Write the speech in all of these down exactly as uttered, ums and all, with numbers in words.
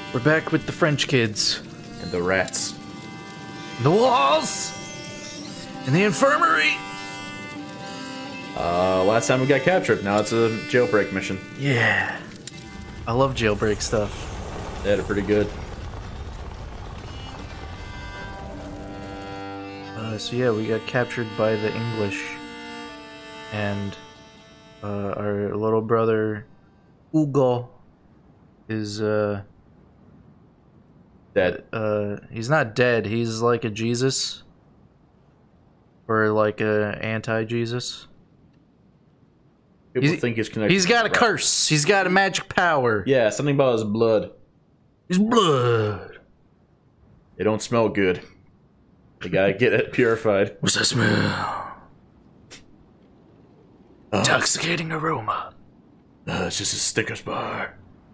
We're back with the French kids. And the rats. The walls! In the infirmary! Uh, last time we got captured. Now it's a jailbreak mission. Yeah. I love jailbreak stuff. They had it pretty good. Uh, so yeah, we got captured by the English. And uh, our little brother, Hugo, is, uh... Dead. Uh, he's not dead. He's like a Jesus. Or like a anti-Jesus. People he's, think he's connected. He's got a to curse. He's got a magic power. Yeah, something about his blood. His blood. It don't smell good. They gotta get it purified. What's that smell? Uh, Intoxicating aroma. Uh, it's just a Snickers bar.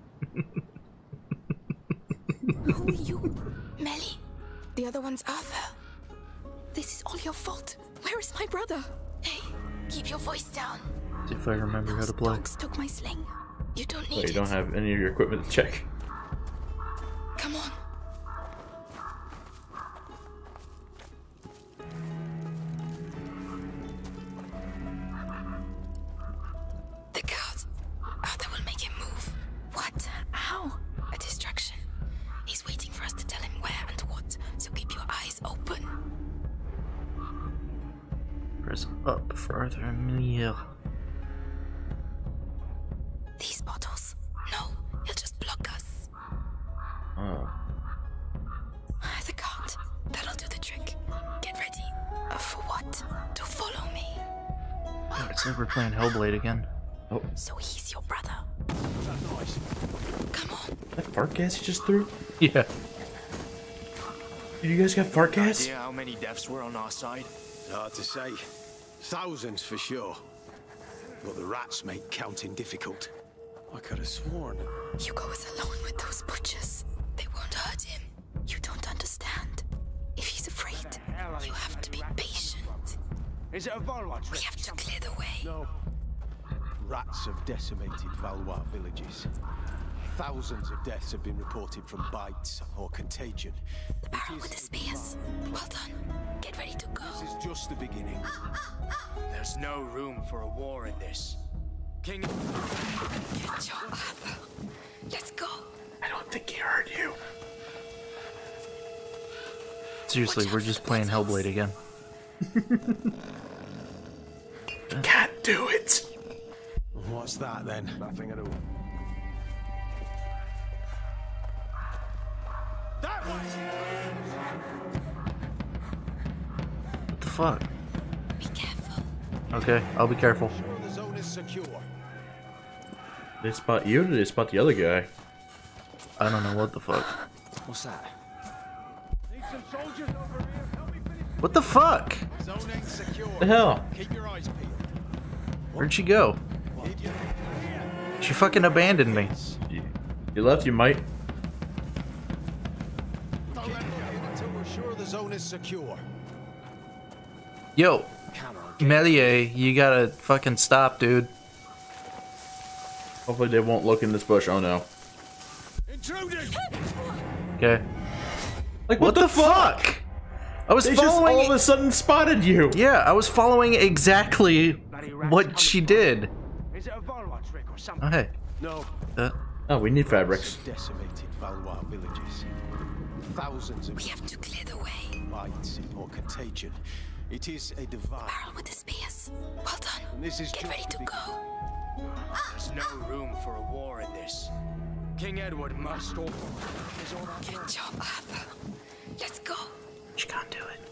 Who are you? Melly. The other one's Arthur. This is all your fault. Where is my brother? Hey, keep your voice down. See if I remember Those how to play. dogs took my sling. You don't need Wait, it. you don't have any of your equipment to check. Come on. The guard. Arthur will make him move. What? How? A distraction. He's waiting for us to tell him where and what, so keep your eyes open. Press up for Arthur and Mia. These bottles. No, he'll just block us. Oh. The guard. That'll do the trick. Get ready. Uh, for what? To follow me. Oh, it's like we're playing Hellblade again. Oh. So he's your brother. Come on. That fart gas you just threw? Yeah. Did you guys got fart gas? Idea how many deaths were on our side? Hard to say. Thousands for sure. But the rats make counting difficult. I could have sworn. Hugo is alone with those butchers. They won't hurt him. You don't understand. If he's afraid, you have to be patient. Is it a Valois trick? We have to clear the way. No. Rats have decimated Valois villages. Thousands of deaths have been reported from bites or contagion. The barrel with the spears. Well done. Get ready to go. This is just the beginning. There's no room for a war in this. King... Good job, Arthur. Let's go. I don't think he heard you. Seriously, we're just playing Hellblade again. Can't do it. What's that then? Nothing at all. That way! What the fuck? Be careful. Okay, I'll be careful. Sure the zone is secure. Did they spot you or did they spot the other guy? I don't know what the fuck. What's that? Need some soldiers over here. Help me finish. What the fuck? Zone ain't secure. The hell? Keep your eyes peeled. Where'd she go? Keep your... She fucking abandoned me. You, you left, you might. Don't let them in until we're sure the zone is secure. Yo, Melier, you gotta fucking stop, dude. Hopefully they won't look in this bush. Oh no. Intruding! Okay. Like What, the, fuck? I was They just following. all of a sudden spotted you. Yeah, I was following exactly what she did. Is it a Valois trick or something? Oh hey. No. Uh, Oh, we need fabrics. Decimated Valois villages. Thousands of We have to clear the way. bites or contagion. It is a divide. Barrel with the spears. Well done. And this is Get just ready to the go. There's no room for a war in this. King Edward must all... Is all that Good job, Arthur. Let's go. she can't do it.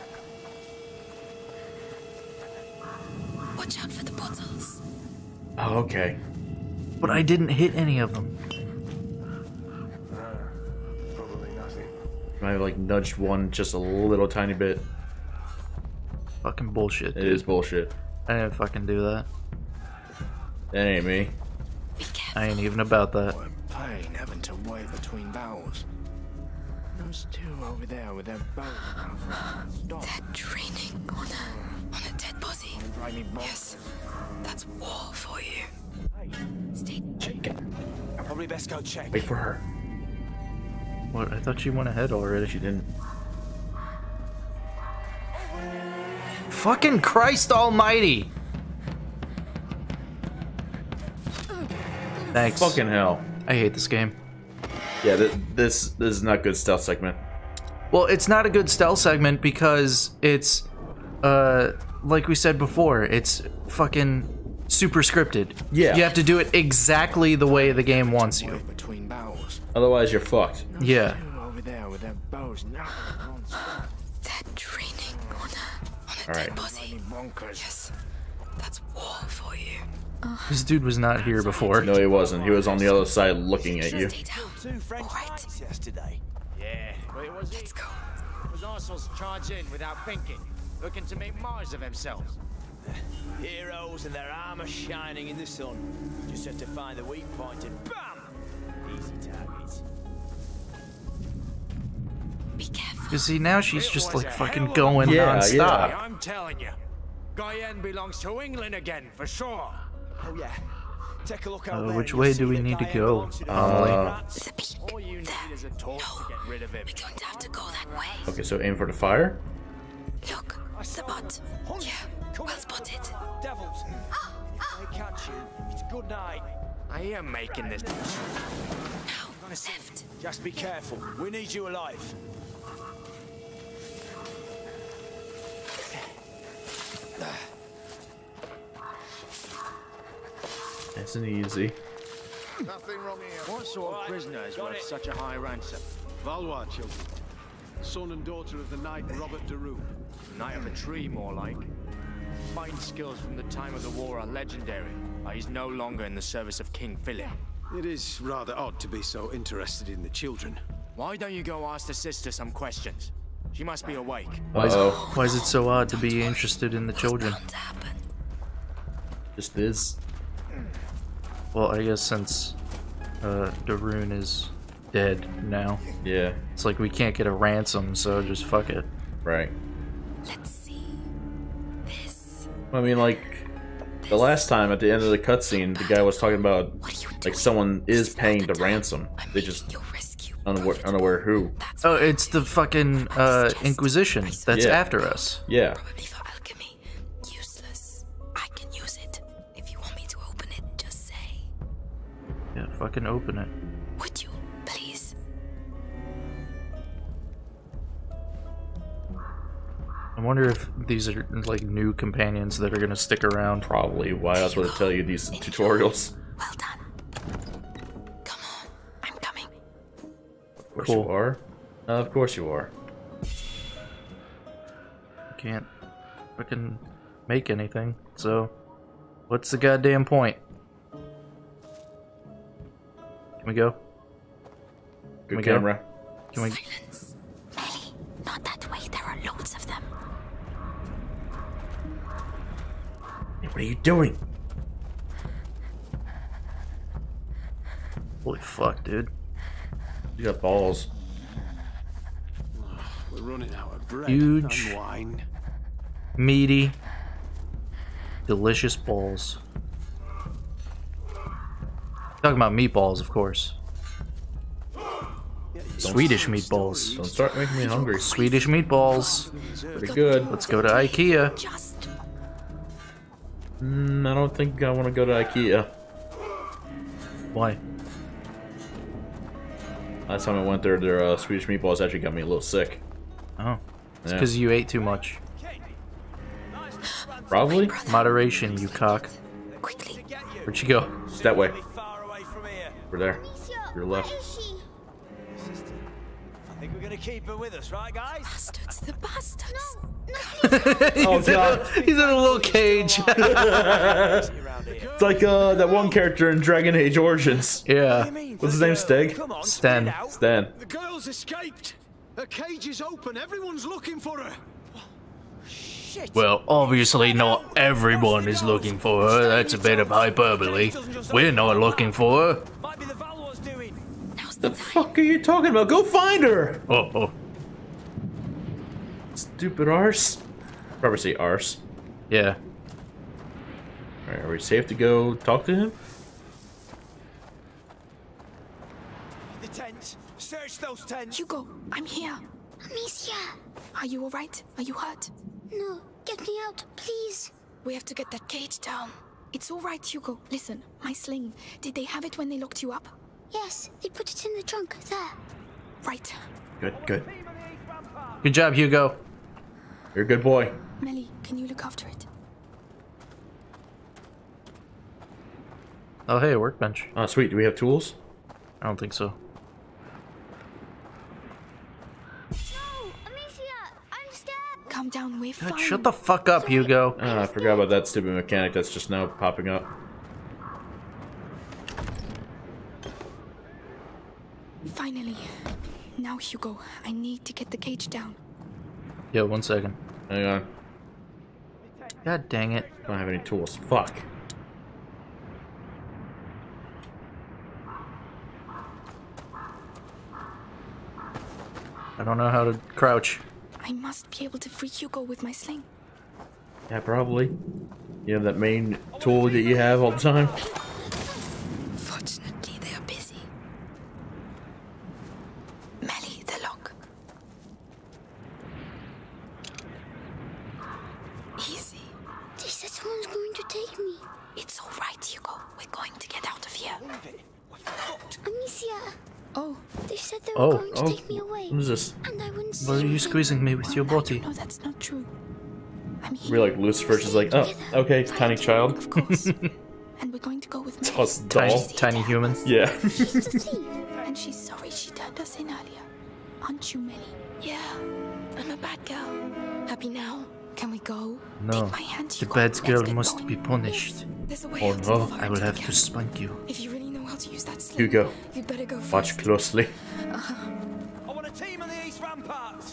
Watch out for the bottles. Oh, okay. But I didn't hit any of them. Probably nothing. I like nudged one just a little tiny bit. Fucking bullshit. It Dude. is bullshit. I didn't fucking do that. That ain't me. Be careful. I ain't even about that. What pain having to wait between battles. Those two over there with their bow. Stop. They're training on a, on a dead body. Drive me bonkers. Yes. That's war for you. Hey, Stay. Probably best go check. Wait for her. What? I thought she went ahead already. She didn't. Fucking Christ almighty! Thanks. Fucking hell. I hate this game. Yeah, th this this is not good stealth segment. Well, it's not a good stealth segment because it's, uh, like we said before, it's fucking super scripted. Yeah. You have to do it exactly the way the game wants you. Between barrels. Otherwise, you're fucked. Yeah. Over there with their bows. Now They're training on a, on a All dead right. body. bonkers. Yes, that's war for you. This dude was not here before. No, he wasn't. He was on the other side looking at you. Stay down. Two French All right. knights yesterday. Yeah, but it was Let's go. It was Arsenal's charge in without thinking, looking to make Mars of themselves. Heroes and their armor shining in the sun. Just have to find the weak point and BAM! Easy targets. Be careful. You see, now she's It just was like a fucking hell of a going Yeah, nonstop. yeah. I'm telling you, Guyenne belongs to England again, for sure. Oh yeah. Take a look out Uh, there. which You'll way see do we the need to guy go, belongs to the Amelie? rats. The peak. All you need There. is a torch to get rid of him. We're going to have to go that way. Okay, so aim for the fire. Look, the bot. Yeah, well spotted. Devils. If they catch you, it's good night. I am making this. Now, left. Just be careful. We need you alive. Nice and easy. Nothing wrong here. What sort of prisoner is worth such a high ransom? Valois children. Son and daughter of the knight Robert de Rune. Knight of a tree, more like. Fighting skills from the time of the war are legendary, but he's no longer in the service of King Philip. It is rather odd to be so interested in the children. Why don't you go ask the sister some questions? She must be awake. Why is, Uh-oh. why is it so odd to be interested in the children? Bound to happen. Just is. Well, I guess since uh, Darun is dead now, Yeah. it's like we can't get a ransom, so just fuck it. Right. Let's see. This. I mean, like the last time at the end of the cutscene, the guy was talking about What are you doing? like someone is This not paying the the time. ransom. I'm They making just your rescue unaware, profitable. unaware who. That's Oh, why it's the fucking uh, Inquisition that's Yeah. after us. Yeah. Probably for alchemy. Useless. I can use it. If you want me to open it, just say. Yeah, fucking open it. Would you, please? I wonder if these are like new companions that are gonna stick around. Probably. Why else would it tell you these tutorials? Well done. Come on. I'm coming. Of course Cool. you are. Uh, of course you are. Can't fucking make anything. So, what's the goddamn point? Can we go? Good we go? camera. Can we? Silence. Ellie, not that way. There are loads of them. Hey, what are you doing? Holy fuck, dude. You got balls. We're running out of bread Huge. and wine. Meaty, delicious balls. Talking about meatballs, of course. Swedish meatballs. Don't start making me hungry. Swedish meatballs. Pretty good. Let's go to IKEA. Just. Mm, I don't think I want to go to IKEA. Why? Last time I went there, their uh, Swedish meatballs actually got me a little sick. Oh, it's Yeah. because you ate too much. Probably. Brother, Moderation, you cock. quickly. Where'd you go? It's that way. Far away from here. Over there. Your left. Sister, I think we're gonna keep her with us, right, guys? Bastards, the bastards. Oh god. He's in a little cage. Around here. It's like uh, that one character in Dragon Age Origins. Yeah. What's his name? Steg? Come on, Stan. spit it out. Stan. The girl's escaped. Her cage is open. Everyone's looking for her. Shit. Well, obviously not everyone is looking for her. That's a bit of hyperbole. We're not looking for her. Might be the Valois doing. Now's the The time. fuck are you talking about? Go find her! Oh, oh. Stupid arse. Probably say arse. Yeah. Alright, are we safe to go talk to him? The tents. Search those tents. Hugo, I'm here. Amicia! Are you alright? Are you hurt? No, get me out, please. We have to get that cage down. It's alright, Hugo. Listen, my sling. Did they have it when they locked you up? Yes, they put it in the trunk, there. Right. Good, good. Good job, Hugo. You're a good boy. Melly, can you look after it? Oh, hey, a workbench. Oh, sweet. Do we have tools? I don't think so. No, Amicia, I'm scared. Calm down, we're God, fine. shut the fuck up, Hugo. Oh, I forgot about that stupid mechanic that's just now popping up. Finally. Now, Hugo, I need to get the cage down. Yo, one second. Hang on. God dang it. I don't have any tools. Fuck. I don't know how to crouch. I must be able to free Hugo with my sling. Yeah, probably. You have that main tool that you have all the time? Fortunately, they are busy. Melly, the lock. Easy. They said someone's going to take me. It's all right, Hugo. We're going to get out of here. Amicia, Oh, they said they were Oh, going to oh. take me away. What is this? And I wouldn't Why are say you anything. squeezing me with your body? no, that's not true. I'm here. We're like Lucifer's just like, oh, okay, tiny child. Of course. And we're going to go with Melly. Toss Tiny, doll. tiny human. Yeah. She's the thief. And she's sorry she turned us in earlier. Aren't you, Melly? Yeah, I'm a bad girl. Happy now? Can we go? No, Take my hand, the Hugo. bad Let's girl get must going. be punished. There's a way Oh out no, the far I will end have of to the spank you. camp. If you really know how to use that sling, Hugo, you better go first. watch closely. I want a team on the east ramparts.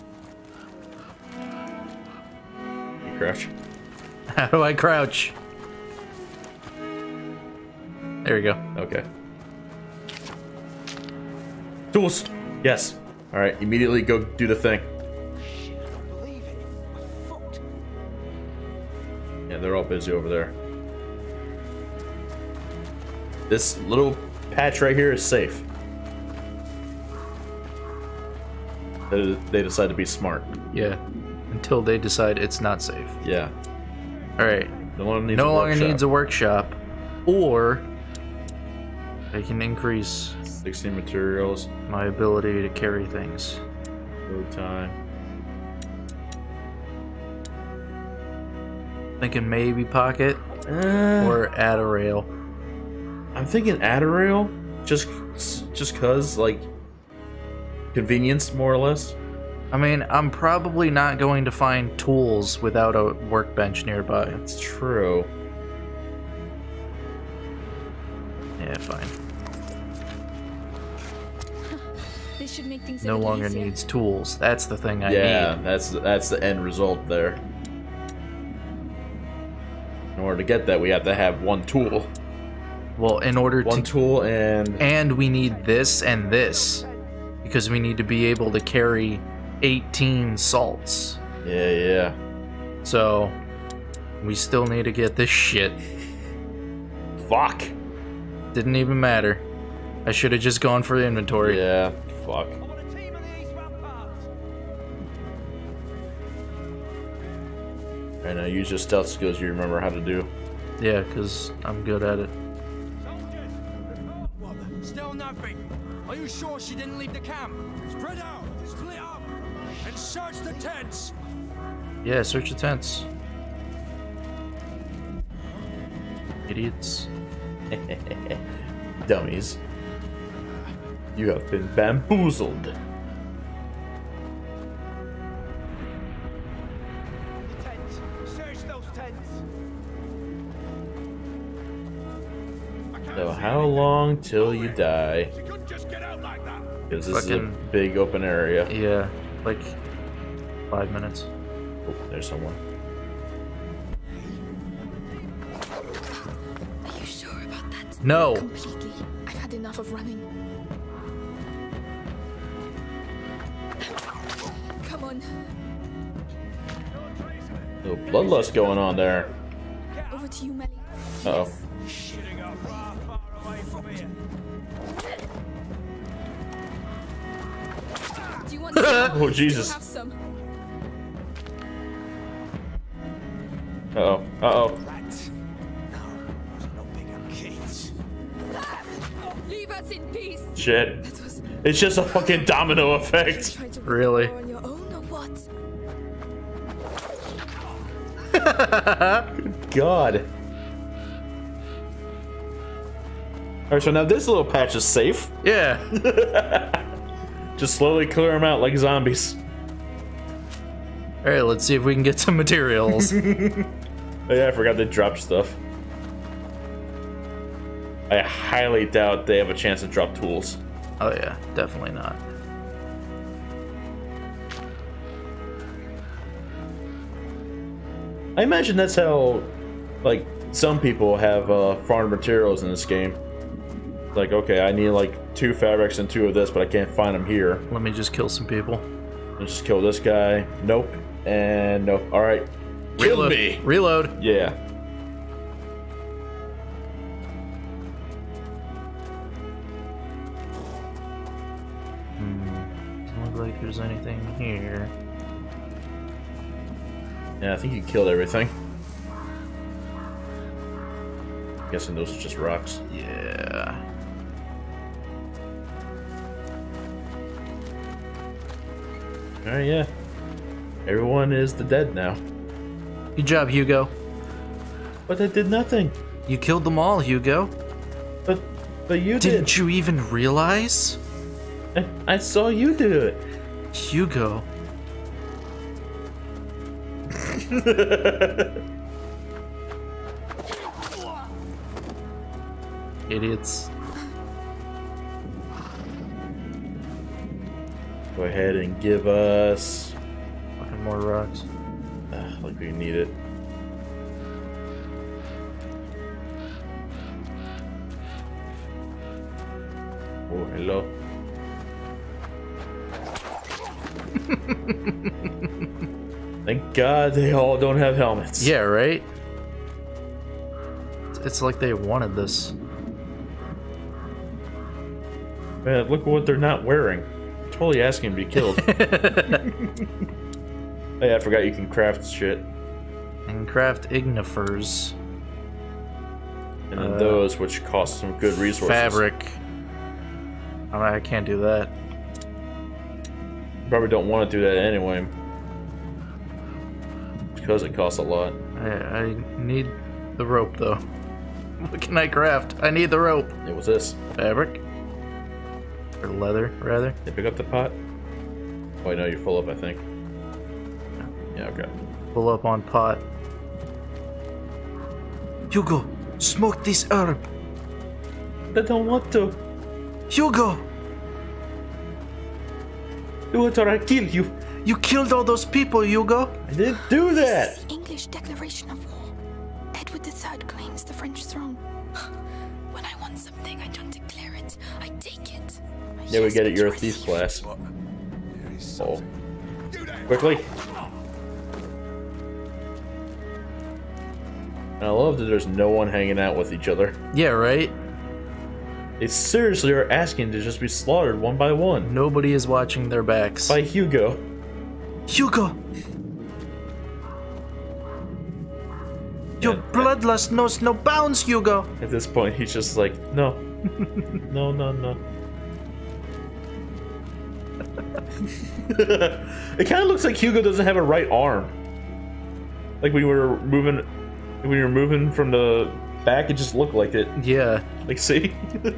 You crouch. How do I crouch? There we go. Okay. Tools! Yes. Alright, immediately go do the thing. Shit, I don't believe it. We're fucked. Yeah, they're all busy over there. This little patch right here is safe. They, they decide to be smart. Yeah. Until they decide it's not safe. Yeah. Alright. No longer needs No a longer workshop. needs a workshop. Or I can increase sixteen materials. my ability to carry things. Load time. Thinking maybe pocket Uh, or add a rail. I'm thinking add a rail. Just, just cause, like, convenience, more or less. I mean, I'm probably not going to find tools without a workbench nearby. That's true. Yeah, fine. This should make things a No little longer easier. needs tools. That's the thing I Yeah, need. that's that's the end result there. In order to get that, we have to have one tool. Well, in order One to... tool and... And we need this and this. Because we need to be able to carry eighteen salts. Yeah, yeah. So, we still need to get this shit. Fuck. Didn't even matter. I should have just gone for the inventory. Yeah, fuck. I want a team on the east ramparts. Right now, use your stealth skills you remember how to do. Yeah, because I'm good at it. Soldiers. What? Still nothing. Are you sure she didn't leave the camp? Spread out. Split up. And search the tents. Yeah, search the tents. Idiots. Dummies. You have been bamboozled. Tents. Search those tents. I can't So see how anything. long till you die? She couldn't just get out like that. Because this is a Fucking- big open area. Yeah, like five minutes. Oh, there's someone. Are you sure about that? No! Completely. I've had enough of running. Come on. Little bloodlust going on there. Over to you, Melly. Uh oh. Shitting up far, far away from here. you want some? Oh, Jesus. Still have some. Uh-oh. Uh-oh. Rats. No, there's no bigger kids. Leave us in peace. Shit. That was It's just a fucking domino effect. trying to Really? on your own or what? God. Alright, so now this little patch is safe. Yeah. Just slowly clear them out like zombies. All right, let's see if we can get some materials. Oh yeah, I forgot they drop stuff. I highly doubt they have a chance to drop tools. Oh yeah, definitely not. I imagine that's how, like, some people have uh, farmed materials in this game. Like, okay, I need like two fabrics and two of this, but I can't find them here. Let me just kill some people. Let's just kill this guy. Nope. And nope. All right. Kill Reload. me. Reload. Yeah. Hmm. Doesn't look like there's anything here. Yeah, I think you killed everything. Guessing those are just rocks. Yeah. Alright, yeah. Everyone is the dead now. Good job, Hugo. But I did nothing. You killed them all, Hugo. But but you Didn't did. you even realize? I, I saw you do it. Hugo. Idiots. Go ahead and give us. Fucking more rocks. Uh, like we need it. Oh, hello. Thank God they all don't have helmets. Yeah, right? It's like they wanted this. Man, look what they're not wearing. Totally asking to be killed. Oh yeah, I forgot you can craft shit. And craft ignifers. And then Uh, those, which cost some good resources. Fabric. I I can't do that. Probably don't want to do that anyway. Because it costs a lot. I, I need the rope, though. What can I craft? I need the rope. It was this. Fabric? Or leather, rather. Did you pick up the pot? Oh, no, you're full up, I think. Yeah, okay. Pull up on pot. Hugo, smoke this herb. I don't want to. Hugo, Do it or I kill you. you killed all those people, Hugo. I didn't do that. The English declaration of war. Edward the Third claims the French throne. When I want something, I don't declare it. I take it. I Yeah, we just get it. You're a try thief class. What? There is Oh. something. Quickly. And I love that there's no one hanging out with each other. Yeah, right? They seriously are asking to just be slaughtered one by one. Nobody is watching their backs. By Hugo. Hugo! Your Yeah. bloodlust knows no bounds, Hugo! At this point, he's just like, no. No, no, no. It kind of looks like Hugo doesn't have a right arm. Like when you were moving, when you were moving from the back, it just looked like it. Yeah. Like, see?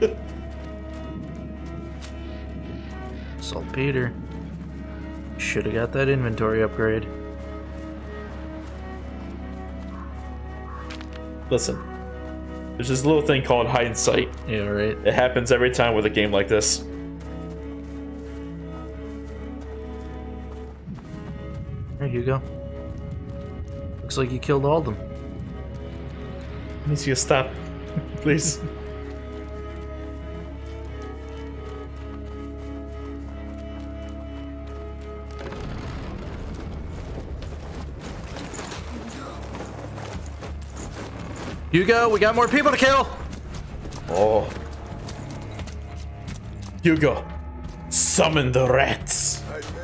Saltpeter. Should've got that inventory upgrade. Listen, there's this little thing called hindsight. Yeah, right. It happens every time with a game like this. There you go. Looks like you killed all of them. I need you to stop, please. Hugo, we got more people to kill! Oh. Hugo, summon the rats. I,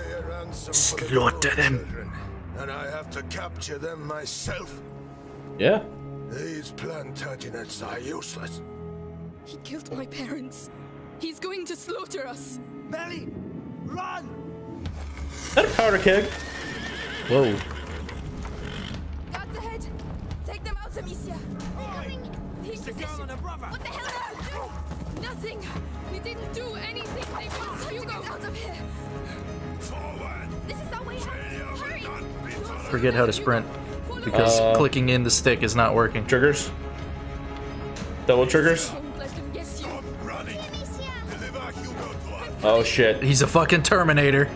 Slaughter them. Children, and I have to capture them myself. Yeah. These Plantagenets are useless. He killed my parents. He's going to slaughter us. Melly, run! Is that a powder keg? Whoa. Guards ahead. Take them out, Amicia. Take position. What the hell did you do? Nothing. We didn't do anything. They want Hugo out of here. Forward! This is our way out. Hurry. Forget how to sprint because Uh, clicking in the stick is not working. Triggers? Double triggers? Don't let him get you. Running! Deliver Hugo to us! Oh shit. He's a fucking Terminator.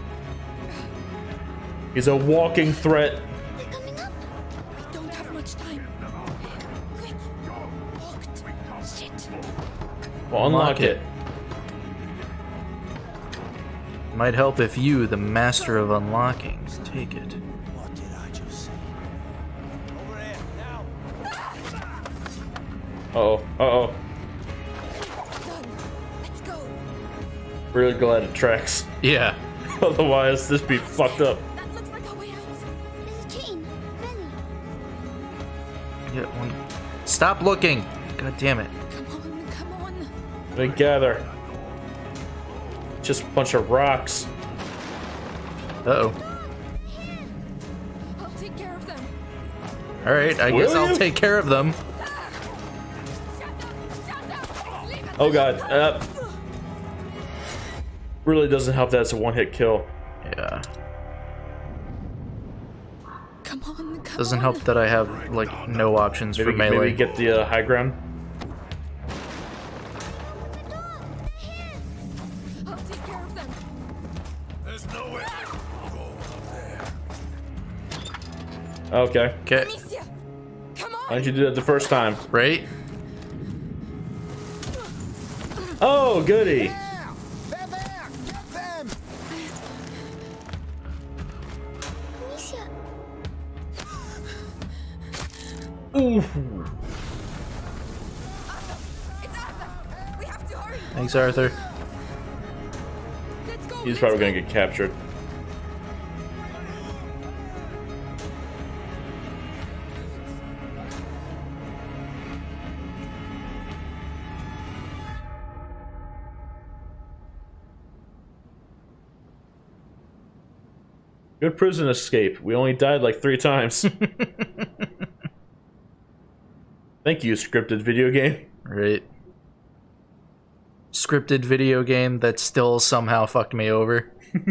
He's a walking threat. They're coming up. We don't have much time. Quick. Locked. Shit. Well, unlock it. Might help if you, the master of unlocking, take it. What did I just say? Over here, now! Uh-oh. Uh-oh. Done. Let's go. Really glad it tracks. Yeah. Otherwise, this be fucked up. That looks like our way out. There's a chain. Benny. Yeah. One. Stop looking. God damn it. Come on, come on. They gather. Just a bunch of rocks. Uh oh. I'll take care of them. All right. I Will guess I'll you? take care of them. Shut up! Shut up! Leave it. Oh god. Uh, really doesn't help that it's a one-hit kill. Yeah. Come on, come Doesn't on. help that I have like no options Maybe, for melee. maybe get the uh, high ground. I'll take care of them. There's no way to go up there. Okay. Okay. Amicia, come Why on. didn't you do that the first time? Right. Oh, goody. They're there! Get them! Amicia. Ooh. It's Arthur. We have to hurry. Thanks, Arthur. Let's go. He's let's probably go. gonna get captured. Good prison escape. We only died like three times. Thank you, scripted video game. Right. Scripted video game that still somehow fucked me over.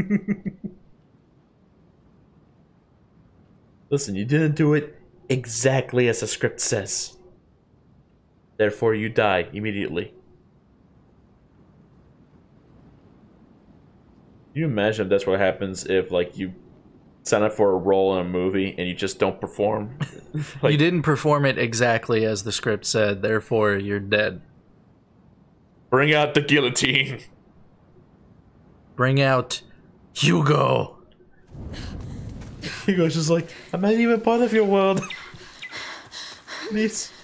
Listen, you didn't do it exactly as the script says. Therefore, you die immediately. Can you imagine if that's what happens if, like, you sign up for a role in a movie and you just don't perform? Like, You didn't perform it exactly as the script said, therefore you're dead. bring out the guillotine. Bring out Hugo. Hugo's just like, I'm not even part of your world. Please.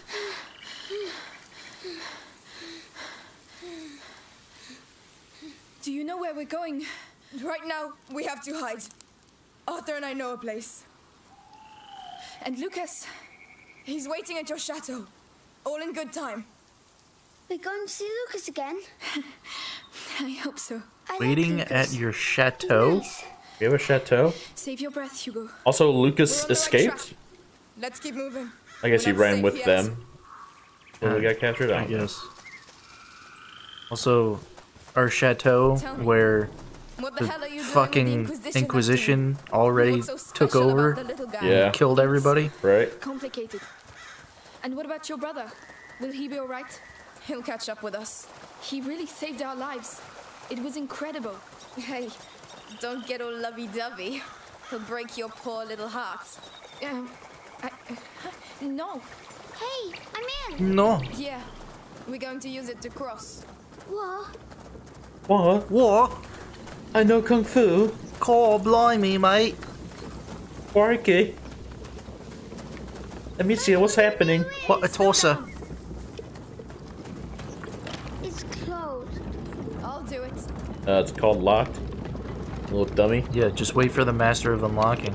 Do you know where we're going? Right now, we have to hide. Arthur and I know a place. And Lucas, he's waiting at your chateau. All in good time. We're going to see Lucas again. I hope so. I like Waiting Lucas. at your He's chateau? nice. We have a chateau. Save your breath, Hugo. Also, We're Lucas on the right escaped. track. Let's keep moving. I guess he We're not ran safe with yet. them. When we got captured, I I don't know. guess. Also, our chateau, Tell me, where What the, the hell are you fucking doing with the Inquisition? Inquisition already What's so took special over, about the little guy? Yeah. killed everybody. Right? Complicated. And what about your brother? Will he be alright? He'll catch up with us. He really saved our lives. It was incredible. Hey, don't get all lovey-dovey. He'll break your poor little heart. Um, I, uh, no. Hey, I'm in. No. Yeah, we're going to use it to cross. What? What? What? I know Kung Fu. Call blimey, mate. Crikey. Let me see what's happening. What a tosser. It's closed. I'll do it. Uh, it's called locked. Little dummy. Yeah, just wait for the master of unlocking.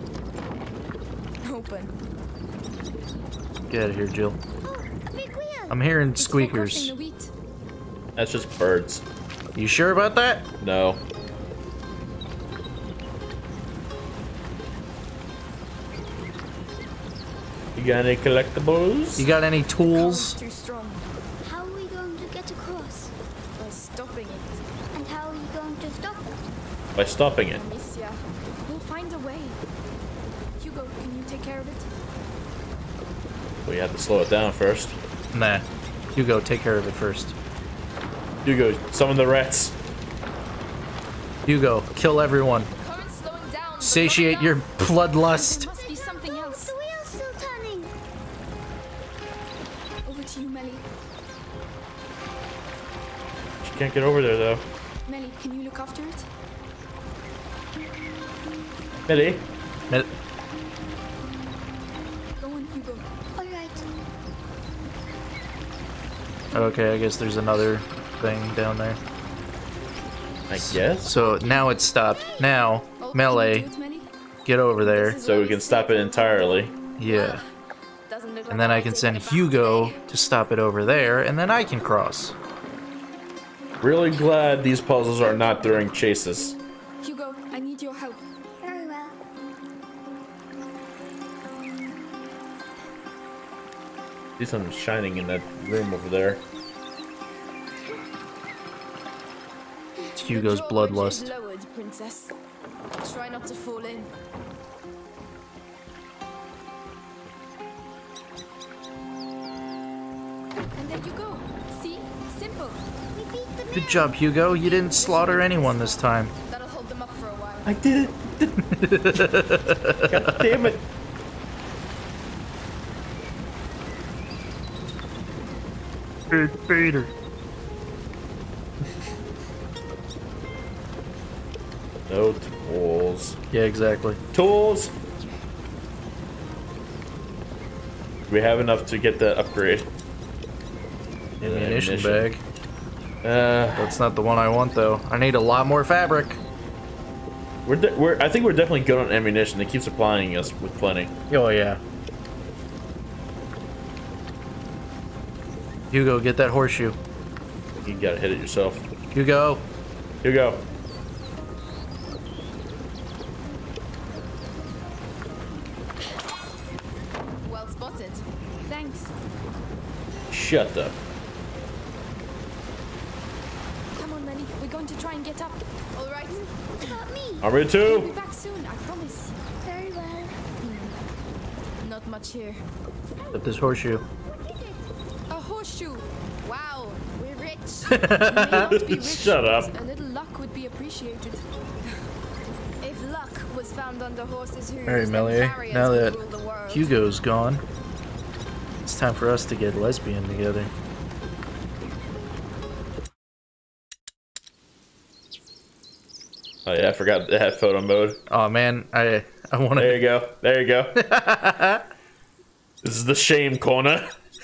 Open. Get out of here, Jill. Oh, a big wheel. I'm hearing It's for crushing squeakers. the wheat. That's just birds. You sure about that? No. You got any collectibles? You got any Current's tools? too strong. How are we going to get across? By stopping it. And how are you going to stop it? By stopping it. Amicia, we'll find a way. Hugo, can you take care of it? We have to slow it down first. Nah. You go take care of it first. You go summon the rats. Hugo, kill everyone. Current's slowing down. but Satiate not your enough. bloodlust. There must be something Oh, else. the wheel's still turning. Over to you, Melly. She can't get over there though. Melly, can you look after it? Millie? Mel- Go on, Hugo. All right. Okay, I guess there's another thing down there. I guess. So now it's stopped. Now, Oh, melee, can you do it, Melly? get over there. This is So where we can stop it stand. entirely. Yeah. Doesn't look And like then I I'll can take send it back Hugo today. to stop it over there, and then I can cross. Really glad these puzzles are not during chases. Hugo, I need your help. Very well. See something shining in that room over there. It's Hugo's The drawbridge bloodlust. is lowered, Princess. Try not to fall in. And there you go. See? Simple. We beat the Good job, Hugo. You didn't slaughter anyone this time. That'll hold them up for a while. I did it! God damn it! Good Peter. No tools. Yeah, exactly. Tools! We have enough to get that upgrade. Ammunition ammunition. bag. Uh, That's not the one I want, though. I need a lot more fabric. we're, de we're I think we're definitely good on ammunition. They keep supplying us with plenty. Oh, yeah. Hugo, get that horseshoe. You gotta hit it yourself. Hugo. Here you go. Well spotted. Thanks. Shut up. Come on, Melly. We're going to try and get up. All right. What about me? Armory We'll be two! back soon, I promise. Very well. Not much here. Get this horseshoe. A horseshoe. Wow, we're rich. We may not be rich, Shut up. but a little luck would be appreciated. If luck was found on the horse's hooves, Alright, then Melee. farriers Now would that rule the world. Hugo's gone, it's time for us to get lesbian together. Oh yeah, I forgot they had photo mode. Oh man, I I want There to. you go. There you go. This is the shame corner.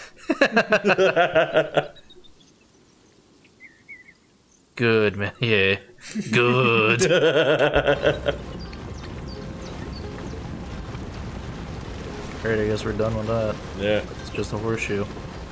Good man, yeah, good. Alright, I guess we're done with that. Yeah. It's just a horseshoe.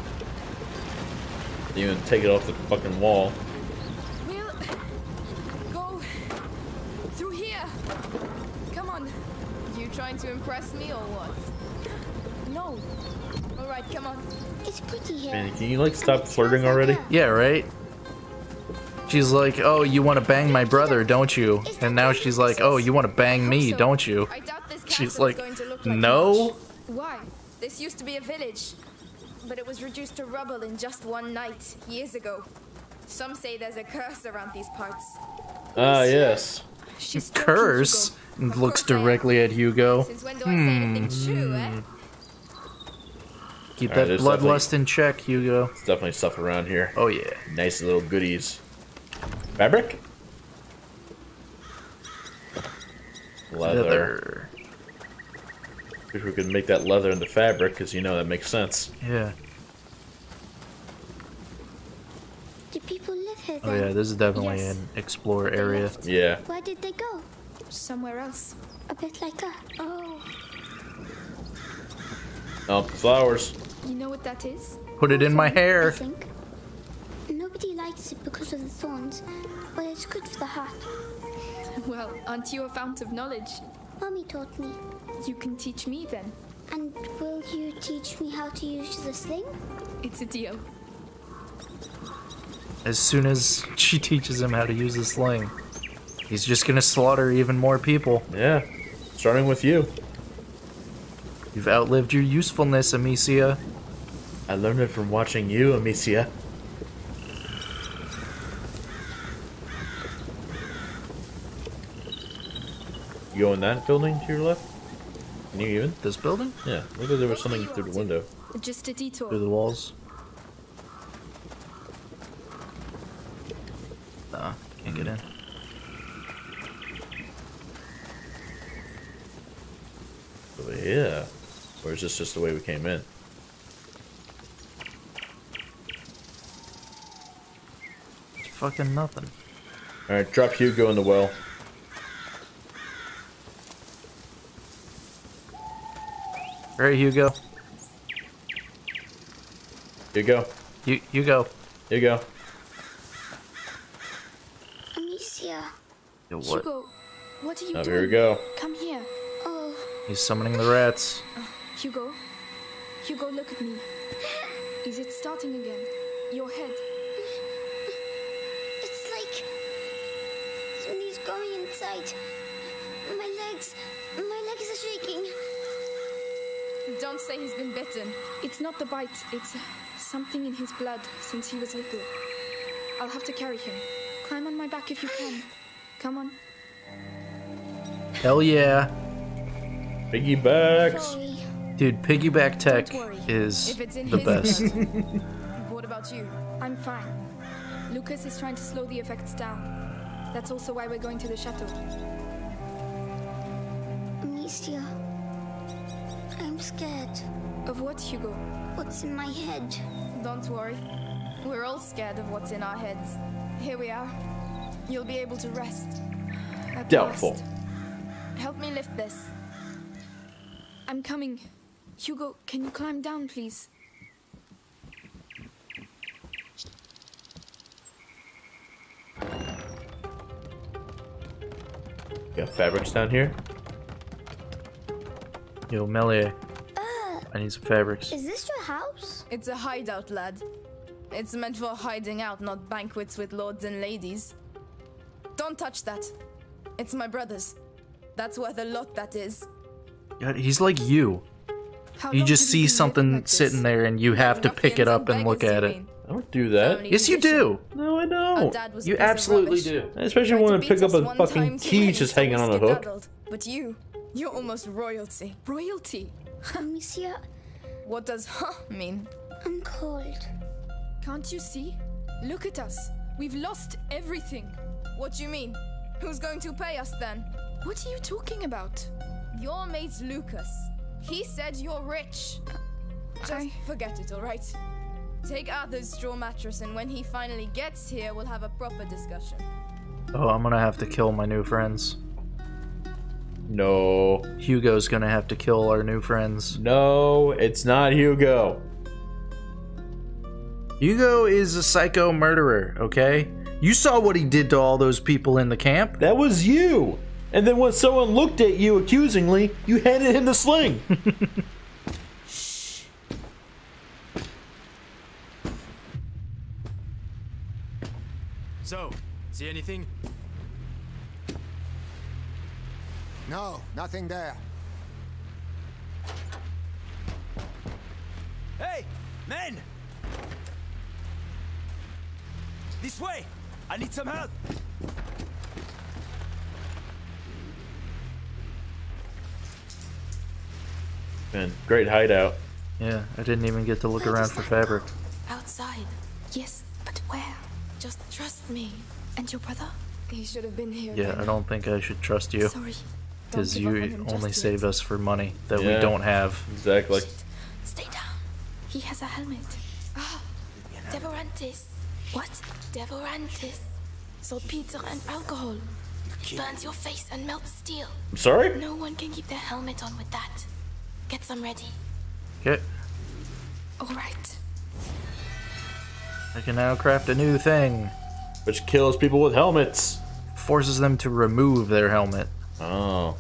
You even take it off the fucking wall. We'll go through here. Come on. You trying to impress me or what? No. All right, come on. It's pretty here. Man, can you like stop flirting already? Yeah, right? She's like, oh, you want to bang my brother, don't you? And now she's like, oh, you want to bang me, So, don't you? I doubt this She's castle is like, going to look like no? much. Why? This used to be a village, but it was reduced to rubble in just one night, years ago. Some say there's a curse around these parts. Ah, yes. She's joking, Curse? Hugo. Of Looks course I am. directly at Hugo. Since when do I say anything true, eh? Keep Alright, that there's bloodlust in check, Hugo. There's definitely stuff around here. Oh yeah. Nice little goodies. Fabric? Leather. Leather. Wish we could make that leather into fabric, because you know that makes sense. Yeah. Do people live here Oh then? yeah, this is definitely Yes. an explore They area. left. Yeah. Where did they go? Somewhere else. A bit like that. Oh. Oh, flowers. You know what that is? Put it in my I hair. think. Nobody likes it because of the thorns, but it's good for the hat. Well, aren't you a fount of knowledge? Mommy taught me. You can teach me then. And will you teach me how to use the sling? It's a deal. As soon as she teaches him how to use the sling, he's just gonna slaughter even more people. Yeah. Starting with you. You've outlived your usefulness, Amicia. I learned it from watching you, Amicia. You go in that building to your left? Can you even? This building? Yeah. Look like there was something through the window. Just a detour. Through the walls? Nah, can't get in. Over here. Or is this just the way we came in? It's fucking nothing. Alright, drop Hugo in the well. Alright, Hugo. Here you go. You, you go. Here you go. Amicia. Yo, what? Hugo, what are you Oh, doing? here we go. Come here. Oh. He's summoning the rats. Hugo. Hugo, look at me. Is it starting again? Your head. It's like somebody's going inside. My legs. My legs are shaking. Don't say he's been bitten. It's not the bite. It's uh, something in his blood since he was little. I'll have to carry him. Climb on my back if you can. Come on. Hell yeah. Piggybacks. Sorry. Dude, piggyback tech Don't worry. is If it's in the his best. blood. What about you? I'm fine. Lucas is trying to slow the effects down. That's also why we're going to the chateau. Amicia. I'm scared. Of what, Hugo? What's in my head? Don't worry. We're all scared of what's in our heads. Here we are. You'll be able to rest. At Doubtful. last. Help me lift this. I'm coming. Hugo, can you climb down, please? Got fabrics down here. Yo, Melee, Uh, I need some fabrics. is this your house? It's a hideout, lad. It's meant for hiding out, not banquets with lords and ladies. Don't touch that. It's my brother's. That's worth a lot, that is. God, he's like you. How You long just have see been living something like this? sitting there and you have to pick it Ruffians up and look beggars, at you it. mean? I don't do that. Family Yes, you tradition. do. No, I Our don't. dad was a You piece of absolutely rubbish. do. Especially Tried when I beat pick up us a one fucking time too key many, just so hanging we on a hook. skedaddled. But you, you're almost royalty. Royalty? Amicia, What does huh mean? I'm cold. Can't you see? Look at us. We've lost everything. What do you mean? Who's going to pay us then? What are you talking about? Your mate's Lucas. He said you're rich. Just I... forget it, all right? Take Arthur's straw mattress, and when he finally gets here, we'll have a proper discussion. Oh, I'm gonna have to kill my new friends. No. Hugo's gonna have to kill our new friends. No, it's not Hugo. Hugo is a psycho murderer, okay? You saw what he did to all those people in the camp. That was you. And then when someone looked at you accusingly, you handed him the sling. So, see anything? No, nothing there. Hey, men! This way! I need some help! Man, great hideout. Yeah, I didn't even get to look around for fabric. Outside. Yes, but where? Just trust me. And your brother? He should have been here. Yeah, I don't think I should trust you. Sorry. Because you only save us. us for money that Yeah. we don't have. Exactly. Stay down. He has a helmet. Ah, Devorantis. What? Devorantis. Saltpeter and alcohol. Burns your face and melts steel. I'm sorry? No one can keep their helmet on with that. Get some ready. Okay. Alright. I can now craft a new thing. Which kills people with helmets. Forces them to remove their helmet. Oh.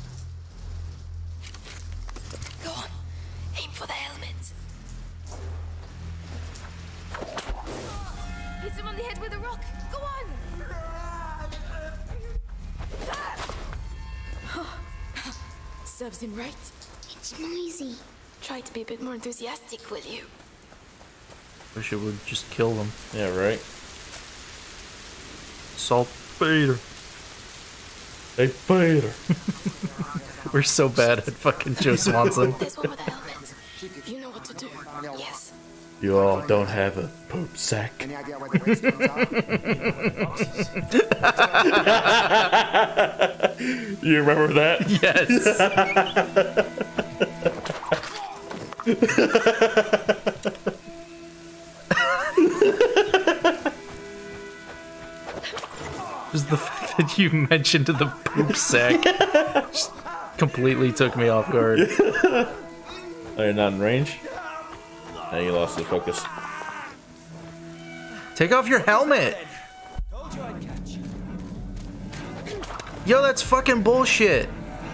Go on. Aim for the helmet. Hit him on the head with a rock. Go on. Serves him right. It's noisy. Try to be a bit more enthusiastic, will you? Wish it would just kill them. Yeah, right. Saltpeter. Hey, Peter. We're so bad at fucking Joe Swanson. There's one with a helmet. You know what to do. Yes. You all don't have a poop sack. Any idea where the gravestones are? You remember that? Yes. Just the fact that you mentioned the poop sack just completely took me off guard. Oh, you're not in range? Now you lost the focus. Take off your helmet! Yo, that's fucking bullshit.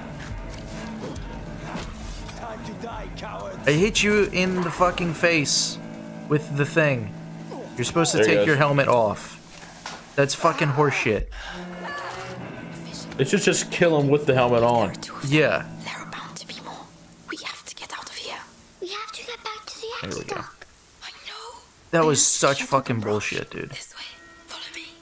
I hit you in the fucking face with the thing. You're supposed to There he take goes. your helmet off. That's fucking horseshit. They should just kill him with the helmet on. Yeah. There are bound to be more. We have to get out of here. We have to get back to the There we go. aqueduct. I know. That was such fucking bullshit, dude. This way. Follow me.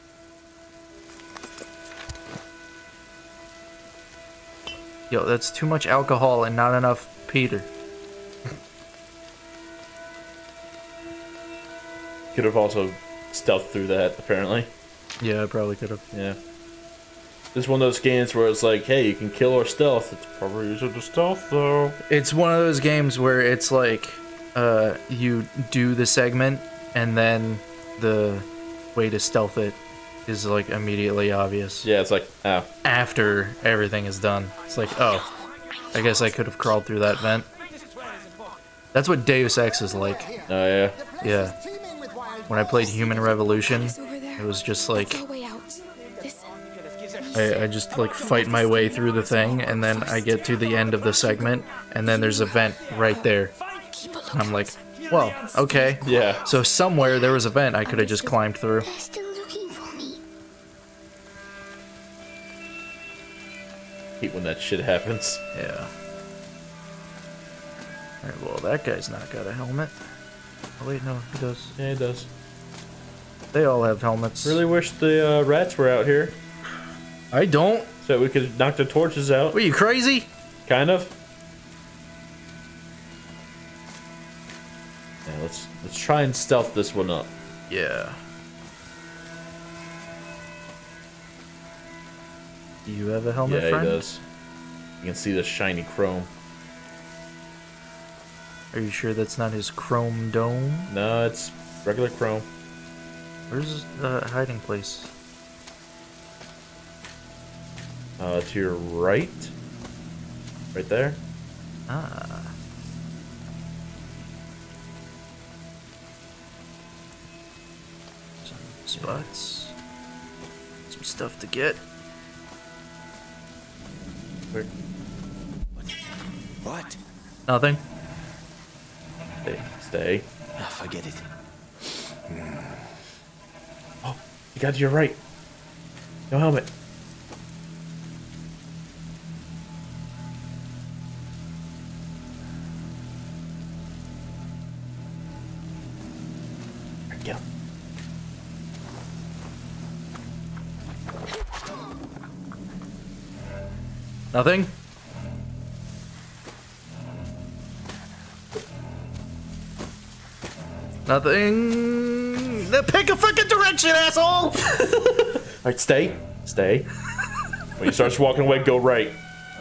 Yo, that's too much alcohol and not enough Peter. Could have also stealthed through that, apparently. Yeah, I probably could have. Yeah. This is one of those games where it's like, hey, you can kill or stealth. It's probably easier to stealth, though. It's one of those games where it's like, uh, you do the segment, and then the way to stealth it is like immediately obvious. Yeah, it's like, oh. After everything is done. It's like, oh, I guess I could have crawled through that vent. That's what Deus Ex is like. Oh, yeah. Yeah. When I played Human Revolution, it was just like, Our way out. Listen. I, I just like fight my way through the thing, and then I get to the end of the segment, and then there's a vent right there. And I'm like, well, okay. Yeah. So somewhere there was a vent I could have just climbed through. They're still looking for me. Hate when that shit happens. Yeah. Alright, well, that guy's not got a helmet. Oh, wait, no, he does. Yeah, it does. They all have helmets. Really wish the uh, rats were out here I don't. so we could knock the torches out. What, are you crazy? Kind of. Yeah, let's let's try and stealth this one up. Yeah. Do you have a helmet, Yeah, friend? he does. You can see the shiny chrome. Are you sure that's not his chrome dome? No, it's regular chrome. Where's the hiding place? Uh, to your right. Right there. Ah. Some spots. Some stuff to get. Where? What? Nothing. Stay. Stay. Ah, forget it. Oh, you got to your right. No helmet. There we go. Nothing? Nothing. Then pick a fucking direction, asshole! Alright, stay. Stay. When he starts walking away, go right.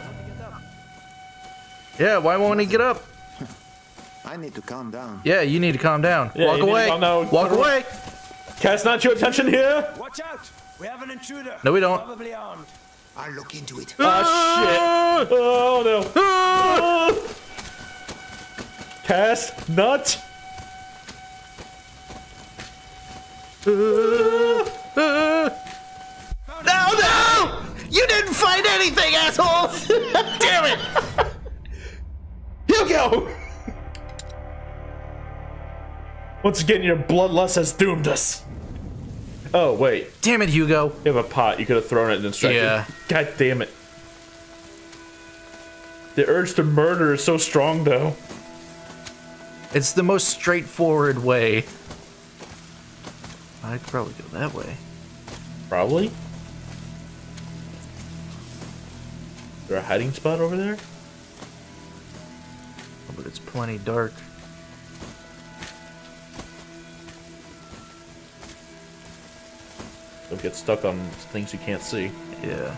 Yeah, why won't he get up? I need to calm down. Yeah, you need to calm down. Yeah, Walk you need to away. calm down. Walk Turn away. Cass, not your attention here. Watch out! We have an intruder. No, we don't. Probably armed. I'll look into it. Ah, shit. Oh, no. Ah! Cass, not. No, no! You didn't find anything, asshole! Damn it! Hugo! Once again, your bloodlust has doomed us. Oh, wait. Damn it, Hugo. You have a pot. You could have thrown it and distracted. Yeah. God damn it. The urge to murder is so strong, though. It's the most straightforward way. I could probably go that way. Probably. Is there a hiding spot over there? Oh, but it's plenty dark. Don't get stuck on things you can't see. Yeah.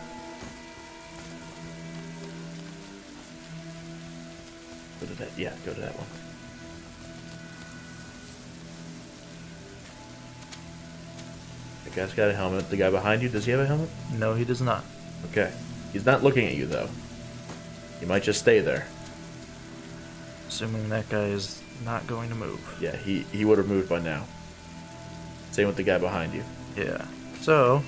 Go to that. Yeah, go to that one. The guy's got a helmet. The guy behind you, does he have a helmet? No, he does not. Okay. He's not looking at you, though. He might just stay there. Assuming that guy is not going to move. Yeah, he, he would have moved by now. Same with the guy behind you. Yeah. So,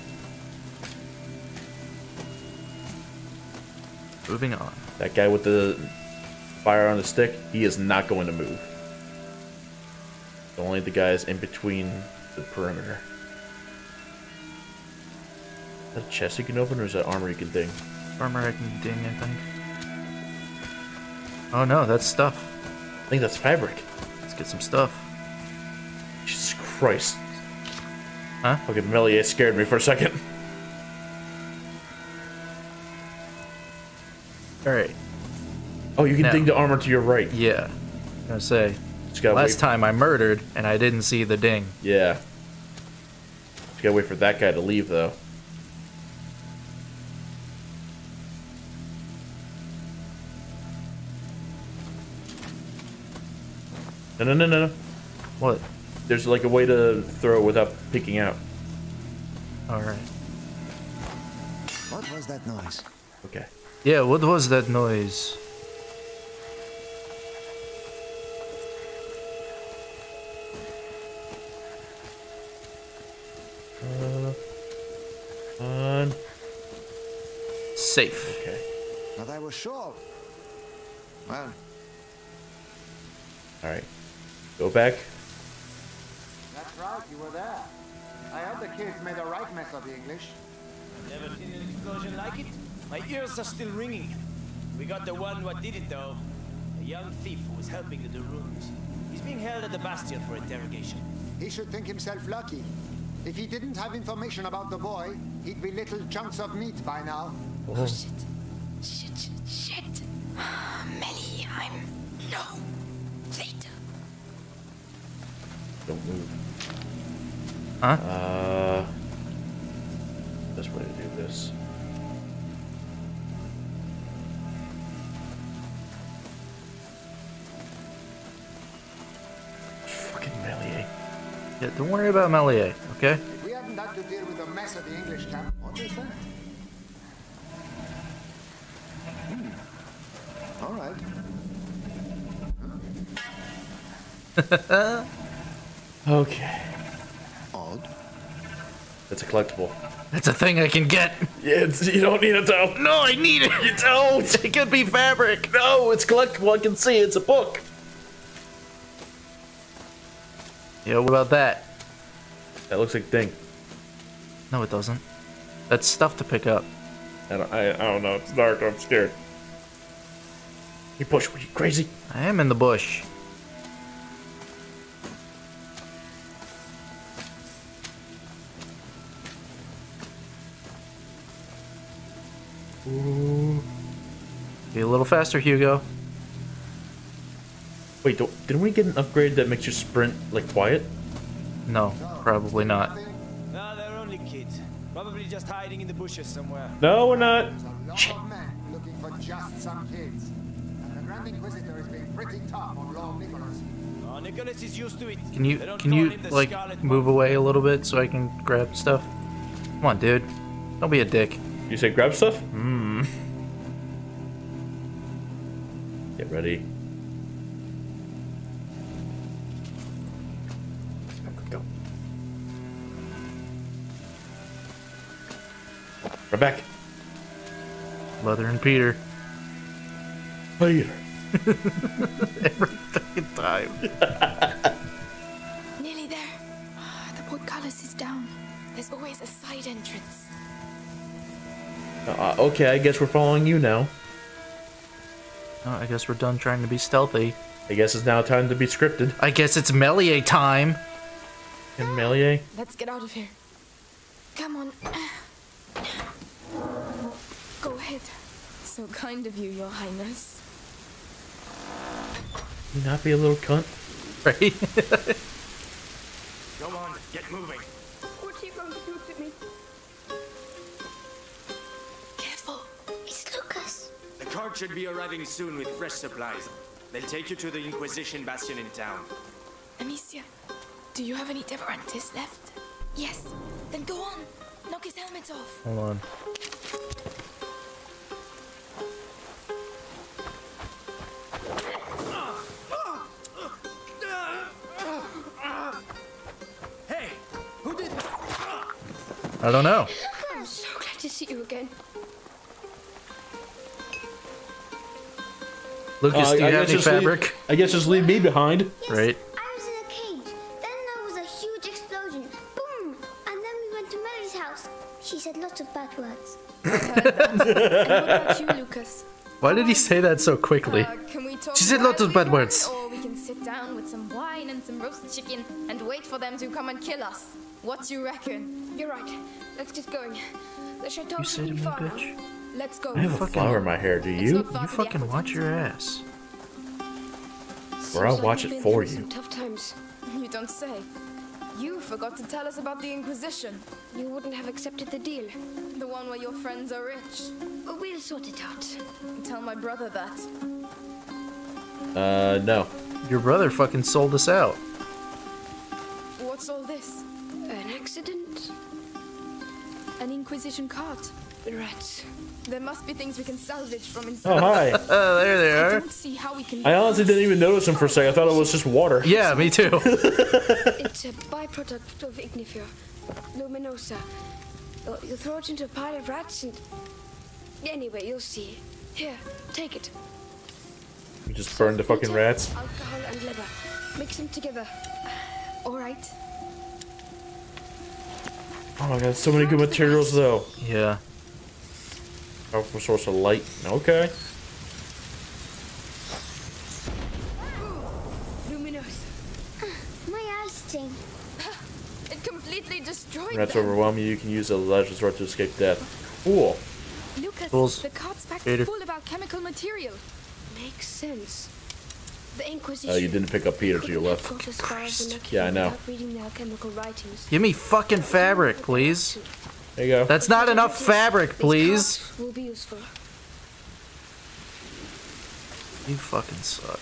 moving on. That guy with the fire on the stick, he is not going to move. Only the guys in between the perimeter. Is that a chest you can open, or is that armor you can ding? Armor I can ding, I think. Oh no, that's stuff. I think that's fabric. Let's get some stuff. Jesus Christ. Huh? Fucking Melier scared me for a second. Alright. Oh, you can Now. ding the armor to your right. Yeah. I was gonna say, Just gotta last wait. time I murdered and I didn't see the ding. Yeah. Just gotta wait for that guy to leave, though. No, no, no, no, no. What? There's like a way to throw without peeking out. Alright. What was that noise? Okay. Yeah, what was that noise? Uh, on. Safe. Okay. But I was sure. Well, Alright. Go back. That's right, you were there. I heard the kids made a right mess of the English. Never seen an explosion like it? My ears are still ringing. We got the one what did it though. A young thief who was helping the Daruns. He's being held at the Bastion for interrogation. He should think himself lucky. If he didn't have information about the boy, he'd be little chunks of meat by now. Oh, shit. Shit, shit, shit. Melly, I'm low. Later. Don't move. Huh? Uh. Best way to do this. Fucking Melier. Yeah, don't worry about Melier, okay? If we hadn't had to deal with the mess of the English camp, what is that? all right. Okay. Odd. That's a collectible. That's a thing I can get. Yeah, it's, you don't need it though. No, I need it. You don't. It could be fabric. No, it's collectible. I can see. It's a book. Yeah, what about that? That looks like Ding. No, it doesn't. That's stuff to pick up. I don't. I, I don't know. It's dark. I'm scared. You push. Were you crazy? I am in the bush. Ooh. Be a little faster, Hugo. Wait, don't, didn't we get an upgrade that makes you sprint like quiet? No, probably not. No, they're only kids. Probably just hiding in the bushes somewhere. No, we're not. There's a lot of men looking for just some kids. And the Grand Inquisitor has been pretty tough on Lord Nicholas. Oh, Oh, Nicholas is used to it. Can you They don't can call you him the like Scarlet move Moth. away a little bit so I can grab stuff? Come on, dude. Don't be a dick. You say grab stuff? Hmm. Get ready. Go. Right back. Leather and Peter. Peter. Every fucking time. Nearly there. The portcullis is down. There's always a side entrance. Uh, okay, I guess we're following you now. Oh, I guess we're done trying to be stealthy. I guess it's now time to be scripted. I guess it's Melier time. And Melier? Let's get out of here. Come on. Go ahead. So kind of you, Your Highness. You not be a little cunt? Right? Go on, get moving. What are you going to do to me? Careful. It's Lucas. The cart should be arriving soon with fresh supplies. They'll take you to the Inquisition bastion in town. Amicia, do you have any Deverantis left? Yes. Then go on. Knock his helmet off. Hold on. Hey, who did that? I don't know. I'm so glad to see you again. Lucas, Uh, do you I have guess any just leave- fabric? I guess just leave me behind. Yes, Right. I was in a cage. Then there was a huge explosion. Boom! And then we went to Mary's house. She said lots of bad words. And what about you, Lucas? Why did he say that so quickly? Uh, can we talk She said lots of quietly, bad words. Or we can sit down with some wine and some roasted chicken and wait for them to come and kill us. What do you reckon? You're right. Let's get going. The chateau You should say to be me, far now. bitch. Let's go. I have A fucking. flower in my hair, do It's you? not far You to the fucking watch your ass. Or I'll Seems like watch you've it been for through you. Some tough times. You don't say. You forgot to tell us about the Inquisition. You wouldn't have accepted the deal. The one where your friends are rich. We'll sort it out. Tell my brother that. Uh, no. Your brother fucking sold us out. What's all this? An accident? An Inquisition cart. Rats. There must be things we can salvage from inside. Oh, hi. Oh, there they I are. don't see how we can. I honestly didn't even notice him for a second. I thought it was just water. Yeah, me too. It's a byproduct of Ignifer. Luminosa. Uh, You throw it into a pile of rats and... Anyway, you'll see. Here, take it. We just burned the fucking Water, rats. Alcohol and liver. Mix them together. All right. Oh my god, so many good materials though. Yeah. Powerful source of light. Okay. Luminosa. My eyes sting. It completely destroyed Rats them. overwhelm you. You can use the last resort to escape death. Cool. Lucas, Tools. the cart's packed Peter. full of alchemical material. Makes sense. The Inquisition. Oh, you didn't pick up Peter to your couldn't left. have got as far as the Nucky Yeah, I know. without reading the alchemical writings. Give me fucking fabric, please. There you go. That's not enough fabric, These please. cards will be useful. You fucking suck.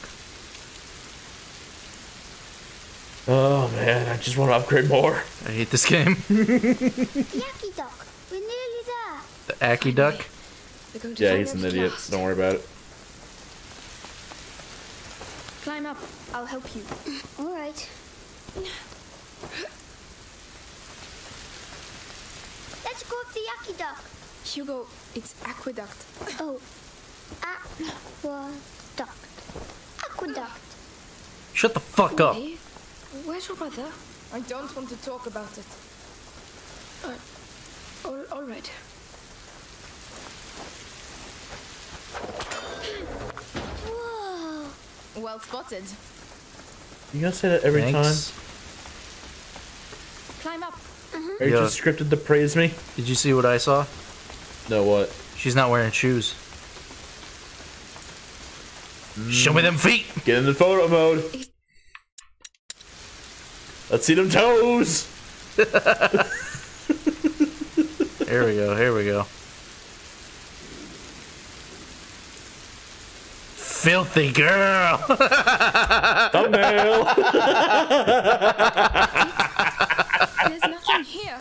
Oh man, I just want to upgrade more. I hate this game. Yaki Doc, we're nearly there. The Aki Duck. We're going to Yeah, find he's out an at idiot. last. Don't worry about it. Climb up. I'll help you. All right. Let's go up the Yaki Doc. Hugo, it's aqueduct. Oh, aqueduct. Aqueduct. Shut the fuck up. Hey, where's your brother? I don't want to talk about it. Uh, all, all right. Whoa. Well spotted. You gonna say that every Thanks. Climb up. time? Are you Yeah. just scripted to praise me? Did you see what I saw? No, what? She's not wearing shoes. Show me them feet. Get into photo mode. Let's see them toes. Here we go. Here we go. filthy girl. Thumbnail. There's nothing here.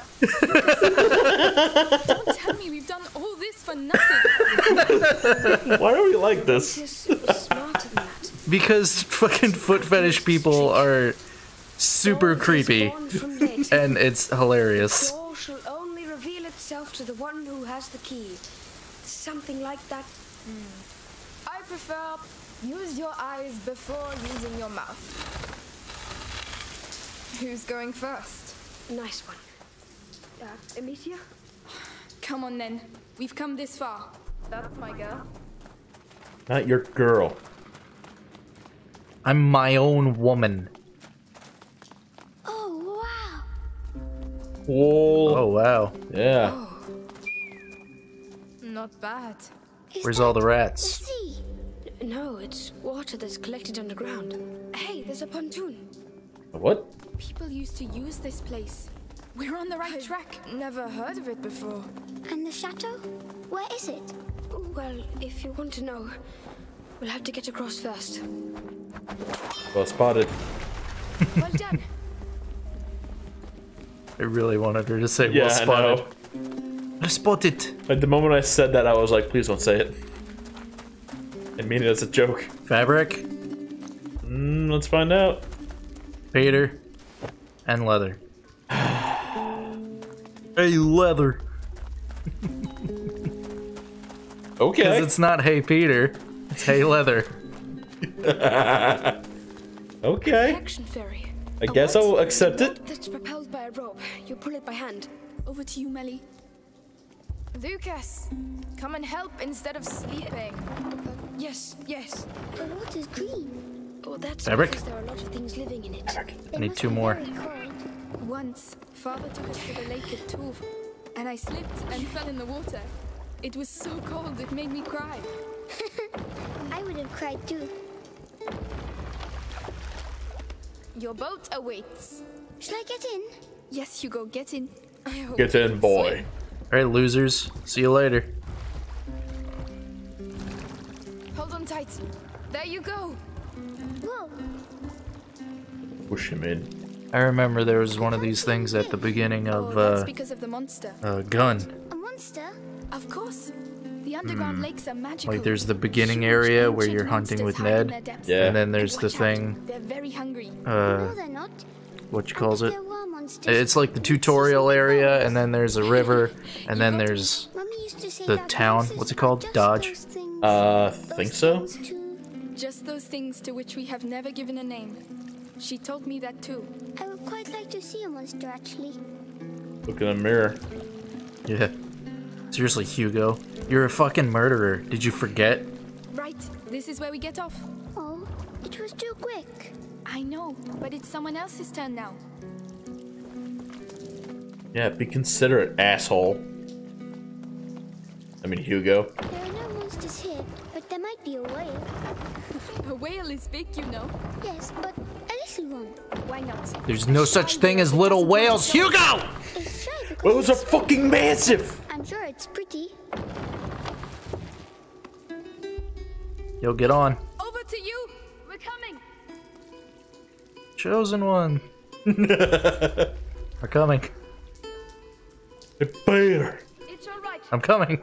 Don't tell me we've done all this for nothing. Why are we like this? Smarter than that. Because fucking foot fetish people are super creepy, and it's hilarious. The door shall only reveal itself to the one who has the key. Something like that. I prefer use your eyes before using your mouth. Who's going first? Nice one. Uh, Amicia? Come on then. We've come this far. That's my girl. Not your girl. I'm my own woman. Oh, wow. Whoa. Oh wow. Yeah. Oh. Not bad. Is Where's that all the the rats? sea? No, it's water that's collected underground. Hey, there's a pontoon. What? People used to use this place. We're on the right track. Never heard of it before. And the chateau? Where is it? Well, if you want to know, we'll have to get across first. Well spotted. Well done. I really wanted her to say Yeah, well I spotted. know. I spotted. Like the moment I said that, I was like, please don't say it. I mean it as a joke. Fabric, Mm, let's find out. Peter, and leather. Hey, leather. Okay. Because it's not hey Peter, it's hey leather. Okay. Action ferry. I guess I'll accept it. That's propelled by a rope. You pull it by hand. Over to you, Melly. Lucas, come and help instead of sleeping. Uh, yes, yes. The water's green. Oh, that's Fabric? because there are a lot of things living in it. I need two more. Once, Father took us to the lake at Tuve, and I slipped and fell in the water. It was so cold it made me cry. I would have cried too. Your boat awaits. Shall I get in? Yes, Hugo, get in. I hope Get you in, can boy. swim. Alright, losers. See you later. Hold on tight. There you go. Whoa. Push him in. I remember there was one of these things at the beginning of Oh, that's uh, because of the monster. uh Gun. A monster? Of course. The underground lakes are magical. Like there's the beginning Huge, area where ancient you're hunting with monsters hide in Ned, their depths. Yeah. and then there's And the watch out, thing, they're very hungry. uh, No, they're not. what you I calls bet it? there were monsters. It's like the tutorial area, and then there's a river, and then there's Mummy used to say the that town. monsters What's it are called? just Dodge? those things. Uh, Those think so? things too. Just those things to which we have never given a name. She told me that too. I would quite like to see a monster actually. Look in the mirror. Yeah. Seriously, Hugo, you're a fucking murderer. Did you forget? Right, this is where we get off. Oh, it was too quick. I know, but it's someone else's turn now. Yeah, be considerate, asshole. I mean, Hugo. There are no monsters here, but there might be a whale. A whale is big, you know. Yes, but a little one. Why not? There's no such thing as little whales, Hugo! It's shy because Those are it's fucking massive! I'm sure it's pretty. Yo, get on. Over to you. We're coming. Chosen one. We're coming. Hey, Peter. It's all right. I'm coming.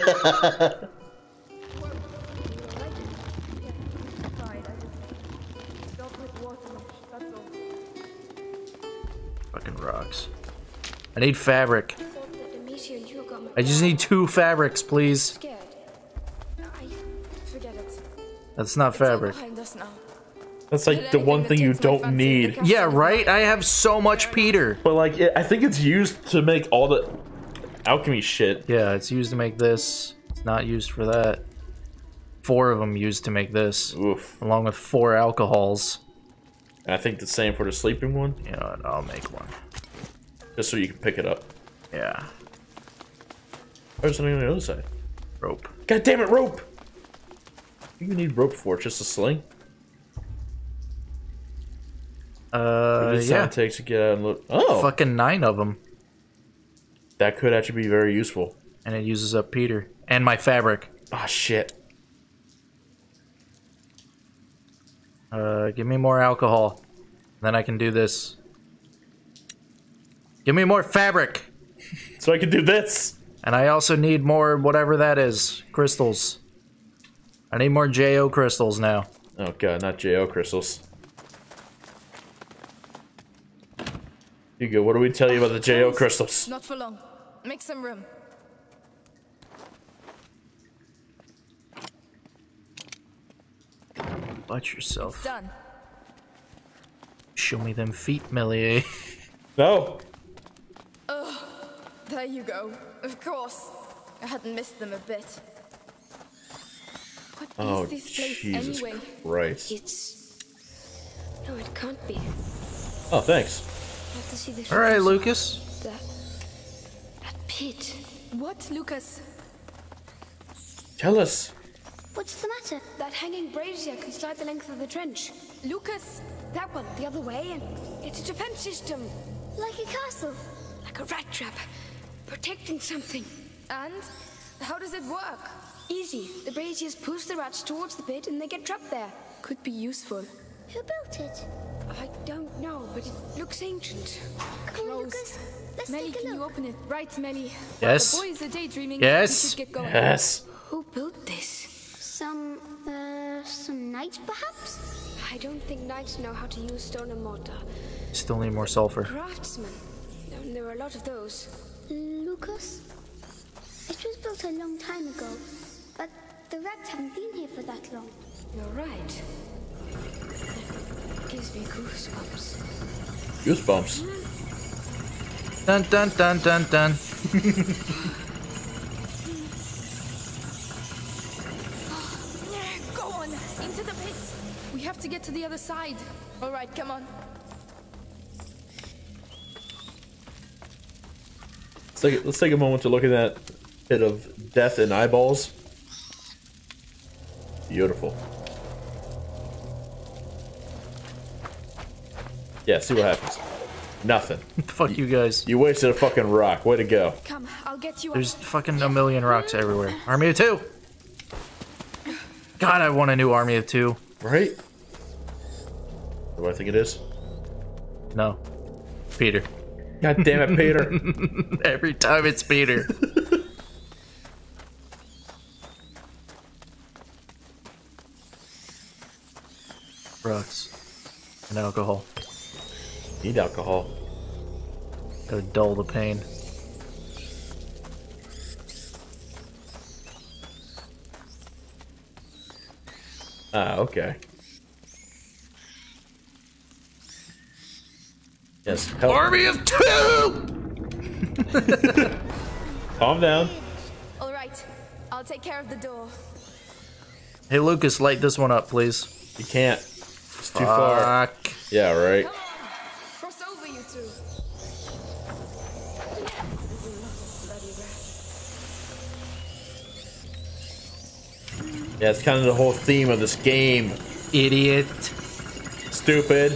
Fucking rocks. I need fabric. I thought that Amicia and Hugo might I just need two fabrics, please. scared. I Forget it. That's not It's all fabric. behind us now. That's like the one thing you don't need. Yeah, right? I have so much Peter. But like, it, I think it's used to make all the alchemy shit. Yeah, it's used to make this. It's not used for that. Four of them used to make this. Oof. Along with four alcohols. And I think the same for the sleeping one. You know what? I'll make one. Just so you can pick it up. Yeah. There's something on the other side. Rope. God damn it, rope! What do you need rope for? Just a sling? Uh, What does yeah. it takes to get out and look? Oh! Fucking nine of them. That could actually be very useful. And it uses up Peter. And my fabric. Ah, shit. Uh, give me more alcohol. Then I can do this. Give me more fabric! So I can do this! And I also need more whatever that is. Crystals. I need more J O crystals now. Oh god, not J O crystals. Hugo, what do we tell you about the J O crystals? Not for long. Make some room. Watch yourself. It's done. Show me them feet, Melie. No! Oh, there you go. Of course. I hadn't missed them a bit. What Oh, is this place Jesus anyway? Christ. It's... No, it can't be. Oh, thanks. I have to see the Alright, shutters. Lucas. That... That pit. What, Lucas? Tell us. What's the matter? That hanging brazier can slide the length of the trench. Lucas! That one, the other way, and it's a defense system. Like a castle. Like a rat trap. Protecting something. And? How does it work? Easy. The braziers push the rats towards the pit and they get trapped there. Could be useful. Who built it? I don't know, but it looks ancient. Come on, Closed. Lucas. Let's Melly, take a can you look. open it? Right, Melly. Yes. While the boys are daydreaming. Yes. We should get going. Yes. Who built this? Some, uh, some knights, perhaps? I don't think knights know how to use stone and mortar. Still need more sulfur. Craftsmen. And there are a lot of those. Lucas? It was built a long time ago, but the rats haven't been here for that long. You're right. Gives me goosebumps. Goosebumps. Dun dun dun dun dun. Go on, into the pit. We have to get to the other side. All right, come on. Let's take, let's take a moment to look at that bit of death and eyeballs. Beautiful. Yeah, see what happens. Nothing. Fuck you guys. You wasted a fucking rock. Way to go. Come, I'll get you up. There's fucking a million rocks everywhere. Army of two! God, I want a new Army of two. Right? What do I think it is? No. Peter. God damn it, Peter. Every time it's Peter. Rocks. And alcohol. Need alcohol. Gotta dull the pain. Ah, okay. Yes, help. Army of two! Calm down. All right, I'll take care of the door. Hey Lucas, light this one up, please. You can't. It's too far. Fuck. Yeah, right. Come on, cross over, you two. Yeah, it's kind of the whole theme of this game. Idiot. Stupid.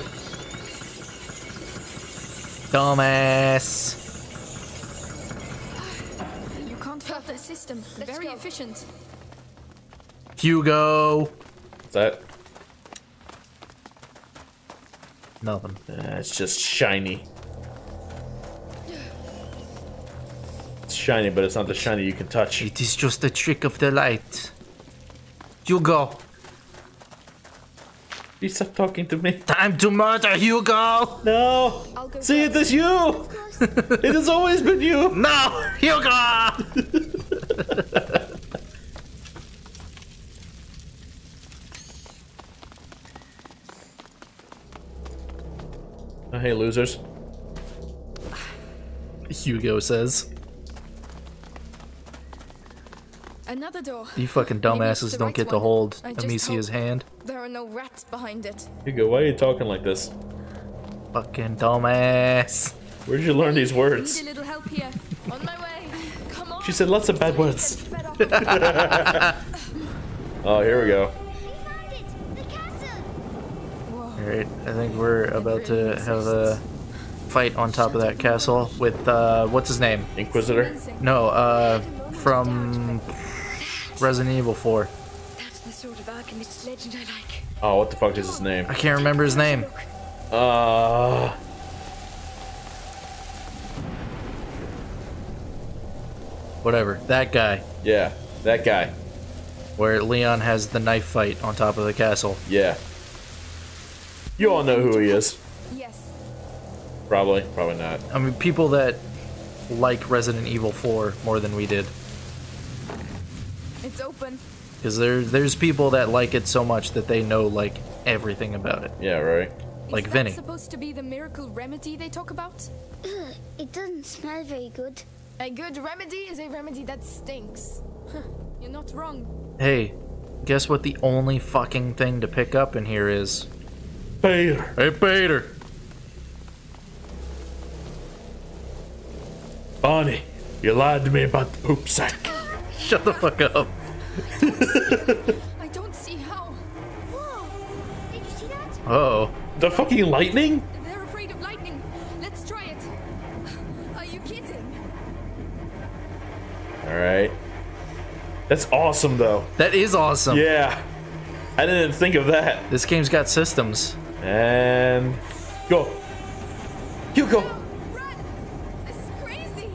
Dumbass. You can't fail the system. Very efficient. Hugo. What's that? Nothing. Uh, it's just shiny. It's shiny, but it's not the shiny you can touch. It is just a trick of the light. Hugo. You stop talking to me. Time to murder Hugo. No. See, it is you. It has always been you. No, Hugo. Oh, hey, losers. Hugo says. Another door. You fucking Maybe it's dumbasses the don't right get to one. hold I just Amicia's hope hand. There are no rats behind it. Hugo, why are you talking like this? Fucking dumbass. Where'd you learn these words? Need a little help here. On my way. Come on. She said lots of bad words. Oh, here we go. Alright, I think we're about to have a fight on top of that castle with, uh, what's his name? Inquisitor? No, uh, from Resident Evil four. That's the sort of alchemist's legend I like. Oh, what the fuck is his name? I can't remember his name. Uh. Whatever. That guy. Yeah, that guy. Where Leon has the knife fight on top of the castle. Yeah. You all know who he is. Yes. Probably. Probably not. I mean, people that like Resident Evil four more than we did. It's open. Because there, there's people that like it so much that they know, like, everything about it. Yeah, right. Like Is Vinny. that supposed to be the miracle remedy they talk about? Ugh, it doesn't smell very good. A good remedy is a remedy that stinks. Huh, you're not wrong. Hey, guess what the only fucking thing to pick up in here is? Peter. Hey, Peter. Bonnie, you lied to me about the poop sack. Shut the fuck up. I don't see how. Whoa! Did you see that? Oh. The fucking lightning? They're afraid of lightning. Let's try it. Are you kidding? Alright. That's awesome, though. That is awesome. Yeah. I didn't think of that. This game's got systems. And... Go. You go. Run! This is crazy.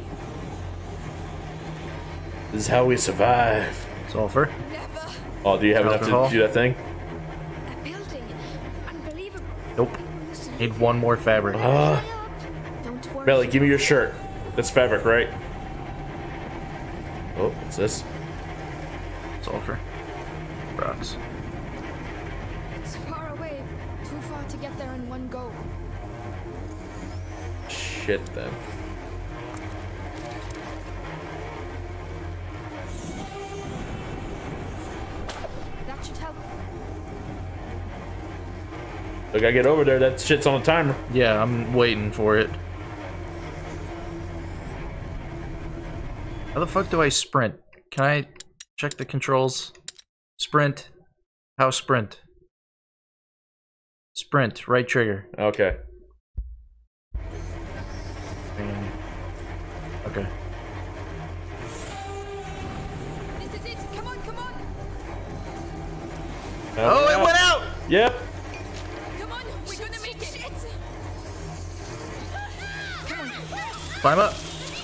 This is how we survive. Sulfur. Never. Oh, do you have Alcohol. enough to do that thing? A building. Unbelievable. Nope. Need one more fabric. Uh, Don't worry. Belly, give me your shirt. That's fabric, right? Oh, what's this? Sulfur. Rocks. It's far away. Too far to get there in one go. Shit, then. That should help. Look, I get over there, that shit's on the timer. Yeah, I'm waiting for it. How the fuck do I sprint? Can I check the controls? Sprint. How sprint? Sprint, right trigger. Okay. Okay. This is it. Come on, come on. Oh, it went out! Yep. Come on. We're gonna make it. Shit. Come on. Climb up.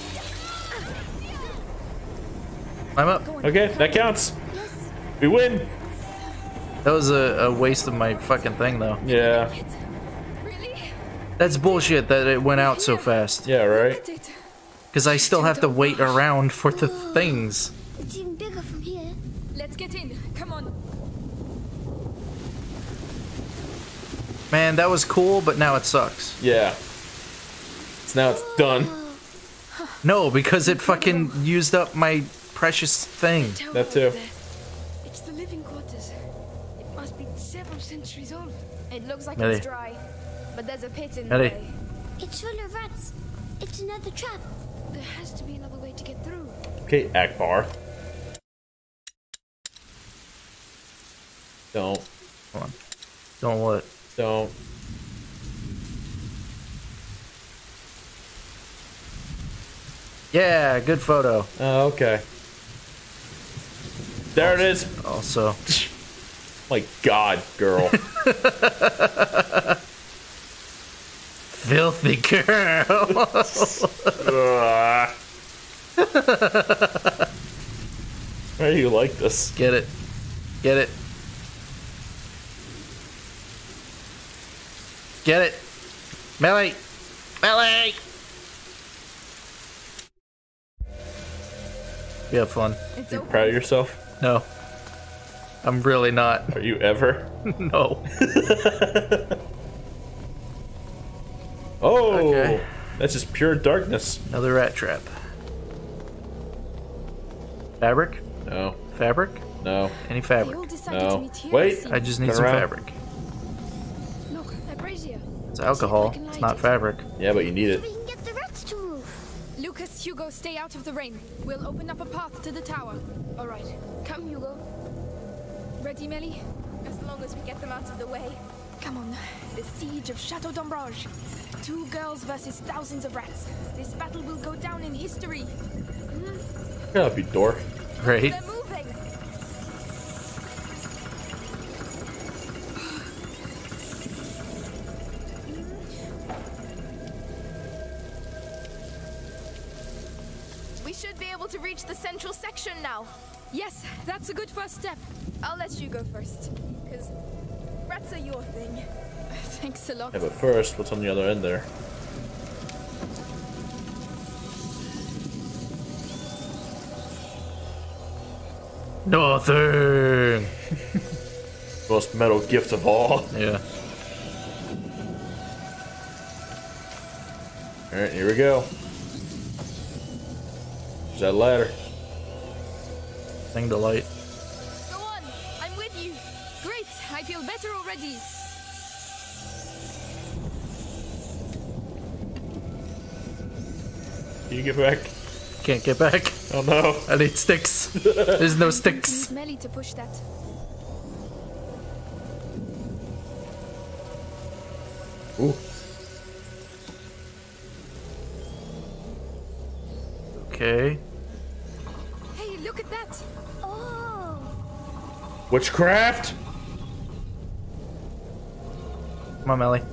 Climb up. Okay, that counts. We win. That was a, a waste of my fucking thing, though. Yeah. Really? That's bullshit that it went out so fast. Yeah, right? Because I still have to wait around for the things. It's even bigger from here. Let's get in. Come on. Man, that was cool, but now it sucks. Yeah. So now it's done. No, because it fucking used up my precious thing. That too. It's the living quarters. It must be several centuries old. It looks like Nelly. it's dry, but there's a pit in Nelly. the way. It's full of rats. It's another trap. There has to be another way to get through. Okay, Akbar. Don't. Come on. Don't what? Don't. Yeah, good photo. Oh, okay. There it is. Also. My God, girl. Filthy girl. Why do you like this? Get it. Get it. Get it. Melly. Melly. You have fun. It's You open. proud of yourself? No. I'm really not. Are you ever? No. Oh, Okay. that's just pure darkness. Another rat trap. Fabric? No, Fabric? no, Any They fabric? all decided no. to meet here. Wait. it seems. I just need Turn some around. fabric. Look, a brazier. It's alcohol. It's not fabric. Yeah, but you need it. We can get the rats to move. Lucas, Hugo, stay out of the rain. We'll open up a path to the tower. All right, come, Hugo. Ready, Melly? As long as we get them out of the way. Come on. The siege of Chateau d'Ombrage. Two girls versus thousands of rats. This battle will go down in history. Shut up, you dork. Right? They're moving. to reach the central section now. Yes, that's a good first step. I'll let you go first, because rats are your thing. Thanks a lot. Yeah, but first, what's on the other end there? Nothing. Most metal gift of all. Yeah. Alright, here we go. There's that ladder. Thing to light. Go on, I'm with you. Great, I feel better already. Can you get back? Can't get back. Oh no. I need sticks. There's no sticks. Smelly to push that. Ooh. Okay. Hey, look at that. Oh. Witchcraft? Come on, Melly.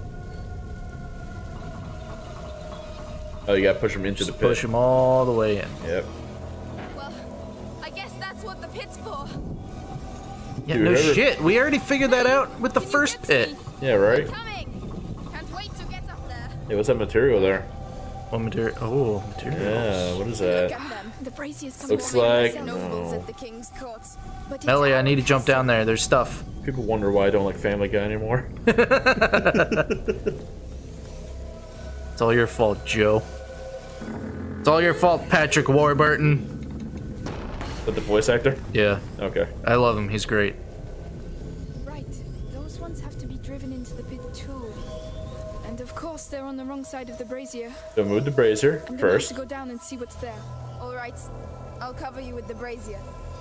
Oh, you gotta push him into Just the pit. push him all the way in. Yep. Well, I guess that's what the pit's for. Yeah, Dude, no ever- shit. We already figured that out with the Can you first get to pit. me? Yeah, right? Coming. Can't wait to get up there. Hey, what's that material there? What material? Oh, materials. Yeah, what is Look that? at them. The braziers come Looks from like- nobles no. at the king's court. But it's Melly, I our need to jump castle. down there. There's stuff. People wonder why I don't like Family Guy anymore. It's all your fault, Joe. It's all your fault, Patrick Warburton. But the voice actor? Yeah, Okay. I love him. He's great. Right. Those ones have to be driven into the pit too. And of course, they're on the wrong side of the brazier. So move the brazier I'm gonna first. have to go down and see what's there. All right. I'll cover you with the brazier.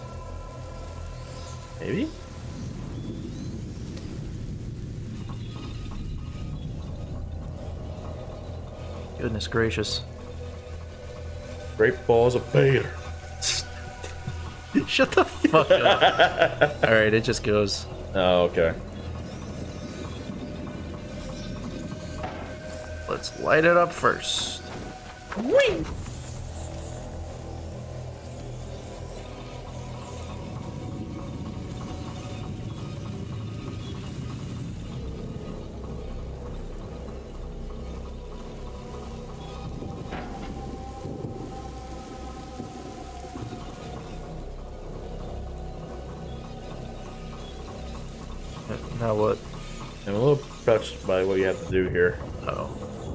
Maybe? Goodness gracious. Great balls of Bader. Shut the fuck up. Alright, it just goes. Oh, okay. Let's light it up first. Whee! Now what? I'm a little touched by what you have to do here. Oh.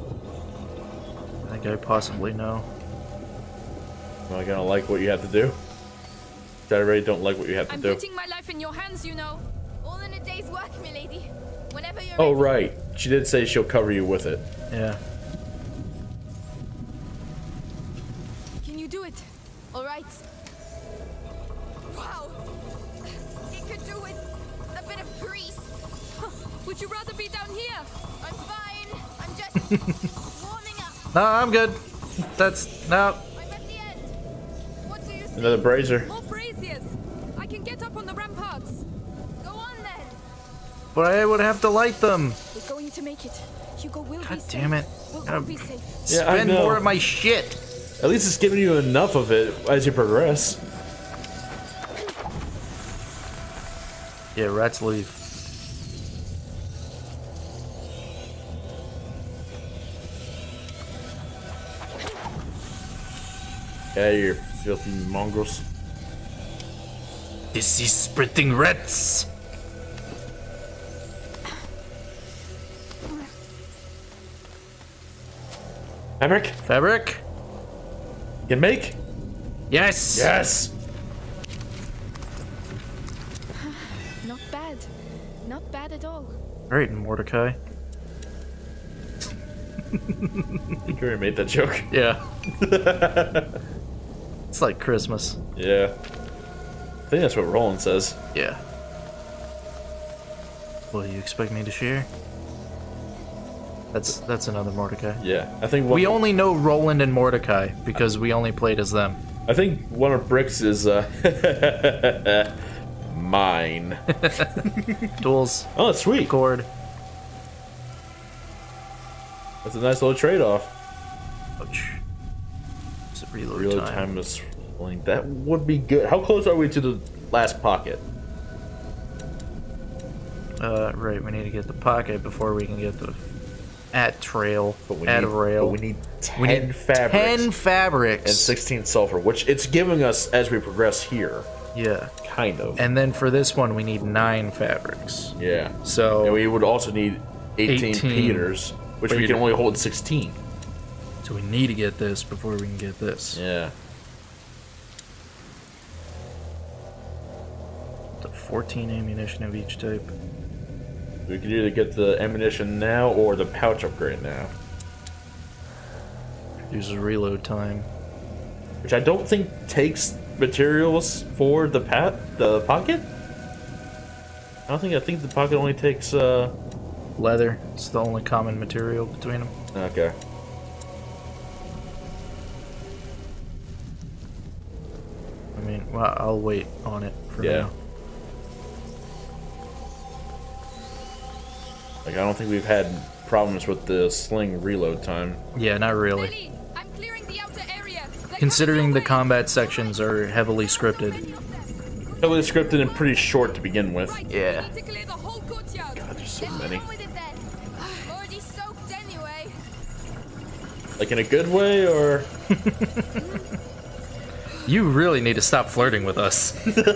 I think I possibly know. Am I gonna like what you have to do? I really don't like what you have to I'm do. putting my life in your hands, you know. All in a day's work, milady. Whenever you're Oh, ready. right. She did say she'll cover you with it. Yeah. Can you do it? All right. Wow. It could do with a bit of grease. Would you rather be down here? I'm fine. I'm just warming up. No, I'm good. That's no. I'm at the end. What do you say? Another brazier. More braziers. I can get up on the ramparts. Go on then. But I would have to light them. We're going to make it. Hugo will God be safe. damn it. We'll Gotta all be safe. Yeah, I Spend know. more of my shit. At least it's giving you enough of it as you progress. Yeah, rats leave. Yeah, you filthy mongrels. This is sprinting rats. Fabric? Fabric? You can make? Yes. Yes! Not bad. Not bad at all. Great, Mordecai. I think you already made that joke. Yeah. It's like Christmas. Yeah. I think that's what Roland says. Yeah. What do you expect me to share? That's that's another Mordecai. Yeah, I think one, We only know Roland and Mordecai because we only played as them. I think one of Brick's is uh mine. Duels. Oh, that's sweet. Cord. That's a nice little trade-off. Ouch. It's a reload, Reload time. time is Like, that would be good. How close are we to the last pocket? Uh, right, we need to get the pocket before we can get the at trail. But we at need, rail. But we need ten we need fabrics. ten fabrics. And sixteen sulfur, which it's giving us as we progress here. Yeah. Kind of. And then for this one, we need nine fabrics. Yeah. So. And we would also need eighteen, eighteen Peters, which we can only hold sixteen. So we need to get this before we can get this. Yeah. The fourteen ammunition of each type. We could either get the ammunition now or the pouch upgrade now. Uses reload time. Which I don't think takes materials for the pat the pocket? I don't think I think the pocket only takes uh leather. It's the only common material between them. Okay. I mean, well, I'll wait on it for Yeah. now. Like, I don't think we've had problems with the sling reload time. Yeah, not really. Considering the combat sections are heavily scripted. Heavily scripted and pretty short to begin with. Yeah. God, there's so many. Like, in a good way, or? You really need to stop flirting with us.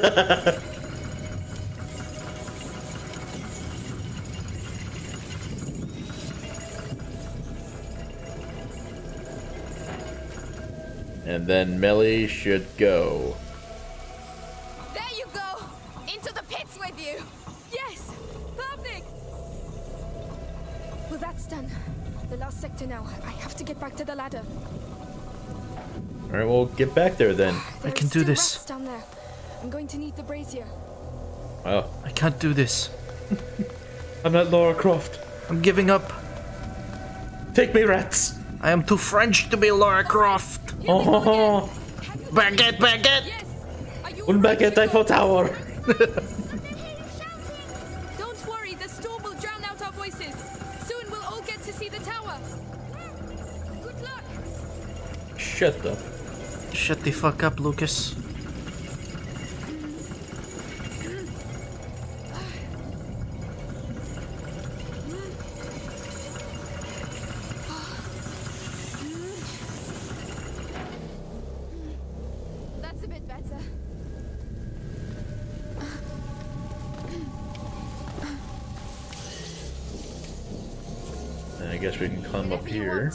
And then Melly should go. There you go! Into the pits with you! Yes! Perfect! Well, that's done. The last sector now. I have to get back to the ladder. Alright, well, get back there then. I can do this. Rats down there. I'm going to need the brazier. Oh. I can't do this. I'm not Lara Croft. I'm giving up. Take me, rats! I am too French to be Lara Croft. Oh, baguette, baguette! Un baguette Eiffel Tower! Don't worry, the storm will drown out our voices. Soon we'll all get to see the tower. Good luck. Shut up. Shut the fuck up, Lucas. That's a bit better. And I guess we can climb up here.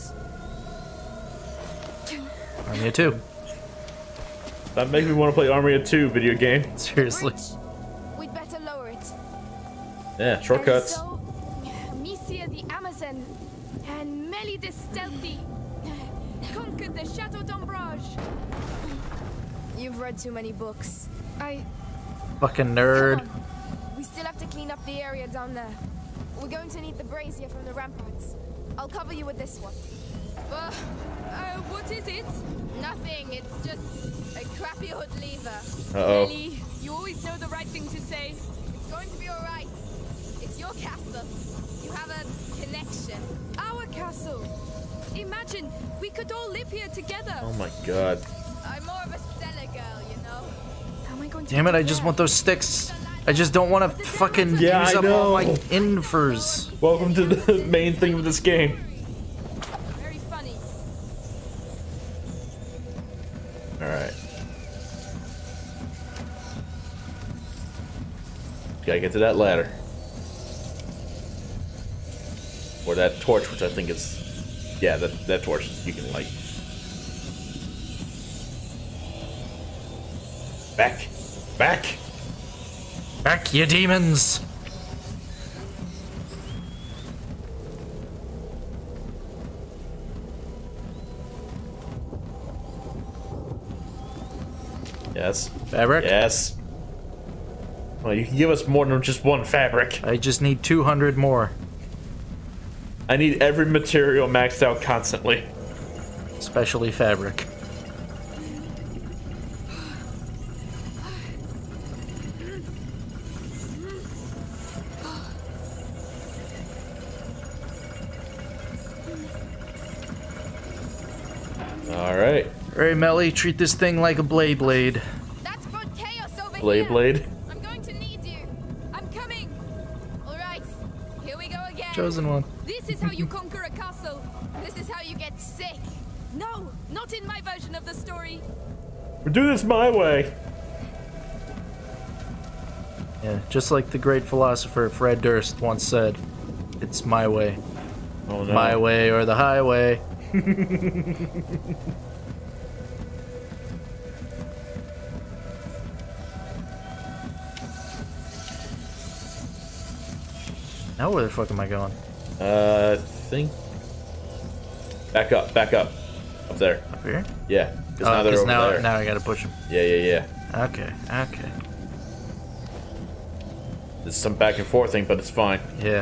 Army of Two. That makes me want to play Army of Two video game. Seriously. We'd better lower it. Yeah, shortcuts. And so, Misia the Amazon and Melly the Stealthy conquered the Chateau d'Ombrage. You've read too many books. I... Fucking nerd. Come on. We still have to clean up the area down there. We're going to need the brazier from the ramparts. I'll cover you with this one. Uh, uh, what is it? Nothing. It's just a crappy old lever. Uh-oh. Melly, you always know the right thing to say. It's going to be all right. It's your castle. You have a connection. Our castle. Imagine, we could all live here together. Oh my god. I'm more of a Stella girl, you know. How am I going to Damn it, do I just that? want those sticks. I just don't want to fucking Yeah, use I up all know. my infers. Welcome to the main thing of this game. Very funny. Alright. Gotta get to that ladder. Or that torch, which I think is... Yeah, that, that torch you can light. Back! Back! Back, you demons! Yes. Fabric? Yes. Well, you can give us more than just one fabric. I just need two hundred more. I need every material maxed out constantly. Especially fabric. Alright. Alright, Melly, treat this thing like a blade blade. That's brought chaos over Blade here. blade. I'm going to need you. I'm coming. All right, here we go again. Chosen one. This is how you conquer a castle. This is how you get sick. No, not in my version of the story. We're doing this my way. Yeah, just like the great philosopher Fred Durst once said, it's my way. Oh no. My way or the highway. Now where the fuck am I going? Uh, I think. Back up, back up. Up there. Up here? Yeah. Because Oh, now they're 'cause over now, there. now I gotta push them. Yeah, yeah, yeah. Okay, okay. There's some back and forth thing, but it's fine. Yeah.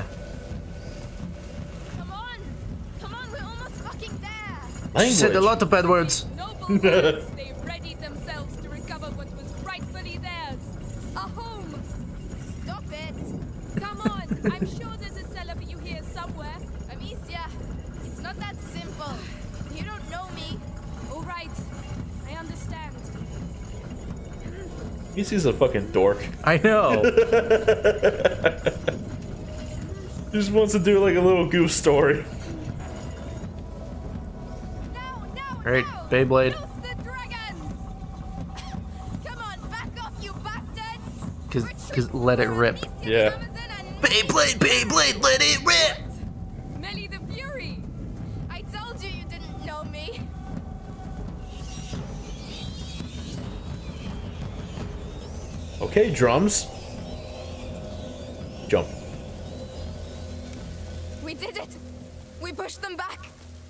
Come on. Come on, we're almost fucking there. She said a lot of bad words. Noble ones, they readied themselves to recover what was rightfully theirs. A home. Stop it. Come on. I'm sure there's a cellar for you here somewhere. Amicia, it's not that simple. You don't know me. All right. I understand. He's a fucking dork. I know. He just wants to do like a little goose story. Alright, Beyblade. Come on, back off, you bastards. Cause, cause let it rip. Yeah. Beyblade, Beyblade, let it rip! Melly the Fury. I told you you didn't know me. Okay, drums. Jump. We did it. We pushed them back.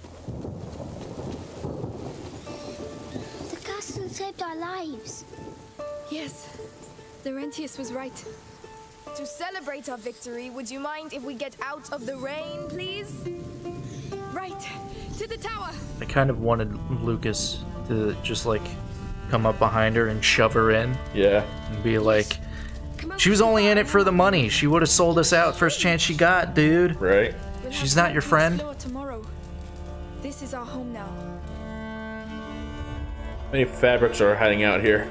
The castle saved our lives. Yes, Laurentius was right. To celebrate our victory, would you mind if we get out of the rain, please? Right, to the tower. I kind of wanted Lucas to just like come up behind her and shove her in. Yeah. And be like, she was only in it for the money. She would have sold us out first chance she got, dude. Right. We'll She's have not to your make friend. this law tomorrow. This is our home now. How many fabrics are hiding out here?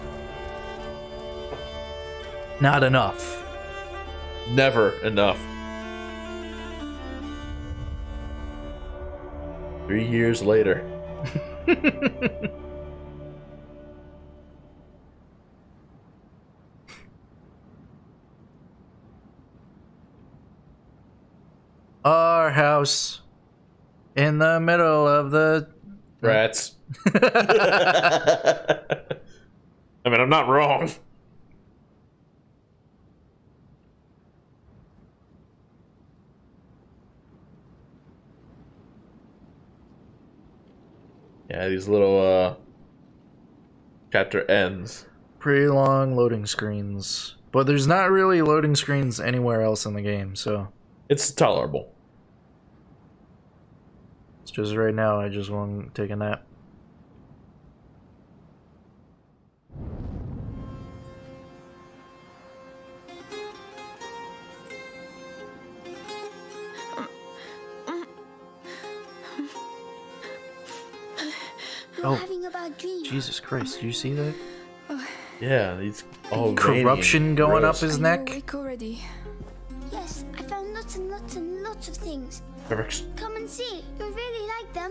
Not enough. Never enough. Three years later. Our house in the middle of the Rats. I mean, I'm not wrong. Yeah, these little uh chapter ends. pretty long loading screens. But there's not really loading screens anywhere else in the game, so It's tolerable. it's just right now I just want to take a nap. You're Oh. having a bad dream. Jesus Christ, do you see that? Yeah, these all Corruption going up gross. his Are you neck? awake already? Yes, I found lots and lots and lots of things. Fabrics. Come and see. You'll really like them.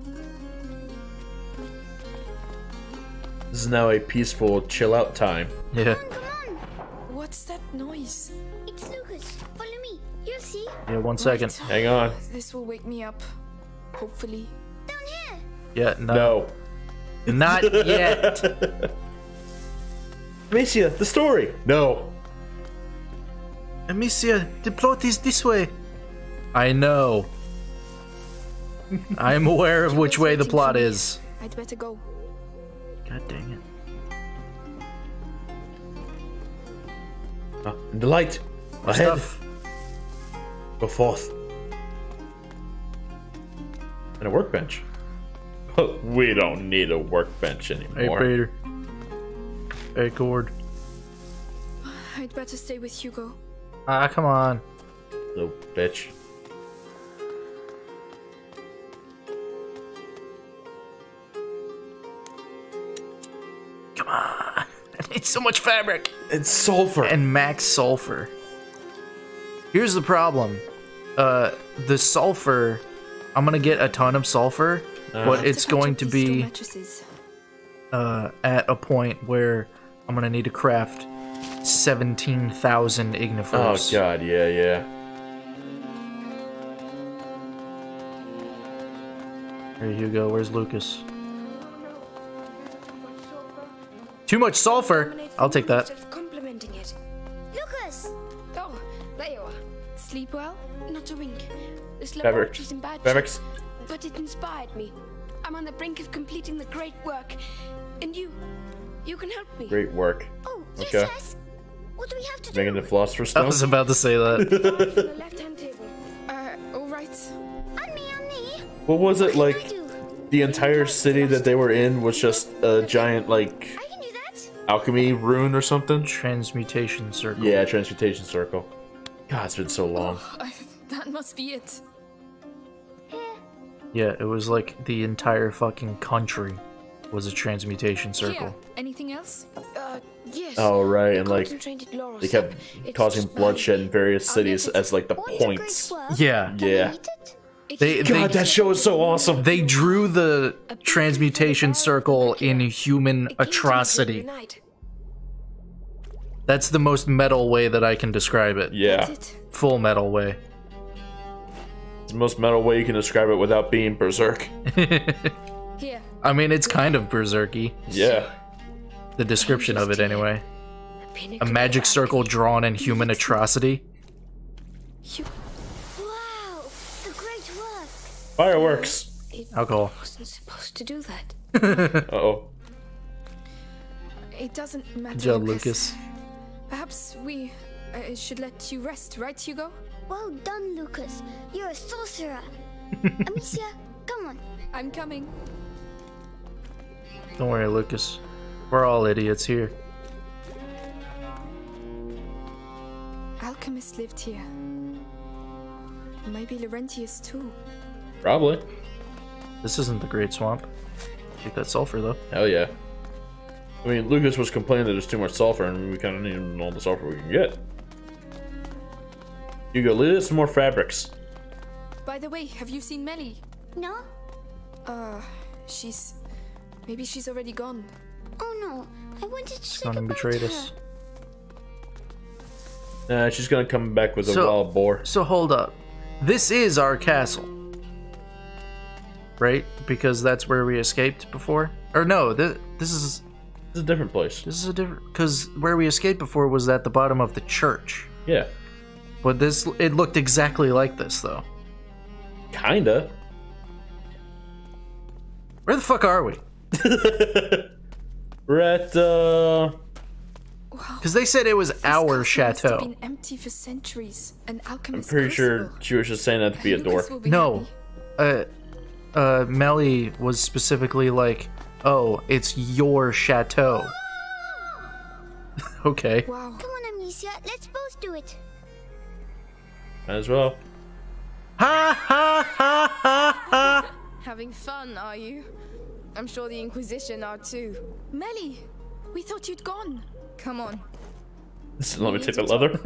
This is now a peaceful chill out time. Yeah. Come on. What's that noise? It's Lucas. Follow me. You'll see. Yeah, one second. Hang on. This will wake me up. Hopefully. Down here. Yeah, no. No. Not yet. Amicia, the story. No. Amicia, the plot is this way. I know. I'm aware of which way the plot is. I'd better go. God dang it. Ah, in the light. More Ahead. stuff. Go forth. And a workbench. We don't need a workbench Hey, anymore. Peter. Hey, Cord. I'd better stay with Hugo. Ah, come on. Little bitch. I need so much fabric. It's sulfur. And max sulfur. Here's the problem. Uh, the sulfur, I'm gonna get a ton of sulfur, uh, but it's going to be uh, at a point where I'm gonna need to craft seventeen thousand ignifers. Oh god, yeah, yeah. There you go. Where's Lucas? Too much sulfur. I'll take that. Complimenting it. Lucas! Oh, there you are. Sleep well? Not a wink. This Fabric. laboratory's in bad Fabrics. shape, but it inspired me. I'm on the brink of completing the great work, and you, you can help me. Great work. Oh, yes, Okay. yes. What do we have to do? Making the philosopher's stone. I was about to say that. From the left-hand table. Uh, alright. On me, on me. What was it What like? can I do? The entire city that they were in was just a giant like I can do that. alchemy rune or something. Transmutation circle. Yeah, transmutation circle. God, it's been so long. Oh, I, that must be it. Yeah, it was like the entire fucking country was a transmutation Here, circle. anything else? Uh, yes. Oh right, The and like concentrated laurel they kept sap. It's causing just bloodshed in various I'll cities get it. as like the What's a great points. work? Yeah. Can we Yeah. eat it? They, they, God, that show is so awesome. they drew the transmutation circle in human It came to me during atrocity. the night. That's the most metal way that I can describe it. Yeah, That's it. Full metal way. it's the most metal way you can describe it without being berserk. Here. I mean, it's kind of berserky. Yeah. The description of it, anyway. A A pinnacle magic of circle alchemy. drawn in human atrocity. You. Wow, the great work. Fireworks. It Alcohol. wasn't supposed to do that. Uh oh. It doesn't matter. Joe Lucas. Lucas. Perhaps we uh, should let you rest, right, Hugo? Well done, Lucas. You're a sorcerer. Amicia, come on. I'm coming. Don't worry, Lucas. We're all idiots here. Alchemist lived here. Maybe Laurentius too. Probably. This isn't the Great Swamp. Take that sulfur, though. Hell yeah. I mean, Lucas was complaining that there's too much sulfur, and we kind of need all the sulfur we can get. Hugo, lead us some more fabrics. By the way, have you seen Melly? No? Uh, she's... Maybe she's already gone. Oh no, I wanted to She's say gone and goodbye betrayed to us. her. Nah, she's gonna come back with a So- wild boar. So hold up. This is our castle. Right? Because that's where we escaped before? Or no, this, this is... This is a different place. This is a different... Because where we escaped before was at the bottom of the church. Yeah. But this... It looked exactly like this, though. Kinda. Where the fuck are we? We're at, uh... Because they said it was This our castle must have chateau. been empty for centuries. An I'm alchemist's pretty sure crucible. she was just saying that to be a door. Lucas will be No. happy. Uh, uh, Melly was specifically like, oh, it's your chateau. Okay. Wow. Come on, Amicia, let's both do it. Might as well. Ha ha ha ha ha! Having fun, are you? I'm sure the Inquisition are too. Melly, we thought you'd gone. Come on. Listen, let me take the leather.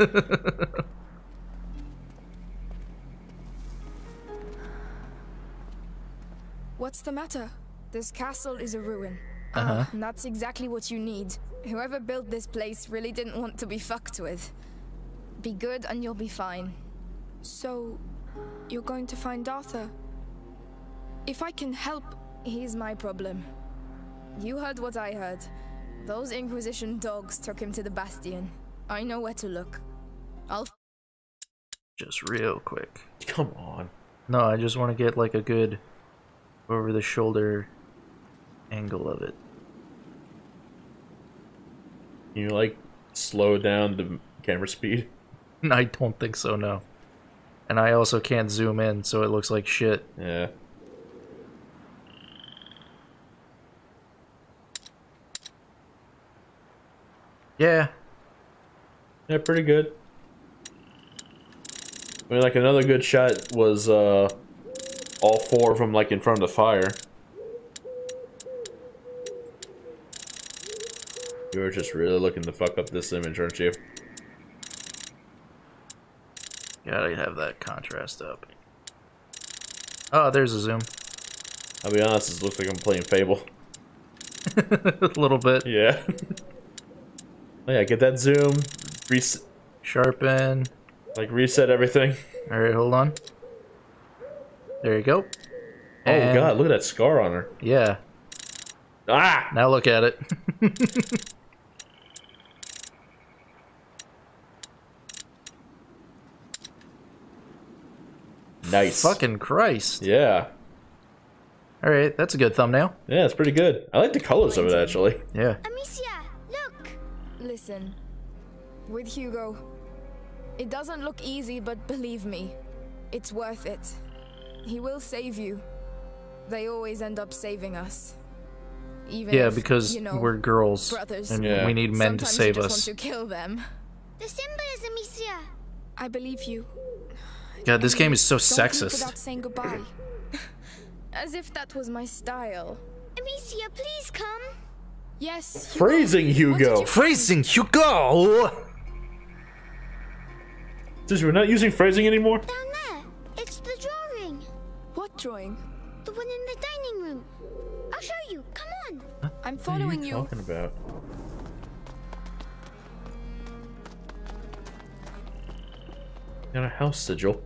What's the matter? This castle is a ruin. Uh-huh. And that's exactly what you need. Whoever built this place really didn't want to be fucked with. Be good and you'll be fine. So, you're going to find Arthur? If I can help, he's my problem. You heard what I heard. Those Inquisition dogs took him to the Bastion. I know where to look. I'll... Just real quick. Come on. No, I just want to get like a good over the shoulder angle of it. Can you, like, slow down the camera speed? I don't think so, no. And I also can't zoom in, so it looks like shit. Yeah. Yeah. Yeah, pretty good. I mean, like, another good shot was, uh, all four of them, like, in front of the fire. You were just really looking to fuck up this image, aren't you? Gotta have that contrast up. Oh, there's a zoom. I'll be honest, this looks like I'm playing Fable. A little bit. Yeah. Oh yeah, get that zoom. Reset. Sharpen. Like, reset everything. Alright, hold on. There you go. Oh And god, look at that scar on her. yeah. Ah! Now look at it. Nice. Fucking Christ. Yeah. Alright, that's a good thumbnail. Yeah, it's pretty good. I like the colors of it, actually. Yeah. Amicia, look! Listen, with Hugo, it doesn't look easy, but believe me, it's worth it. He will save you. They always end up saving us. Even Yeah, if, because you know, we're girls, brothers. and Yeah. we need men to Sometimes save you just us. want to kill them. The symbol is Amicia. I believe you. God, this game is so Don't leave sexist. without saying goodbye. As if that was my style. Amicia, please come. Yes. Phrasing Hugo. Phrasing Hugo! Just we're not using phrasing anymore? Down there. It's the drawing. What drawing? The one in the dining room. I'll show you. Come on. I'm What are following you you. talking about? Got a house sigil.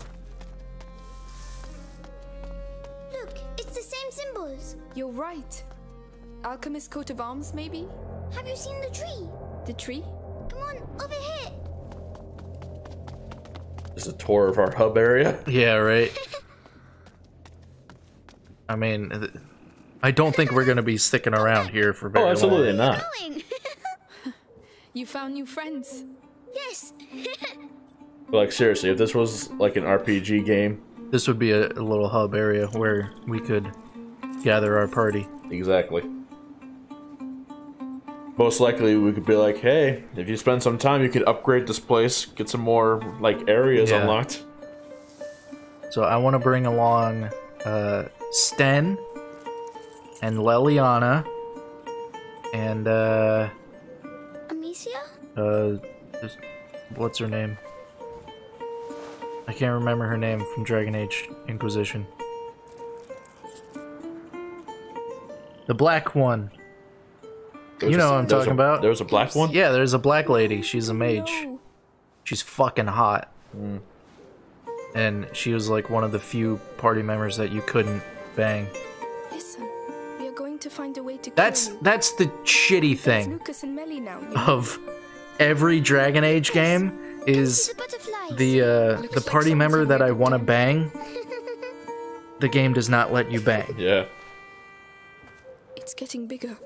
Look, it's the same symbols. You're right. Alchemist coat of arms, maybe? Have you seen the tree? The tree? Come on, over here. Just a tour of our hub area. Yeah, right. I mean, th- I don't think we're gonna be sticking around here for very Oh, absolutely long. not. Going. You found new friends. Yes. But like, seriously, if this was like an R P G game, This would be a, a little hub area where we could gather our party. exactly. Most likely, we could be like, hey, if you spend some time, you could upgrade this place, get some more like areas Yeah. unlocked. So I want to bring along uh, Sten and Leliana and uh, Amicia? uh, this- what's her name? I can't remember her name from Dragon Age Inquisition. The black one. There's You know a- what I'm there's talking a- about. There's a black one? Yeah, there's a black lady. She's a mage. No. She's fucking hot. Mm. And she was like one of the few party members that you couldn't bang. Listen, we are going to find a way to That's kill you. that's the shitty It's thing Lucas and Melly now. you know? of every Dragon Age game is The butterflies. the uh, Looks the like party someone's member that I already want to done. bang. The game does not let you bang. Yeah. It's getting bigger.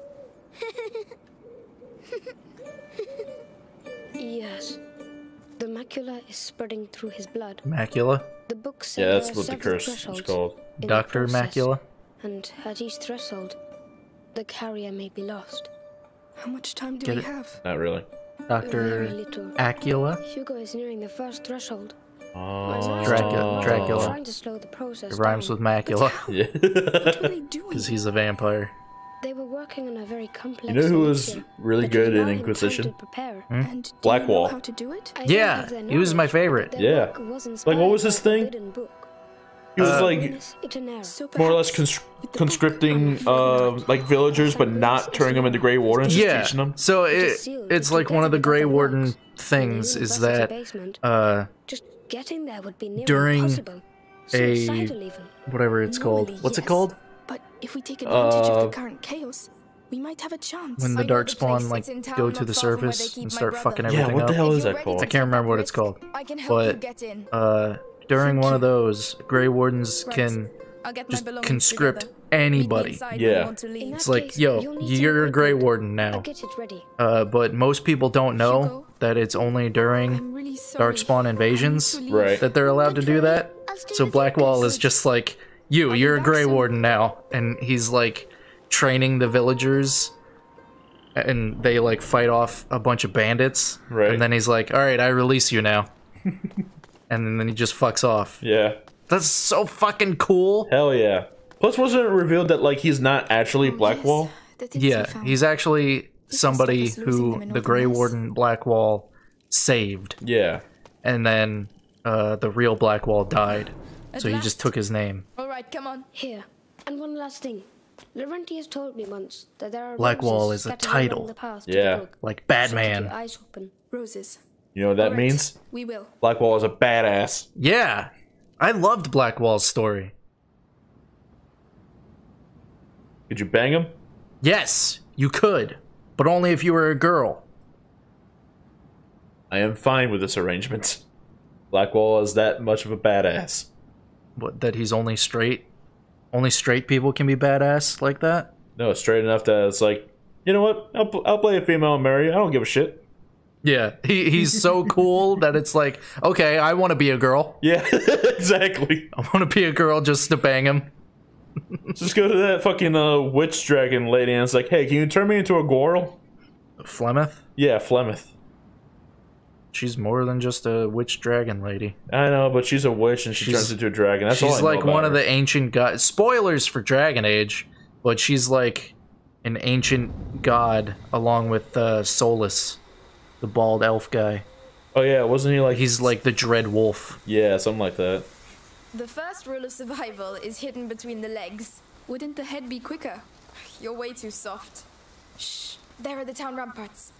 Yes. The macula is spreading through his blood. Macula, The book said Yeah, that's there are what the several curse is thresholds called. in the Doctor process, Macula. And at each threshold, the carrier may be lost. How much time do Get we it? have? Not really. Very Doctor little. Acula, Hugo is nearing the first threshold. Oh. Dracula- Dracula. Trying to slow the process it rhymes down. with macula Yeah. What are they doing? because he's a vampire. They were working on a very complex You know who was elixir really that good would in allow him Inquisition? time to prepare. And do Blackwall. you know how to do it? I don't Yeah, have their he was my knowledge, but favorite. their Yeah. work was Like, what was inspired his by a thing? forbidden book. He was Uh, like Luminous Itinera. So more or less perhaps cons- with the conscripting book, I'm uh, like villagers, but not turning them into Grey Wardens, just Yeah, teaching them. so it, sealed it's to like one of the together Grey with other Warden works. things In the is university that basement, uh, just getting there would be near during impossible. a- Suicidal even. whatever it's called. Normally, What's it yes. called? But if we take advantage of Uh, the current chaos, we might have a chance. When the I know dark the spawn place like is in town, go to not the far from where they surface keep and my start brother. fucking Yeah, everything what the up. hell If is you're that ready called? to I can't remember take what that it's called. risk, I can help you But get in. uh, during one of those, Grey Wardens Right. can I'll get my just belongings conscript together. Meet me anybody. inside when Yeah. you want to In leave. that It's like, case, yo, you'll need some you're a Grey equipment. Warden I'll now. get it ready. Uh, but most people don't know Hugo, that it's only during I'm really sorry. Darkspawn I invasions need to leave. Right. that they're allowed to do that. I'll stay So with you Blackwall guys. is just like, you, I'll be you're a back Grey soon. Warden now. And he's like training the villagers. And they like fight off a bunch of bandits. Right. And then he's like, alright, I release you now. And then he just fucks off. Yeah. That's so fucking cool. Hell yeah. Plus, wasn't it revealed that like he's not actually Blackwall? The things we Yeah, found. he's actually somebody who the Grey Warden Blackwall saved. Yeah. And then uh, the real Blackwall died. At so he last. just took his name. All right, come on. Here. And one last thing. Laurentius told me once that there are Blackwall roses is a scattered along title. the path to Yeah. the book. Like So keep Batman. your eyes open. Roses. You know what that All right, means? We will. Blackwall is a badass. Yeah. I loved Blackwall's story. Could you bang him? Yes, you could. But only if you were a girl. I am fine with this arrangement. Blackwall is that much of a badass. What, that he's only straight? Only straight people can be badass like that? No, straight enough that it's like, you know what? I'll, I'll play a female and marry. I don't give a shit. Yeah, he, he's so cool that it's like, okay, I want to be a girl. Yeah, exactly. I want to be a girl just to bang him. Just go to that fucking uh, witch dragon lady and it's like, hey, can you turn me into a girl? Flemeth? Yeah, Flemeth. She's more than just a witch dragon lady. I know, but she's a witch and she She's- turns into a dragon. That's all I She's know like about one of her. the ancient gods. Spoilers for Dragon Age, but she's like an ancient god along with uh, Solus, the bald elf guy. Oh yeah, wasn't he like... He's like the Dread Wolf. Yeah, something like that. The first rule of survival is hidden between the legs. Wouldn't the head be quicker? You're way too soft. Shh. There are the town ramparts.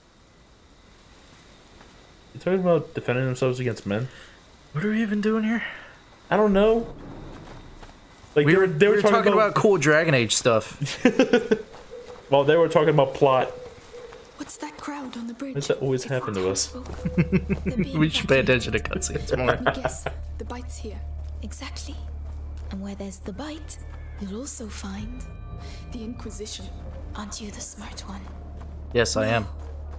You talking about defending themselves against men? What are we even doing here? I don't know. Like We they were, were, they we were were talking, talking about, about cool Dragon Age stuff. well, they were talking about plot. What's that crowd on the bridge? Why does that always happen to us? We should pay attention to cutscenes more. Let me guess. The bite's here. Exactly. And where there's the bite, you'll also find the Inquisition. Aren't you the smart one? Yes, I am.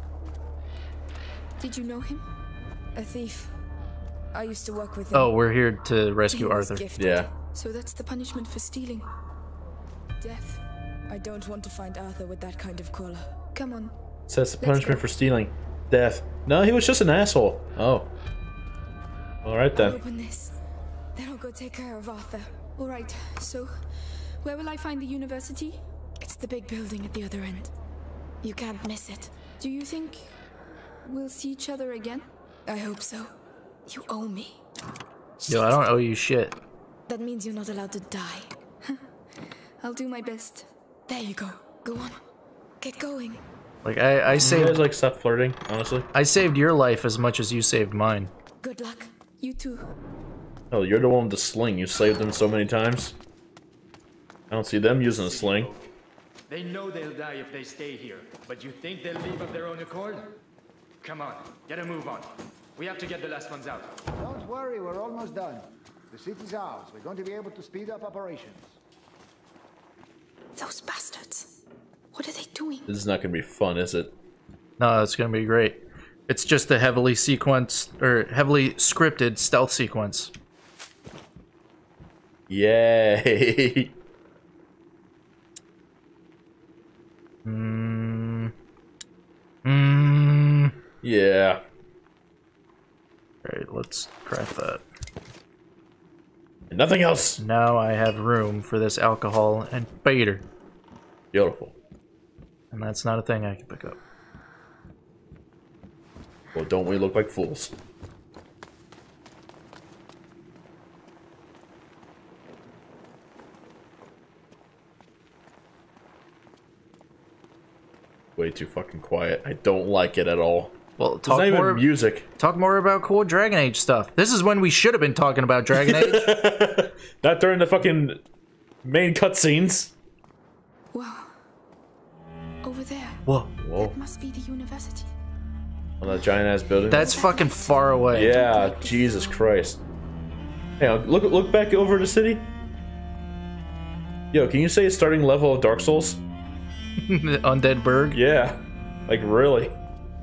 Did you know him? A thief. I used to work with him. Oh, we're here to rescue He was Arthur. gifted. Yeah. So that's the punishment for stealing. Death. I don't want to find Arthur with that kind of collar. Come on. So that's the Let's punishment go. for stealing. Death. No, he was just an asshole. Oh. Alright I'll then. open this. Then I'll go take care of Arthur. All right. So, where will I find the university? It's the big building at the other end. You can't miss it. Do you think we'll see each other again? I hope so. You owe me. Yo, I don't owe you shit. That means you're not allowed to die. I'll do my best. There you go. Go on. Get going. Like, I, I You saved... guys like stop flirting, honestly? I saved your life as much as you saved mine. Good luck. You too. Oh, you're the one with the sling. You saved them so many times. I don't see them using a sling. They know they'll die if they stay here, but you think they'll leave of their own accord? Come on, get a move on. We have to get the last ones out. Don't worry, we're almost done. The city's ours. We're going to be able to speed up operations. Those bastards. What are they doing? This is not gonna be fun, is it? No, it's gonna be great. It's just a heavily sequenced, or heavily scripted stealth sequence. Yay! Mmm. Mmm. Yeah. Alright, let's craft that. And nothing else! Now I have room for this alcohol and Bader. Beautiful. And that's not a thing I can pick up. Well, don't we look like fools? Way too fucking quiet. I don't like it at all. Well, There's talk not even more, music. talk more about cool Dragon Age stuff. This is when we should have been talking about Dragon Age. Not during the fucking main cutscenes. Wow. Over there. Whoa. Whoa. That must be the university. On that giant ass building. That's fucking far away. Yeah, Jesus Christ. Hey, look look back over the city. Yo, can you say starting level of Dark Souls? Undead Berg? Yeah. Like, really?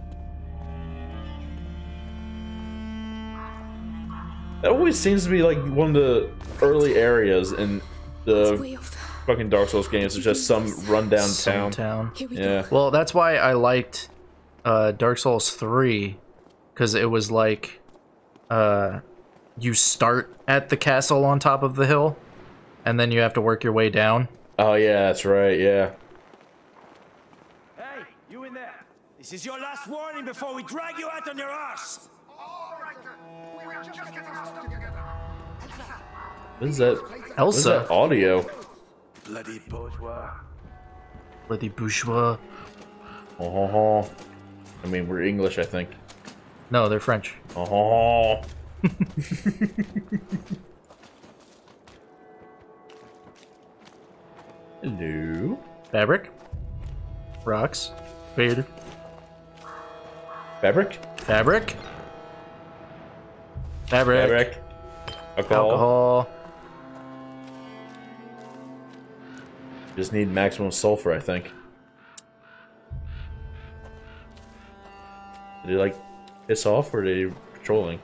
That always seems to be like one of the early areas in the fucking Dark Souls games. It's just some rundown Some town. town. Yeah. Well, that's why I liked uh, Dark Souls three, because it was like uh, you start at the castle on top of the hill, and then you have to work your way down. Oh yeah, that's right. Yeah. Hey, you This is your last warning before we drag you out on your arse. What is that? Elsa. What is that audio? Bloody bourgeois. Bloody bourgeois. Oh, I mean, we're English, I think. No, they're French. Oh. Hello. Fabric. Rocks. Fade. Fabric? Fabric. Fabric. Fabric. Alcohol. Alcohol. Just need maximum sulfur, I think. Did he like piss off or did he patrolling?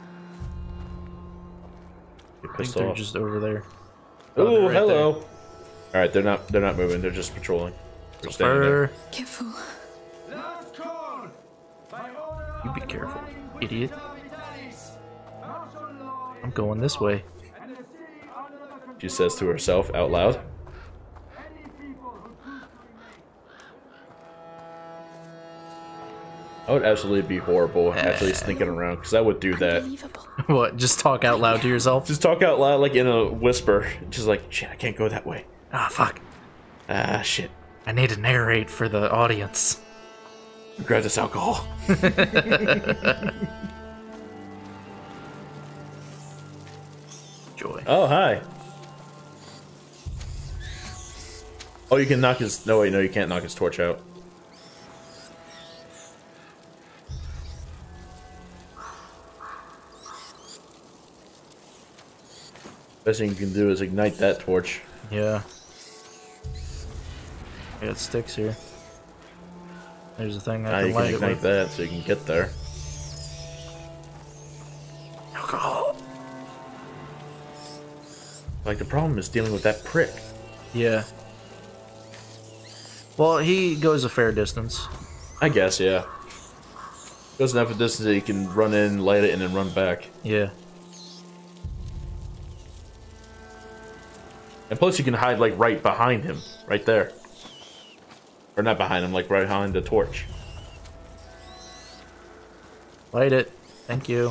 He I think pissed they're off. just over there. Oh, they're right hello. there. All right, they're not. They're not moving. They're just patrolling. They're standing there. Careful. You be careful, idiot. I'm going this way. She says to herself out loud. I would absolutely be horrible actually sneaking around because I would do that. What? Just talk out loud to yourself? Just talk out loud, like in a whisper. Just like, shit, I can't go that way. Ah, fuck. Ah, shit. I need to narrate for the audience. Grab this alcohol. Joy. Oh, hi. Oh, you can knock his... No, wait, no, you can't knock his torch out. Best thing you can do is ignite that torch. Yeah. I got sticks here. There's a thing I Now can you light can it ignite with. that so you can get there. Alcohol. Like, the problem is dealing with that prick. Yeah. Well, he goes a fair distance. I guess, yeah. Goes enough a distance that you can run in, light it, and then run back. Yeah. And plus you can hide, like, right behind him. Right there. Or not behind him, like, right behind the torch. Light it. Thank you.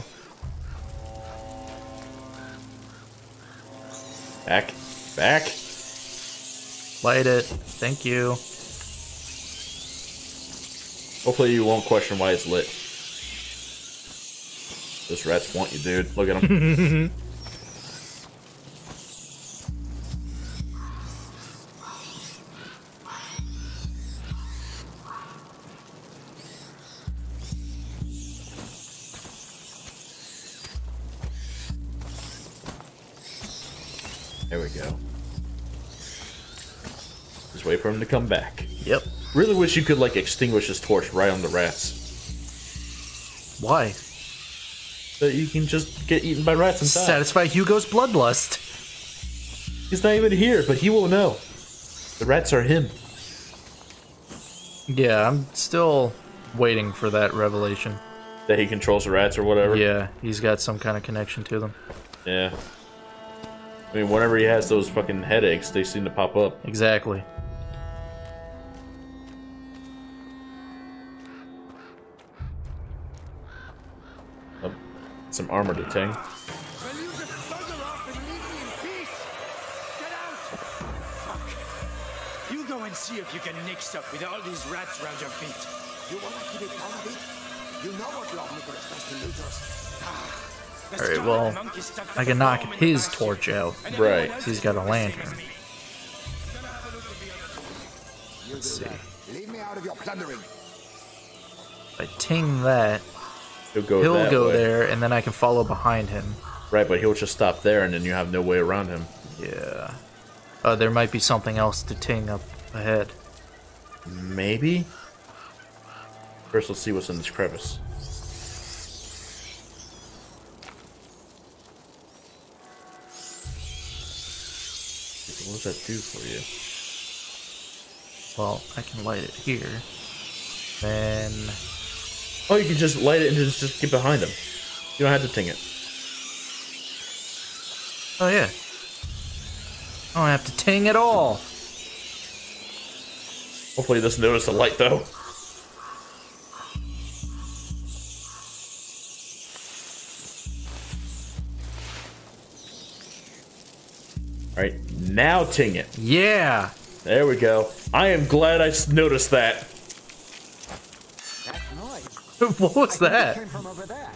Back. Back. Light it. Thank you. Hopefully you won't question why it's lit. Those rats want you, dude. Look at them. There we go. Just wait for him to come back. Yep. Really wish you could, like, extinguish his torch right on the rats. Why? So you can just get eaten by rats inside. Satisfy Hugo's bloodlust. He's not even here, but he will know. The rats are him. Yeah, I'm still waiting for that revelation. That he controls the rats or whatever? Yeah, he's got some kind of connection to them. Yeah. I mean, whenever he has those fucking headaches, they seem to pop up. Exactly. Oh, some armor to ting. You go and see if you can nick stuff with all these rats around your feet. You want to keep it down a bit? You know what Lord Nicholas does to looters. Alright, well, I can knock his torch out. Right. He's got a lantern. Let's see. Leave me out of your plundering. If I ting that, He'll go, he'll that go way. there, and then I can follow behind him. Right, but he'll just stop there, and then you have no way around him. Yeah. Uh, there might be something else to ting up ahead. Maybe? First, let's see what's in this crevice. What does that do for you? Well, I can light it here. Then... Oh, you can just light it and just, just get behind him. You don't have to ting it. Oh, yeah. I don't have to ting at all. Hopefully he doesn't notice the light, though. Right, now ting it. Yeah. There we go. I am glad I s- noticed that. What was that? Came from over there.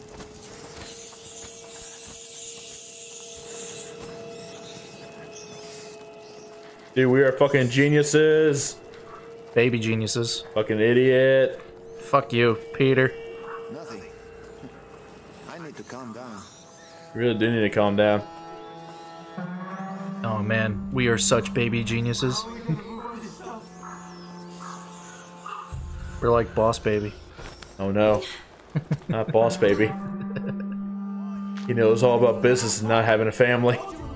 Dude, we are fucking geniuses. Baby geniuses. Fucking idiot. Fuck you, Peter. Nothing. I need to calm down. Really do need to calm down. Oh man, we are such baby geniuses. We're like Boss Baby. Oh no. Not Boss Baby. He knows all about business and not having a family.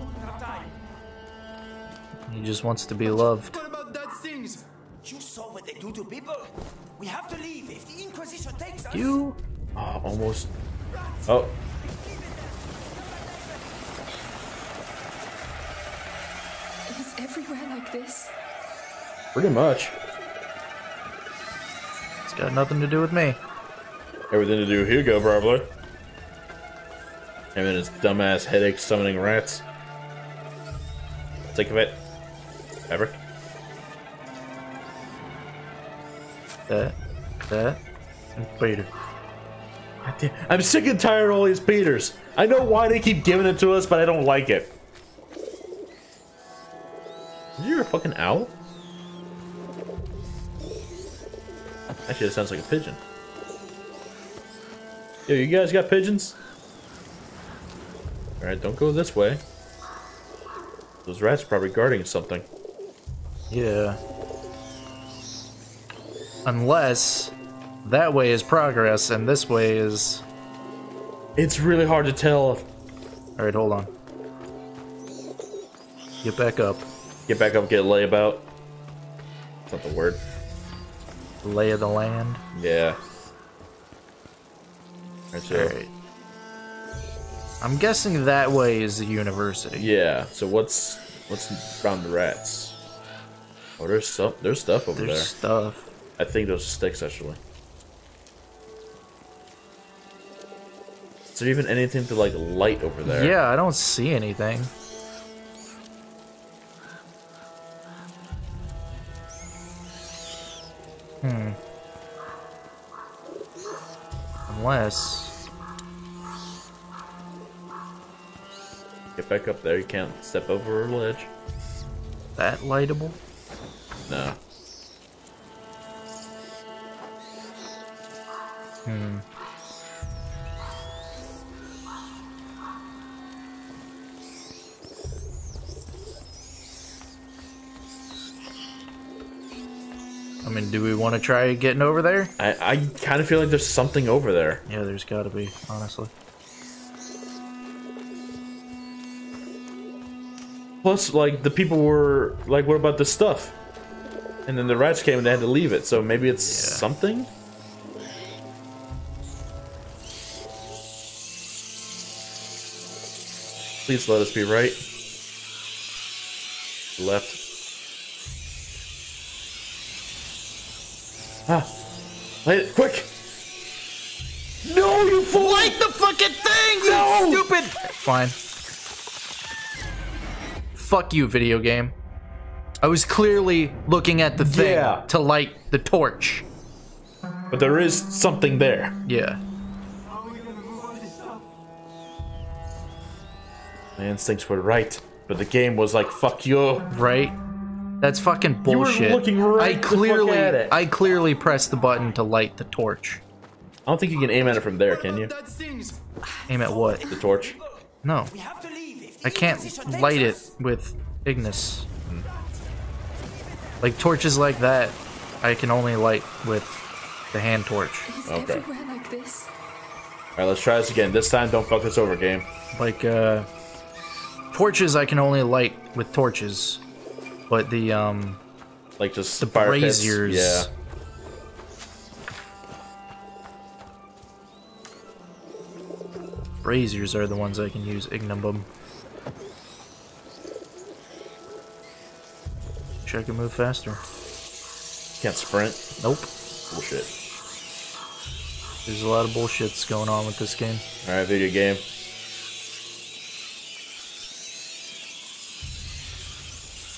He just wants to be loved. What about that things? You saw what they do to people? We have to leave if the Inquisition takes us. You? Oh, almost. Oh. Is everywhere like this? Pretty much. It's got nothing to do with me. Everything to do with Hugo, probably. And then his dumbass headache summoning rats. Think of it. Ever. That. That. And Peter. I'm sick and tired of all these Peters. I know why they keep giving it to us, but I don't like it. You're a fucking owl? Actually, that sounds like a pigeon. Yo, you guys got pigeons? Alright, don't go this way. Those rats are probably guarding something. Yeah. Unless that way is progress and this way is... It's really hard to tell. Alright, hold on. Get back up. Get back up, get layabout. That's not the word. Lay of the land. Yeah. Alright, so... Alright. I'm guessing that way is the university. Yeah, so what's what's around the rats? Oh, there's stuff. There's stuff over There's there. stuff. I think those are sticks, actually. Is there even anything to like light over there? Yeah, I don't see anything. Hmm. Unless... Get back up there. You can't step over a ledge. That lightable? No. Hmm. I mean, do we want to try getting over there? I, I kind of feel like there's something over there. Yeah, there's got to be, honestly. Plus, like, the people were like, what about this stuff? And then the rats came and they had to leave it, so maybe it's Yeah. something? Please let us be right. Left. Ah. Light it, quick! No, you fool! Light the fucking thing, you No! stupid! Fine. Fuck you, video game. I was clearly looking at the thing Yeah. to light the torch. But there is something there. Yeah. My instincts were right, but the game was like, fuck you. Right? That's fucking You were bullshit. looking right I the fuck clearly at it. I clearly pressed the button to light the torch. I don't think you can aim at it from there, can you? Aim at what? The torch. No. We have to leave if the I can't Inquisition takes light it us. with Ignis. Like torches like that, I can only light with the hand torch. Is Okay. everywhere like this? Alright, let's try this again. This time, don't fuck this over, game. Like, uh... torches I can only light with torches. But the, um... Like just the fire pits. braziers... Yeah. Braziers are the ones I can use Ignibum. Wish I could move faster. Can't sprint. Nope. Bullshit. There's a lot of bullshits going on with this game. Alright, video game.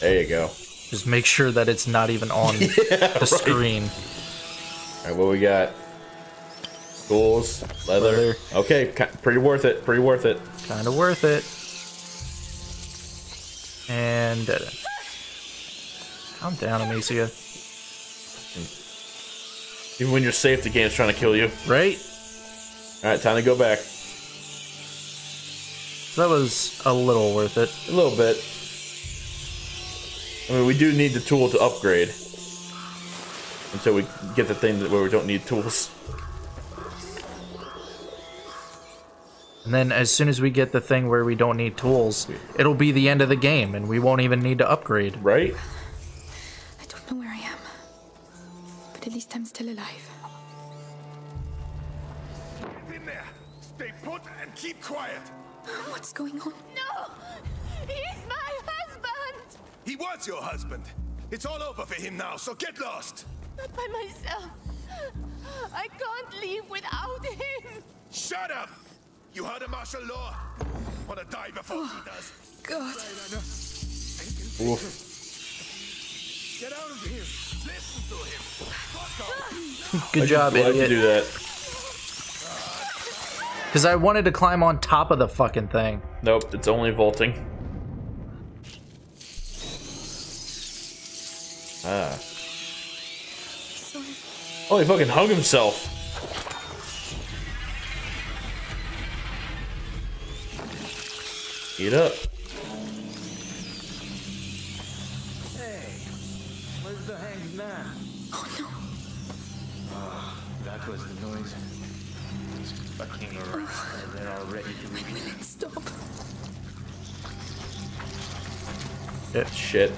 There you go. Just make sure that it's not even on yeah, the right. screen. Alright, what we got? Tools, leather. leather. Okay, pretty worth it. Pretty worth it. Kind of worth it. And uh, calm down, Amicia. Even when you're safe, the game's trying to kill you. Right? Alright, time to go back. That was a little worth it. A little bit. I mean, we do need the tool to upgrade. Until we get the thing where we don't need tools. And then as soon as we get the thing where we don't need tools, it'll be the end of the game and we won't even need to upgrade. Right? I don't know where I am. But at least I'm still alive. Get in there. Stay put and keep quiet. What's going on? No! He's my husband! He was your husband. It's all over for him now, so get lost. Not by myself. I can't leave without him. Shut up! You heard of martial law? Wanna die before oh, he does? God. Oof. Get out of here. Listen to him. Fuck off. Good job, idiot. idiot. Do that. Because I wanted to climb on top of the fucking thing. Nope, it's only vaulting. Ah. Sorry. Oh, he fucking hung himself. Eat up. Hey, where's the hanged man? Oh no. Oh, that was the noise. It's fucking around. Oh. They're all ready to repeat. Stop. Yeah, shit.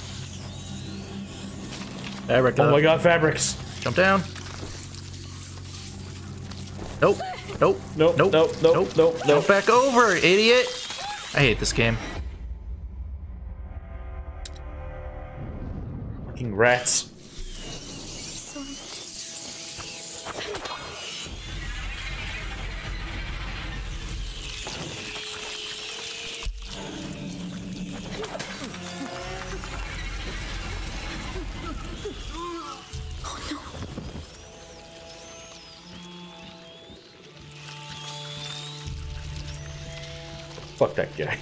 Fabric. Oh up. my god, fabrics. Jump down. Nope. Nope. Nope. Nope. Nope. Nope. Nope. Nope. Jump back over, idiot. I hate this game. Fucking rats. Oh no. Fuck that guy.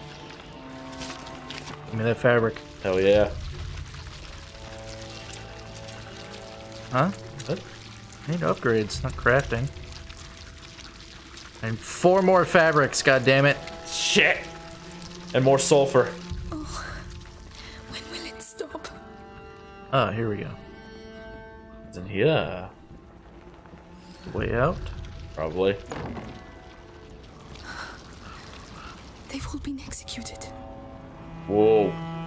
Give me that fabric. Hell yeah. Huh? What? I need upgrades, not crafting. And four more fabrics, goddammit. Shit! And more sulfur. Oh. When will it stop? Oh, here we go. It's in here. Way out? Probably. They've all been executed. Whoa.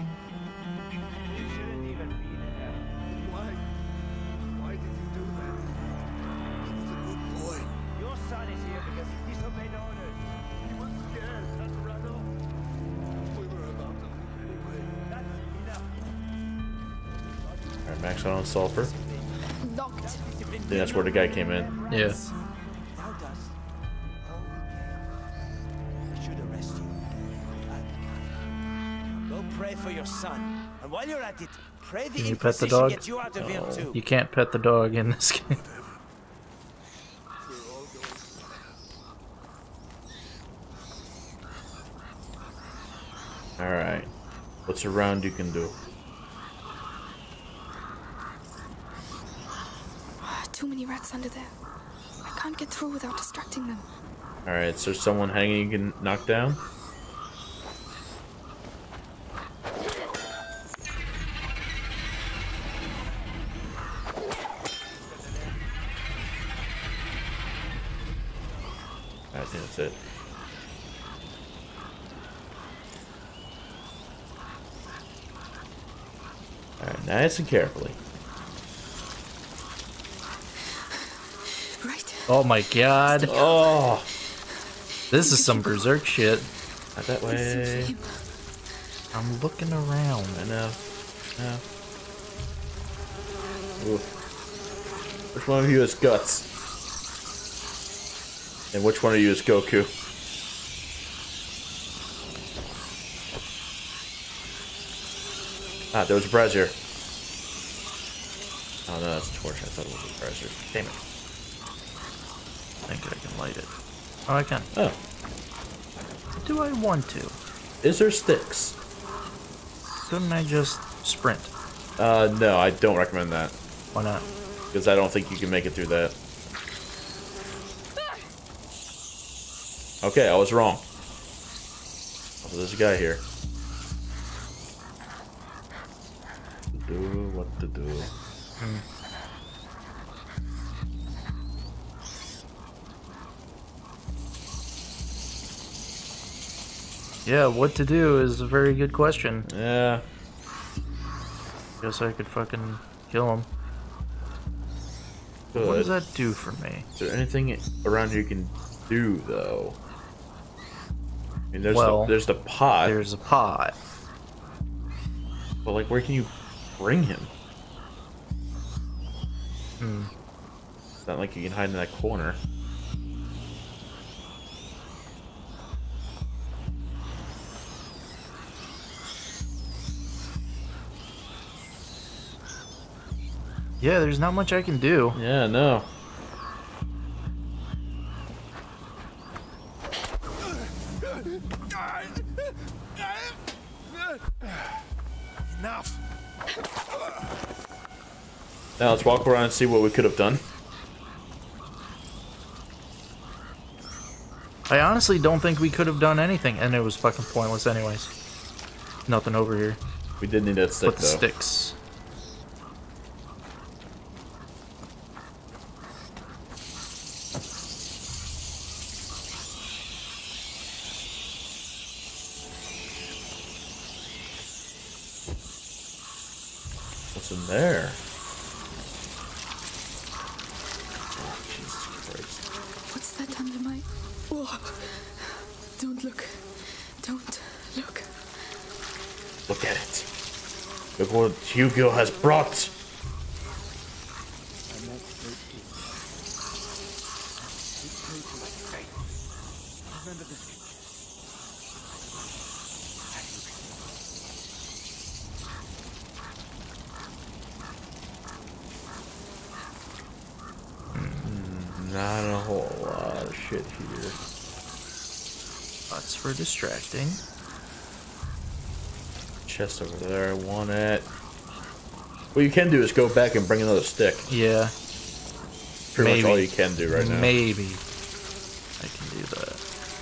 Alright, max out on sulfur. Locked. I think that's where the guy came in. Yeah. Pray for your son, and while you're at it, pray the Can you pet the Inquisition dog? gets you out of here too. You can't pet the dog in this game. Alright. What's around you can do? Too many rats under there. I can't get through without distracting them. Alright, so there's someone hanging you can knock down? I think that's it. Alright, nice and carefully. Right. Oh my god. Oh! This is some berserk shit. Not that way. I'm looking around. I know. No. Oof. Which one of you is Guts? And which one of you is Goku? Ah, there was a brazier. Oh no, that's a torch. I thought it was a brazier. Damn it. I think I can light it. Oh, I can. Oh. Do I want to? Is there sticks? Couldn't I just sprint? Uh, no, I don't recommend that. Why not? Because I don't think you can make it through that. Okay, I was wrong. Oh, there's a guy here. Do what to do. Hmm. Yeah, what to do is a very good question. Yeah. Guess I could fucking kill him. Good. What does that do for me? Is there anything around here you can do, though? I mean, there's, well, the, there's the pot. There's a pot. But, like, where can you bring him? Hmm. It's not like you can hide in that corner. Yeah, there's not much I can do. Yeah, no. Enough. Now let's walk around and see what we could have done. I honestly don't think we could have done anything, and it was fucking pointless anyways. Nothing over here. We did need that stick, but the though. sticks. What's in there? Oh, Jesus Christ. What's that under my... Oh, don't look. Don't look. Look at it. Look what Hugo has brought. Not a whole lot of shit here. Lots for distracting. Chest over there, I want it. What you can do is go back and bring another stick. Yeah. Pretty Maybe. much all you can do right now. Maybe. I can do that.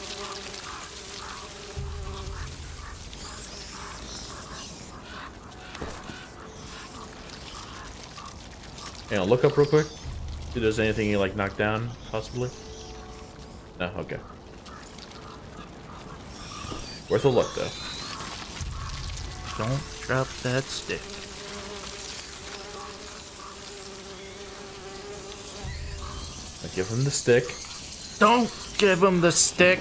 Hang on, look up real quick. See if there's anything you like knock down, possibly. No, okay. Worth a look, though. Don't drop that stick. I give him the stick. Don't give him the stick.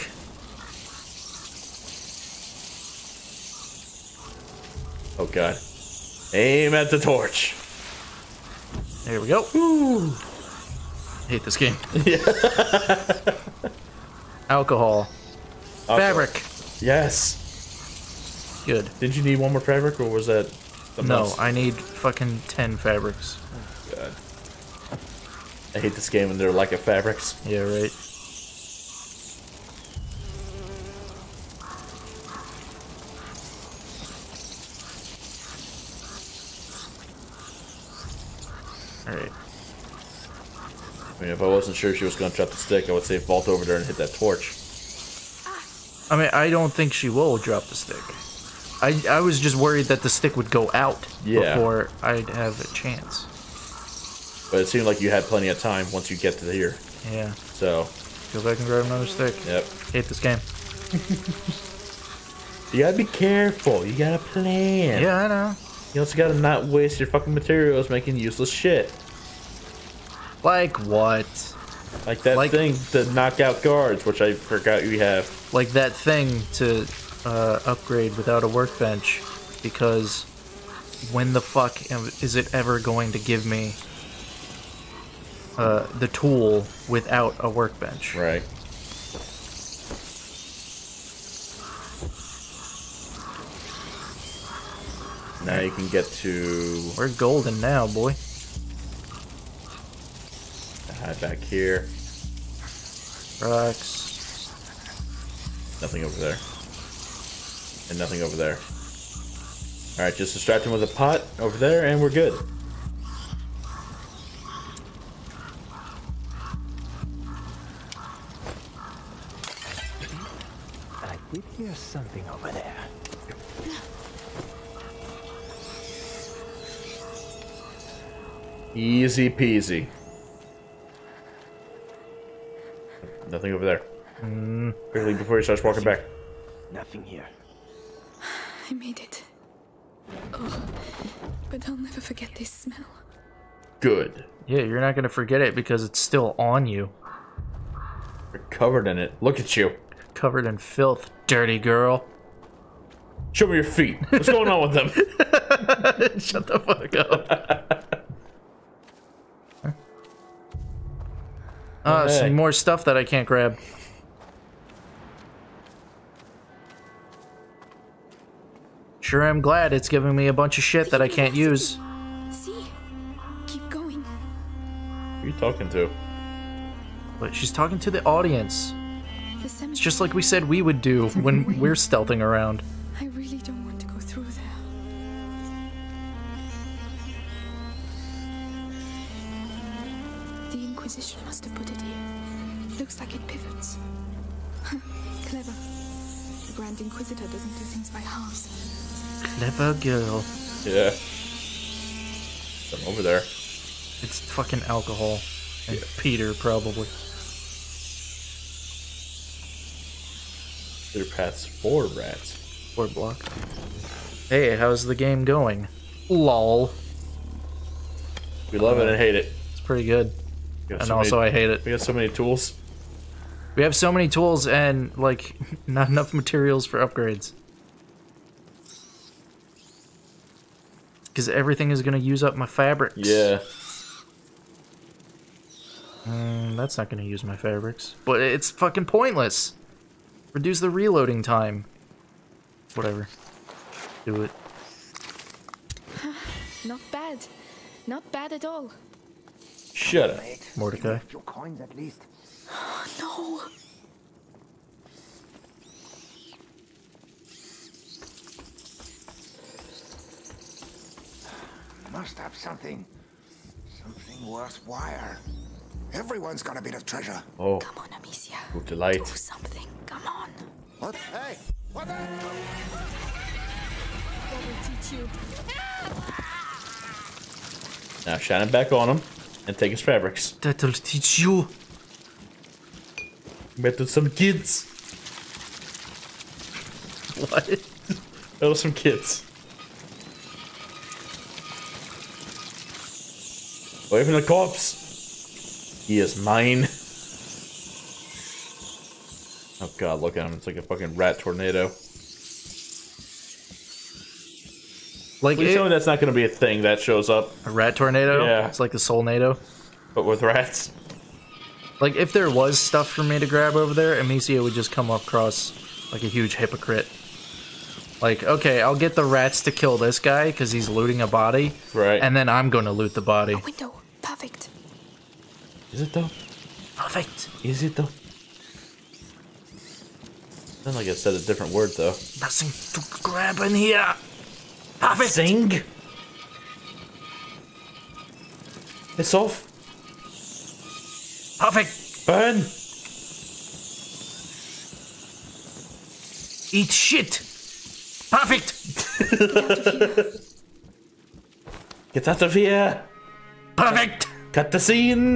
Oh god. Aim at the torch. There we go. Ooh. Hate this game. Yeah. Alcohol. Alcohol. Fabric. Yes. Good. Did you need one more fabric, or was that the No, must? I need fucking ten fabrics. Oh, god. I hate this game when they're lack of fabrics. Yeah, right. Alright. I mean, if I wasn't sure she was going to drop the stick, I would say vault over there and hit that torch. I mean, I don't think she will drop the stick. I, I was just worried that the stick would go out Yeah. before I'd have a chance. But it seemed like you had plenty of time once you get to here. Yeah. So. Go back and grab another stick. Yep. Hate this game. You gotta be careful. You gotta plan. Yeah, I know. You also gotta not waste your fucking materials making useless shit. Like what? Like that Like- thing to knock out guards, which I forgot you have. Like that thing to uh, upgrade without a workbench, because when the fuck am- is it ever going to give me uh, the tool without a workbench? Right. Now you can get to... We're golden now, boy. Uh, back here. Rocks. Nothing over there. And nothing over there. Alright, just distract him with a pot over there and we're good. I did hear something over there. Easy peasy. Nothing over there. Mm. Quickly before he starts walking back. Nothing here. I made it. Oh, but I'll never forget this smell. Good. Yeah, you're not gonna forget it because it's still on you. You're covered in it. Look at you. Covered in filth, dirty girl. Show me your feet. What's going on with them? Shut the fuck up. Ah, uh, hey. Some more stuff that I can't grab. Sure, I'm glad it's giving me a bunch of shit that I can't use. See? Keep going. Who are you talking to? But she's talking to the audience. It's just like we said we would do when we're stealthing around. I really don't want to go through there. The Inquisition must have put it here. Looks like it pivots. Clever. The Grand Inquisitor doesn't do things by halves. Clever girl. Yeah. I'm over there. It's fucking alcohol. And yeah. Peter, probably. Clear paths for rats. Or block. Hey, how's the game going? Lol. We love it and hate it. It's pretty good. And so also many, I hate it. We got so many tools. We have so many tools and, like, not enough materials for upgrades. Because everything is going to use up my fabrics. Yeah. Mm, that's not going to use my fabrics. But it's fucking pointless. Reduce the reloading time. Whatever. Do it. Not bad. Not bad at all. Shut up, Mordecai. Your coins at least. No. Must have something. Something worthwhile. Everyone's got a bit of treasure. Oh. Come on, Amicia. Move to light. Do something. Come on. What? Hey! What the? That will teach you. Now shine it back on him and take his fabrics. That'll teach you. Met with some kids. What? That was some kids. Away from the corpse. He is mine. Oh god, look at him. It's like a fucking rat tornado. Like, Please it, tell me that's not going to be a thing that shows up. A rat tornado? Yeah. It's like the Soulnado. But with rats. Like, if there was stuff for me to grab over there, Amicia would just come across like a huge hypocrite. Like, okay, I'll get the rats to kill this guy because he's looting a body. Right. And then I'm going to loot the body. A window. Perfect. Is it though? Perfect. Is it though? Sounds like it said a different word though. Nothing to grab in here. Perfect. Sing. It's off. Perfect. Burn. Eat shit. Perfect. Get out of here. Perfect. Cut the scene.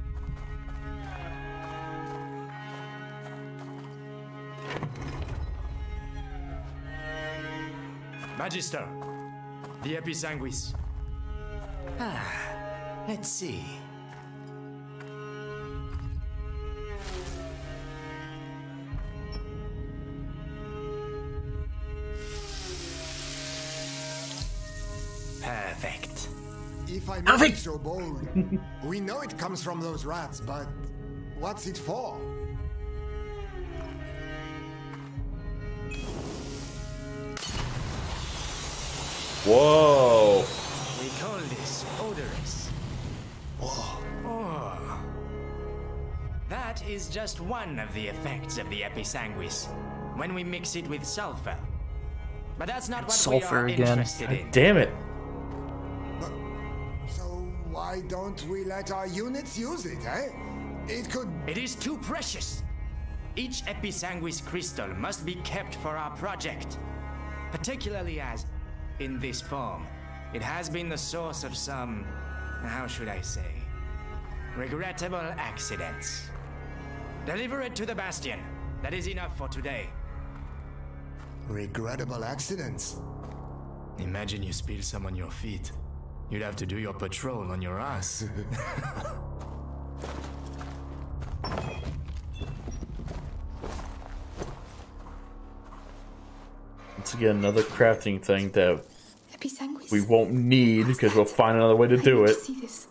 Magister, the Episanguis. Ah, let's see. Perfect. If I may be so bold, we know it comes from those rats, but what's it for? Whoa. We call this odorous. Whoa. Oh. That is just one of the effects of the episanguis when we mix it with sulfur. But that's not what Sulfur we are again. interested in. Damn it. So why don't we let our units use it, eh? It could... It is too precious. Each episanguis crystal must be kept for our project. Particularly as, in this form, it has been the source of some, how should I say, regrettable accidents. Deliver it to the Bastion. That is enough for today. Regrettable accidents? Imagine you spill some on your feet. You'd have to do your patrol on your ass. Once again, another crafting thing that Episanguis. we won't need because we'll find another way to do I need it. to see this.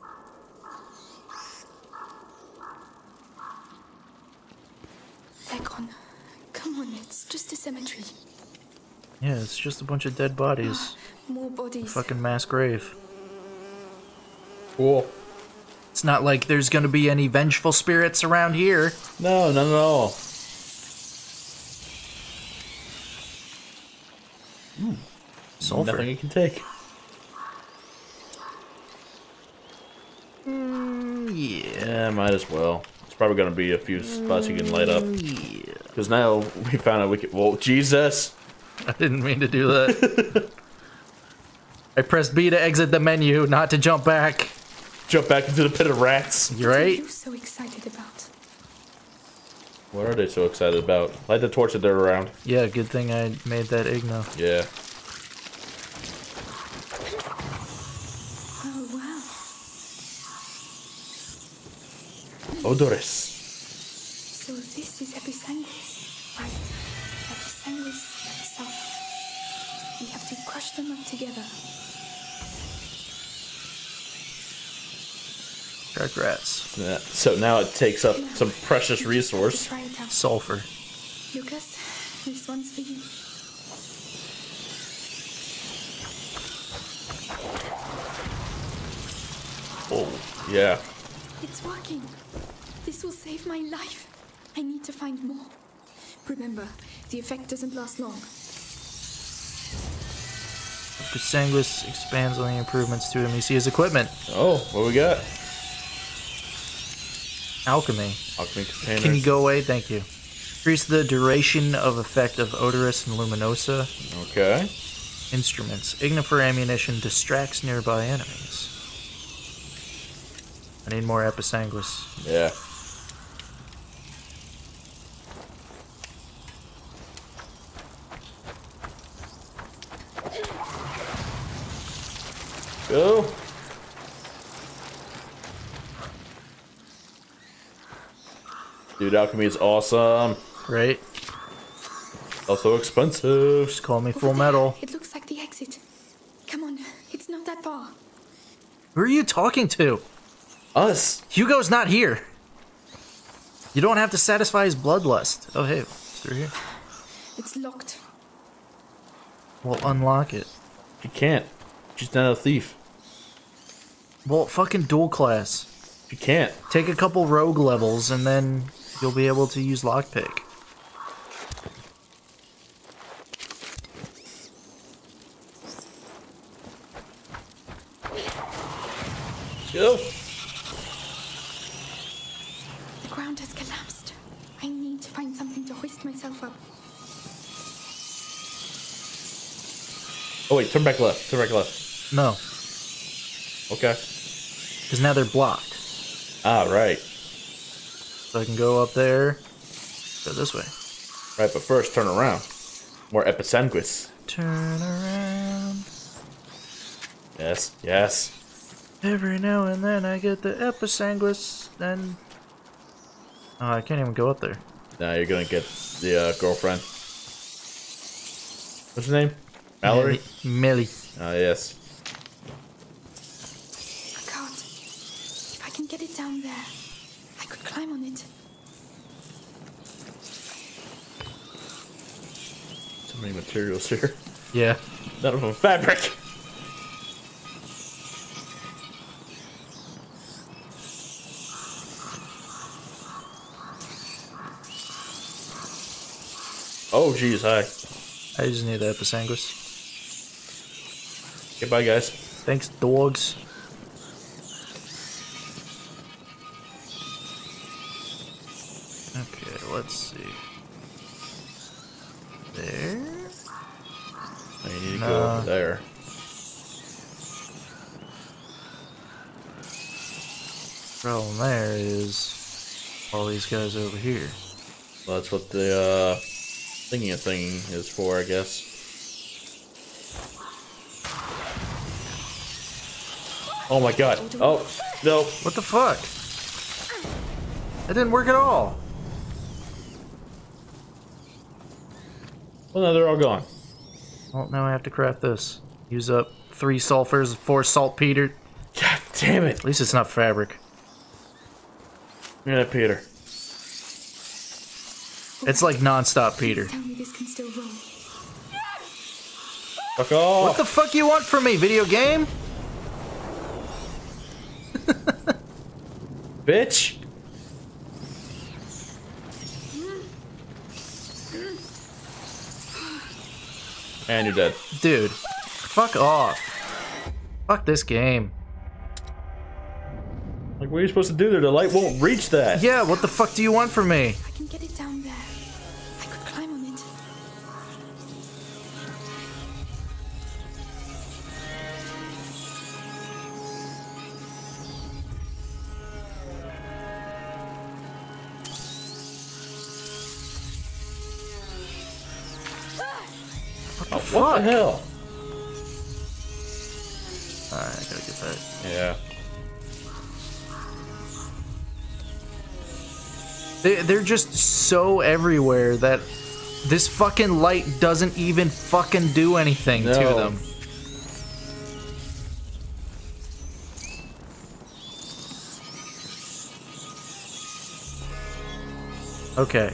They're gone. Come on, it's just a cemetery. Yeah, it's just a bunch of dead bodies. More bodies. Fucking mass grave. Cool. It's not like there's gonna be any vengeful spirits around here. No, none at all. Mm. Sulfur. Nothing you can take. Mm, yeah. Yeah, might as well. It's probably gonna be a few spots you can light up. Yeah. Because now we found out we can. Whoa, Jesus! I didn't mean to do that. I pressed B to exit the menu, not to jump back. Jump back into the pit of rats. You right? What are you so excited about? What are they so excited about? Light the torch that they're around. Yeah, good thing I made that igno. Yeah. Oh, wow. Odorous. So this is Episanguis. Right. Episanguis and sulfur. We have to crush them up together. Dark rats. Yeah. So now it takes up some precious resource. Try it out. Sulfur. Lucas, this one's for you. Oh, yeah. It's working. This will save my life. I need to find more. Remember, the effect doesn't last long. Episanguis expands on the improvements to him. You see his equipment. Oh, what we got? Alchemy. Alchemy containers. Can you go away? Thank you. Increase the duration of effect of Odorous and Luminosa. Okay. Instruments. Ignifer ammunition distracts nearby enemies. I need more Episanguis. Yeah. Go. Dude, alchemy is awesome. Right? Also expensive. Just call me Full Metal. It looks like the exit. Come on, it's not that far. Who are you talking to? Us. Hugo's not here. You don't have to satisfy his bloodlust. Oh, hey, it's through here. It's locked. Well, unlock it. You can't. She's not a thief. Well, fucking dual class. You can't. Take a couple rogue levels and then you'll be able to use lockpick. Go. The ground has collapsed. I need to find something to hoist myself up. Oh wait, turn back left. Turn back left. No, Okay. because now they're blocked. Ah, right. So I can go up there, go this way. Right, but first turn around. More Episanguis. Turn around. Yes, yes. Every now and then I get the Episanguis, then... Oh, I can't even go up there. Now you're gonna get the uh, girlfriend. What's her name? Mallory? Millie. Ah, yes. A cart. If I can get it down there, I could climb on it. So many materials here. Yeah. None of them fabric. Oh, jeez, hi. I just need the Episanguis. Goodbye, guys. Thanks, dogs. Okay, let's see. There? Oh, you need to no. go over there. Problem there is all these guys over here. Well, that's what the uh, thingy thing is for, I guess. Oh my god. Oh, no. What the fuck? That didn't work at all. Well, no, they're all gone. Well, now I have to craft this. Use up three sulfurs, four saltpeter. God damn it. At least it's not fabric. Yeah, Peter. It's like non-stop Peter. Tell me this can still roll. Fuck off. What the fuck you want from me, video game? Bitch. And you're dead. Dude, fuck off. Fuck this game. Like, what are you supposed to do there? The light won't reach that. Yeah, what the fuck do you want from me? I can get it down there. I could climb on it. Oh, what the hell? Alright, I gotta get that. Yeah. They, they're just so everywhere that this fucking light doesn't even fucking do anything No. to them. Okay.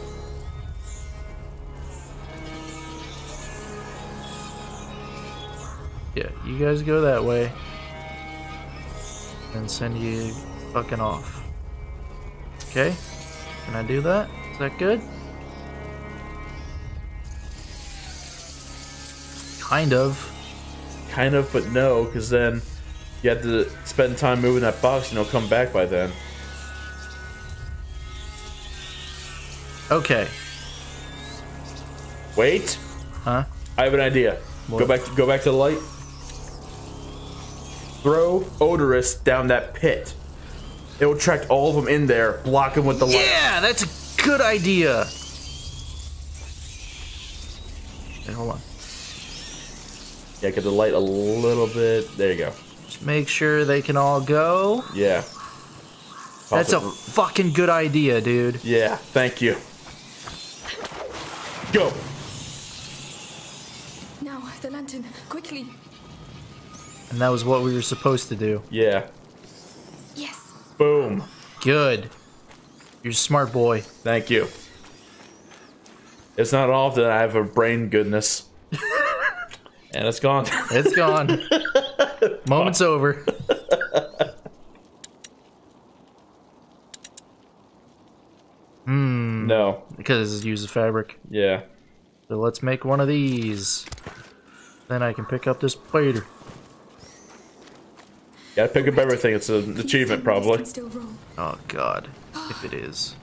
Yeah, you guys go that way. And send you fucking off. Okay? Can I do that? Is that good? Kind of. Kind of, but no, because then you have to spend time moving that box and it'll come back by then. Okay. Wait. Huh? I have an idea. What? Go back to go back to the light. Throw Odorous down that pit. It will attract all of them in there, block them with the light. Yeah, that's a good idea. Hey, hold on. Yeah, get the light a little bit. There you go. Just make sure they can all go. Yeah. That's a Possibly. fucking good idea, dude. Yeah, thank you. Go. Now, the lantern, quickly. And that was what we were supposed to do. Yeah. Yes. Boom. Good. You're a smart boy. Thank you. It's not often I have a brain goodness. And it's gone. It's gone. Moment's over. Hmm. No. Because it uses fabric. Yeah. So let's make one of these. Then I can pick up this spider. Gotta pick up everything. It's an achievement, probably. Oh god. If it is.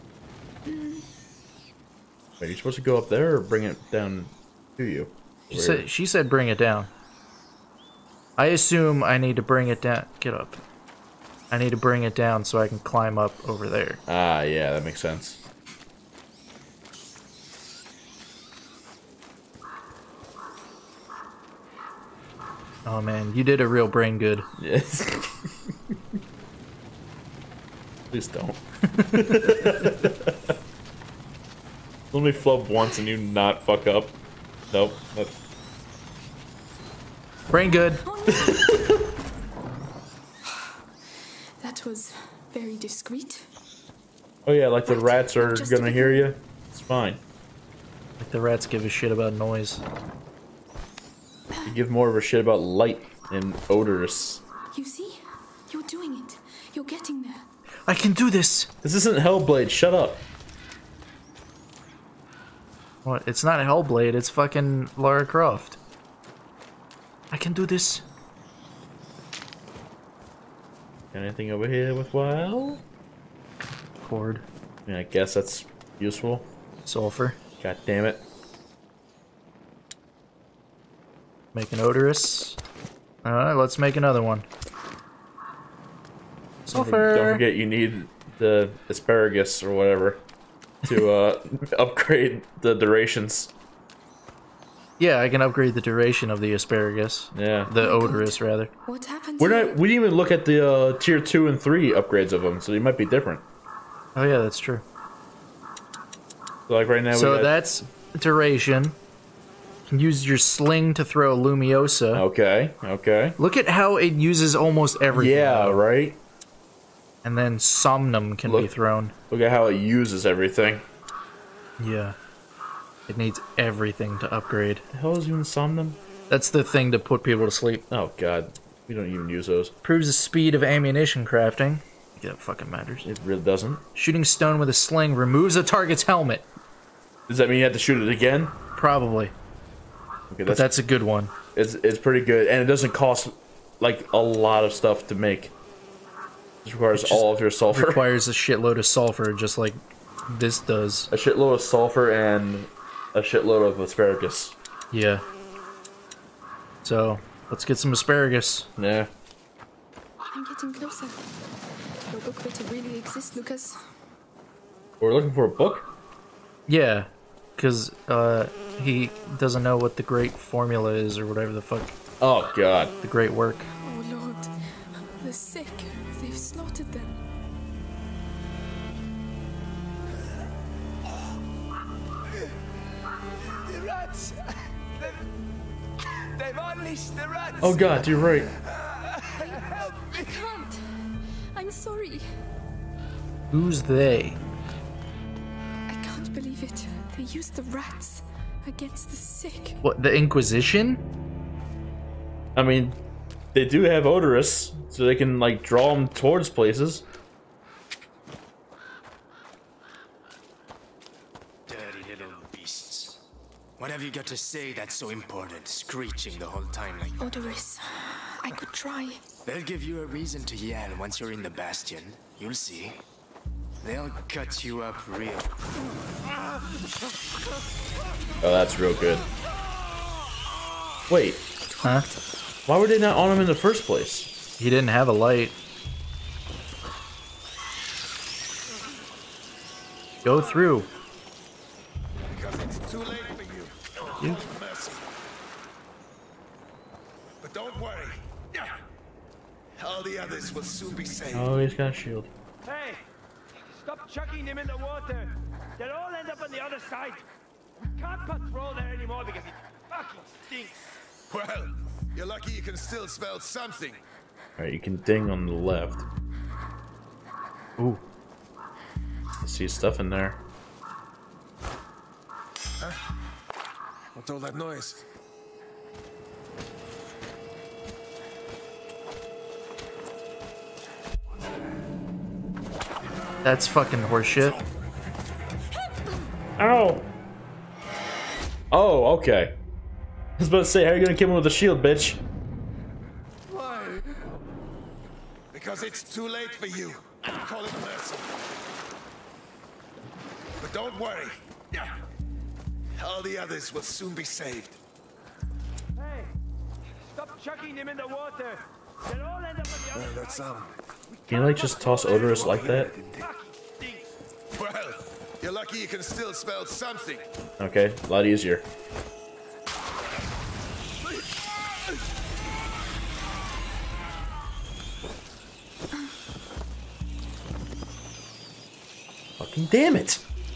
Wait, you supposed to go up there or bring it down to you? She said, she said bring it down. I assume I need to bring it down. Get up. I need to bring it down so I can climb up over there. Ah, yeah, that makes sense. Oh man, you did a real brain good. Yes. Please don't. Let me flub once and you not fuck up. Nope. That... Brain good. That was very discreet. Oh yeah, like the rats are gonna hear you. It's fine. Like the rats give a shit about noise. You give more of a shit about light and odors. You see? You're doing it. You're getting there. I can do this. This isn't Hellblade. Shut up. What? It's not Hellblade, it's fucking Lara Croft. I can do this. Anything over here worthwhile? Cord. Yeah, I guess that's useful. Sulfur. God damn it. Make an odorous. Alright, let's make another one. Sulfur. Don't forget you need the asparagus or whatever to uh, upgrade the durations. Yeah, I can upgrade the duration of the asparagus. Yeah. The odorous, rather. What happened? We're not. We didn't even look at the uh, tier two and three upgrades of them, so they might be different. Oh yeah, that's true. So like right now. So we got... that's duration. You can use your sling to throw Lumiosa. Okay. Okay. Look at how it uses almost everything. Yeah. Though. Right. And then Somnum can look, be thrown. Look at how it uses everything. Yeah. It needs everything to upgrade. The hell is even Somnum? That's the thing to put people to sleep. Oh god, we don't even use those. Proves the speed of ammunition crafting. Yeah, that fucking matters. It really doesn't. Shooting stone with a sling removes a target's helmet. Does that mean you have to shoot it again? Probably. Okay, that's, but that's a good one. It's it's pretty good, and it doesn't cost like a lot of stuff to make. It requires it all of your sulfur. Requires a shitload of sulfur, just like this does. A shitload of sulfur and a shitload of asparagus. Yeah. So, let's get some asparagus. Yeah. I'm getting closer. Your book better really exist, Lucas. We're looking for a book? Yeah. Because uh, he doesn't know what the great formula is or whatever the fuck. Oh, God. The great work. Oh, Lord. The sick. They've slaughtered them. The rats! They've, they've unleashed the rats! Oh god, you're right. I, I can't. I'm sorry. Who's they? I can't believe it. They used the rats against the sick. What, the Inquisition? I mean, they do have odorous, so they can, like, draw them towards places. What have you got to say that's so important, screeching the whole time like that? Odorous. I could try. They'll give you a reason to yell once you're in the Bastion. You'll see. They'll cut you up real. Oh, that's real good. Wait. Huh? Why were they not on him in the first place? He didn't have a light. Go through. Because it's too late for you. You. Mercy. But don't worry. All the others will soon be saved. Oh, he's got a shield. Hey! Stop chucking them in the water! They'll all end up on the other side! We can't patrol there anymore because it fucking stinks! Well, you're lucky you can still smell something. Alright, you can ding on the left. Ooh. I see stuff in there. Huh? What's all that noise? That's fucking horseshit. Ow! Oh, okay. I was about to say, how are you gonna kill him with a shield, bitch? Why? Because it's too late for you. Call it mercy. But don't worry. All the others will soon be saved. Hey! Stop chucking them in the water! They'll all end up on the other Well, that's um. Can you like just toss odorous like that? Well, you're lucky you can still smell something. Okay, a lot easier. Fucking damn it!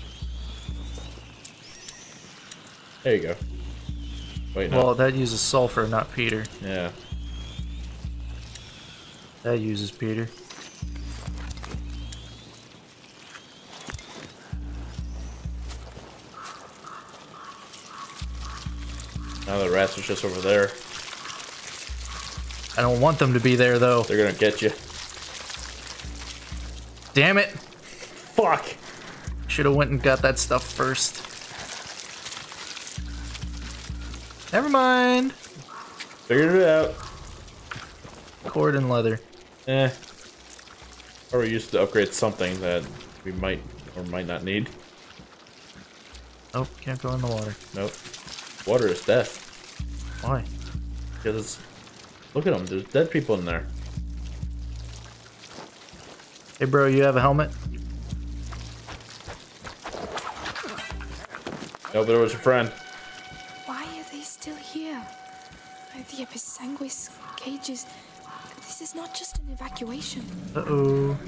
There you go. Wait, no. Well, that uses sulfur, not Peter. Yeah. That uses Peter. Now the rats are just over there. I don't want them to be there, though. They're gonna get you. Damn it! Fuck! Should have went and got that stuff first. Never mind. Figured it out. Cord and leather. Eh. Or we used to upgrade something that we might or might not need. Nope, can't go in the water. Nope. Water is death. Why? Because it's... Look at them, there's dead people in there. Hey bro, you have a helmet? No, but it was your friend. Why are they still here? The Episanguis cages. This is not just an evacuation. Uh-oh.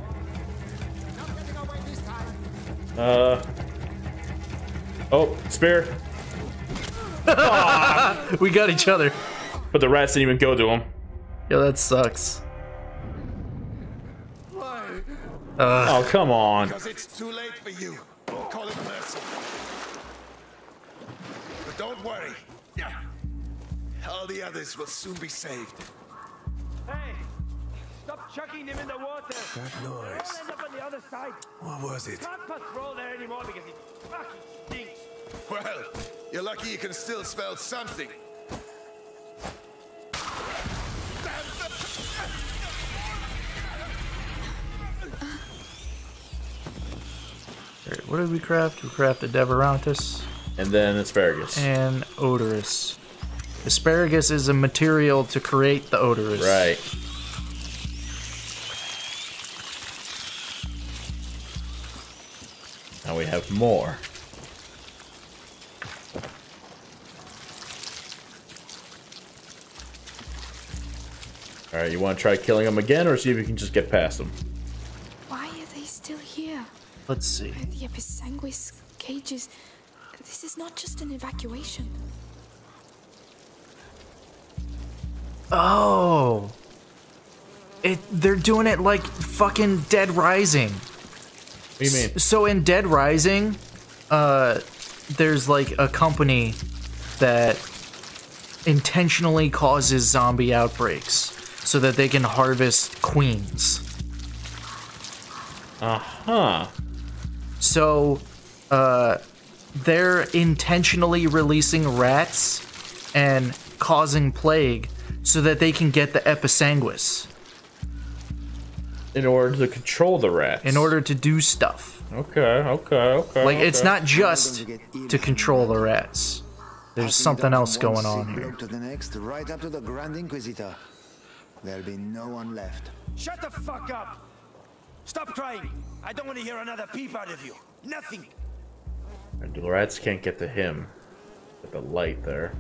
Uh... Oh, spear. We got each other. But the rats didn't even go to him. Yeah, that sucks. Why? Uh, oh, come on. Because it's too late for you. Call it mercy. But don't worry. Yeah. All the others will soon be saved. Hey! Stop chucking them in the water! That They all noise. end up on the other side. What was it? Can't patrol there anymore because it fucking stinks. Well, you're lucky you can still smell something. Alright, what did we craft? We crafted Deverantus. And then asparagus. And odorous. Asparagus is a material to create the odorous. Right. Now we have more. Alright, you want to try killing them again or see if you can just get past them? Why are they still here? Let's see. The Episanguis cages. This is not just an evacuation. Oh. It they're doing it like fucking Dead Rising. What do you mean? So in Dead Rising, uh there's like a company that intentionally causes zombie outbreaks so that they can harvest queens. Uh-huh. So uh they're intentionally releasing rats and causing plague so that they can get the Episanguis. In order to control the rats. In order to do stuff. Okay, okay, okay. Like, okay. it's not just to control the rats. There's something else going on here. To the next, right up to the Grand Inquisitor. There'll be no one left. Shut the fuck up! Stop crying! I don't want to hear another peep out of you. Nothing! And the rats can't get to him. With the light there.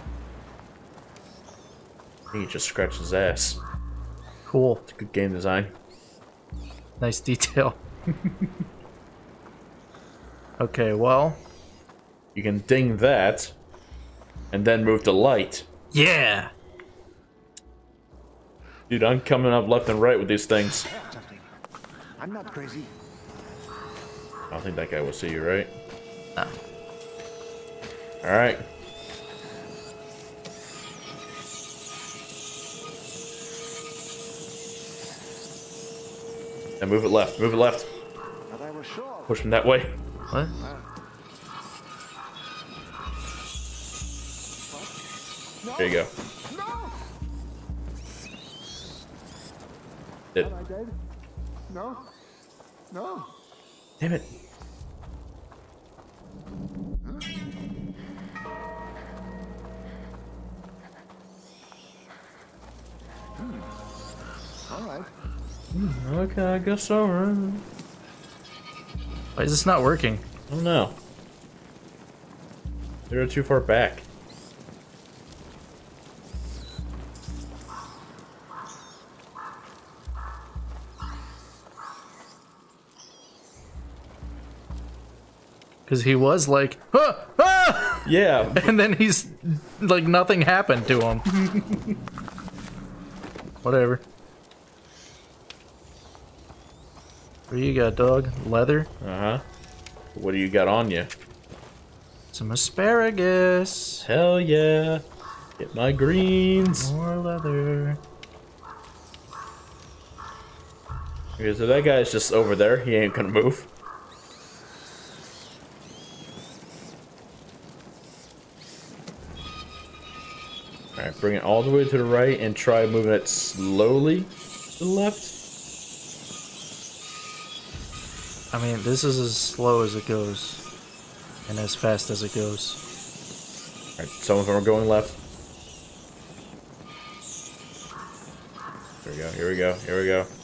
I think he just scratched his ass. Cool. It's good game design. Nice detail. Okay, well. You can ding that. And then move to light. Yeah! Dude, I'm coming up left and right with these things. I'm not crazy. I don't think that guy will see you, right? No. Alright. And move it left, move it left. But I was sure. Push him that way. What? There you go. No! Did. Am I dead? No? No? Damn it. Hmm. All right. Okay, I guess so. Right? Why is this not working? I don't know. They're too far back. Because he was like, ah, ah! Yeah. And then he's like, nothing happened to him. Whatever. What do you got, dog? Leather? Uh-huh. What do you got on you? Some asparagus. Hell yeah. Get my greens. More leather. Okay, so that guy's just over there. He ain't gonna move. Alright, bring it all the way to the right and try moving it slowly to the left. I mean, this is as slow as it goes. And as fast as it goes. Alright, some of them are going left. Here we go, here we go, here we go.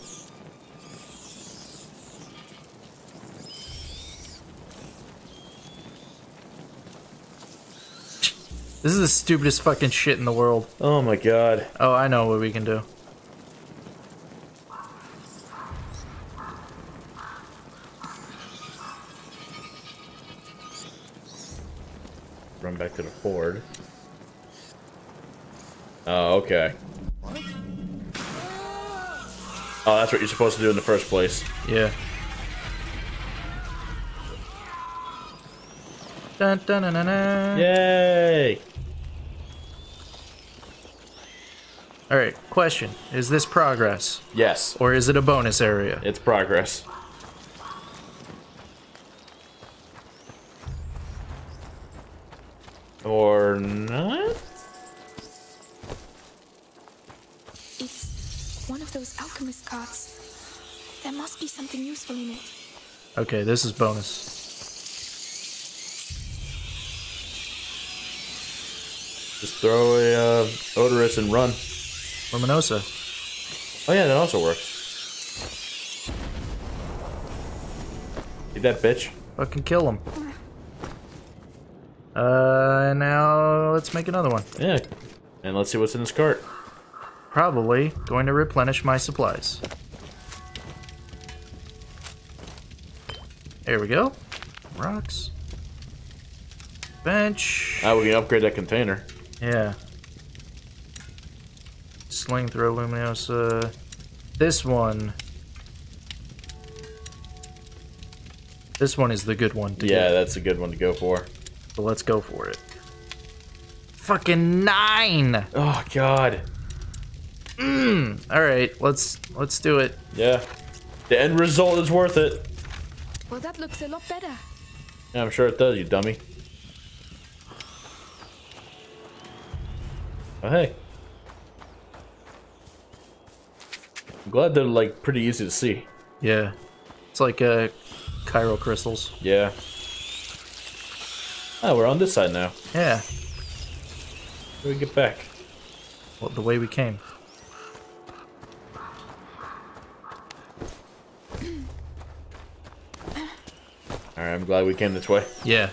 This is the stupidest fucking shit in the world. Oh my god. Oh, I know what we can do. Run back to the horde. Oh, okay. Oh, that's what you're supposed to do in the first place. Yeah. Dun, dun, dun, dun, dun. Yay! Alright, question. Is this progress? Yes. Or is it a bonus area? It's progress. Or not? It's one of those alchemist cards. There must be something useful in it. Okay, this is bonus. Just throw a uh, odorous and run. Luminosa. Oh yeah, that also works. Get that bitch. Fucking kill him. Uh, now let's make another one. Yeah. And let's see what's in this cart. Probably going to replenish my supplies. There we go. Rocks. Bench. Ah, we can upgrade that container. Yeah. Sling throw Luminosa. This one. This one is the good one to Yeah, get. that's a good one to go for. So let's go for it. Fucking nine! Oh god. Mm. Alright, let's let's do it. Yeah. The end result is worth it. Well, that looks a lot better. Yeah, I'm sure it does, you dummy. Oh hey. I'm glad they're like pretty easy to see. Yeah. It's like uh chiral crystals. Yeah. Oh, we're on this side now. Yeah. How do we get back? Well, the way we came. Alright, I'm glad we came this way. Yeah.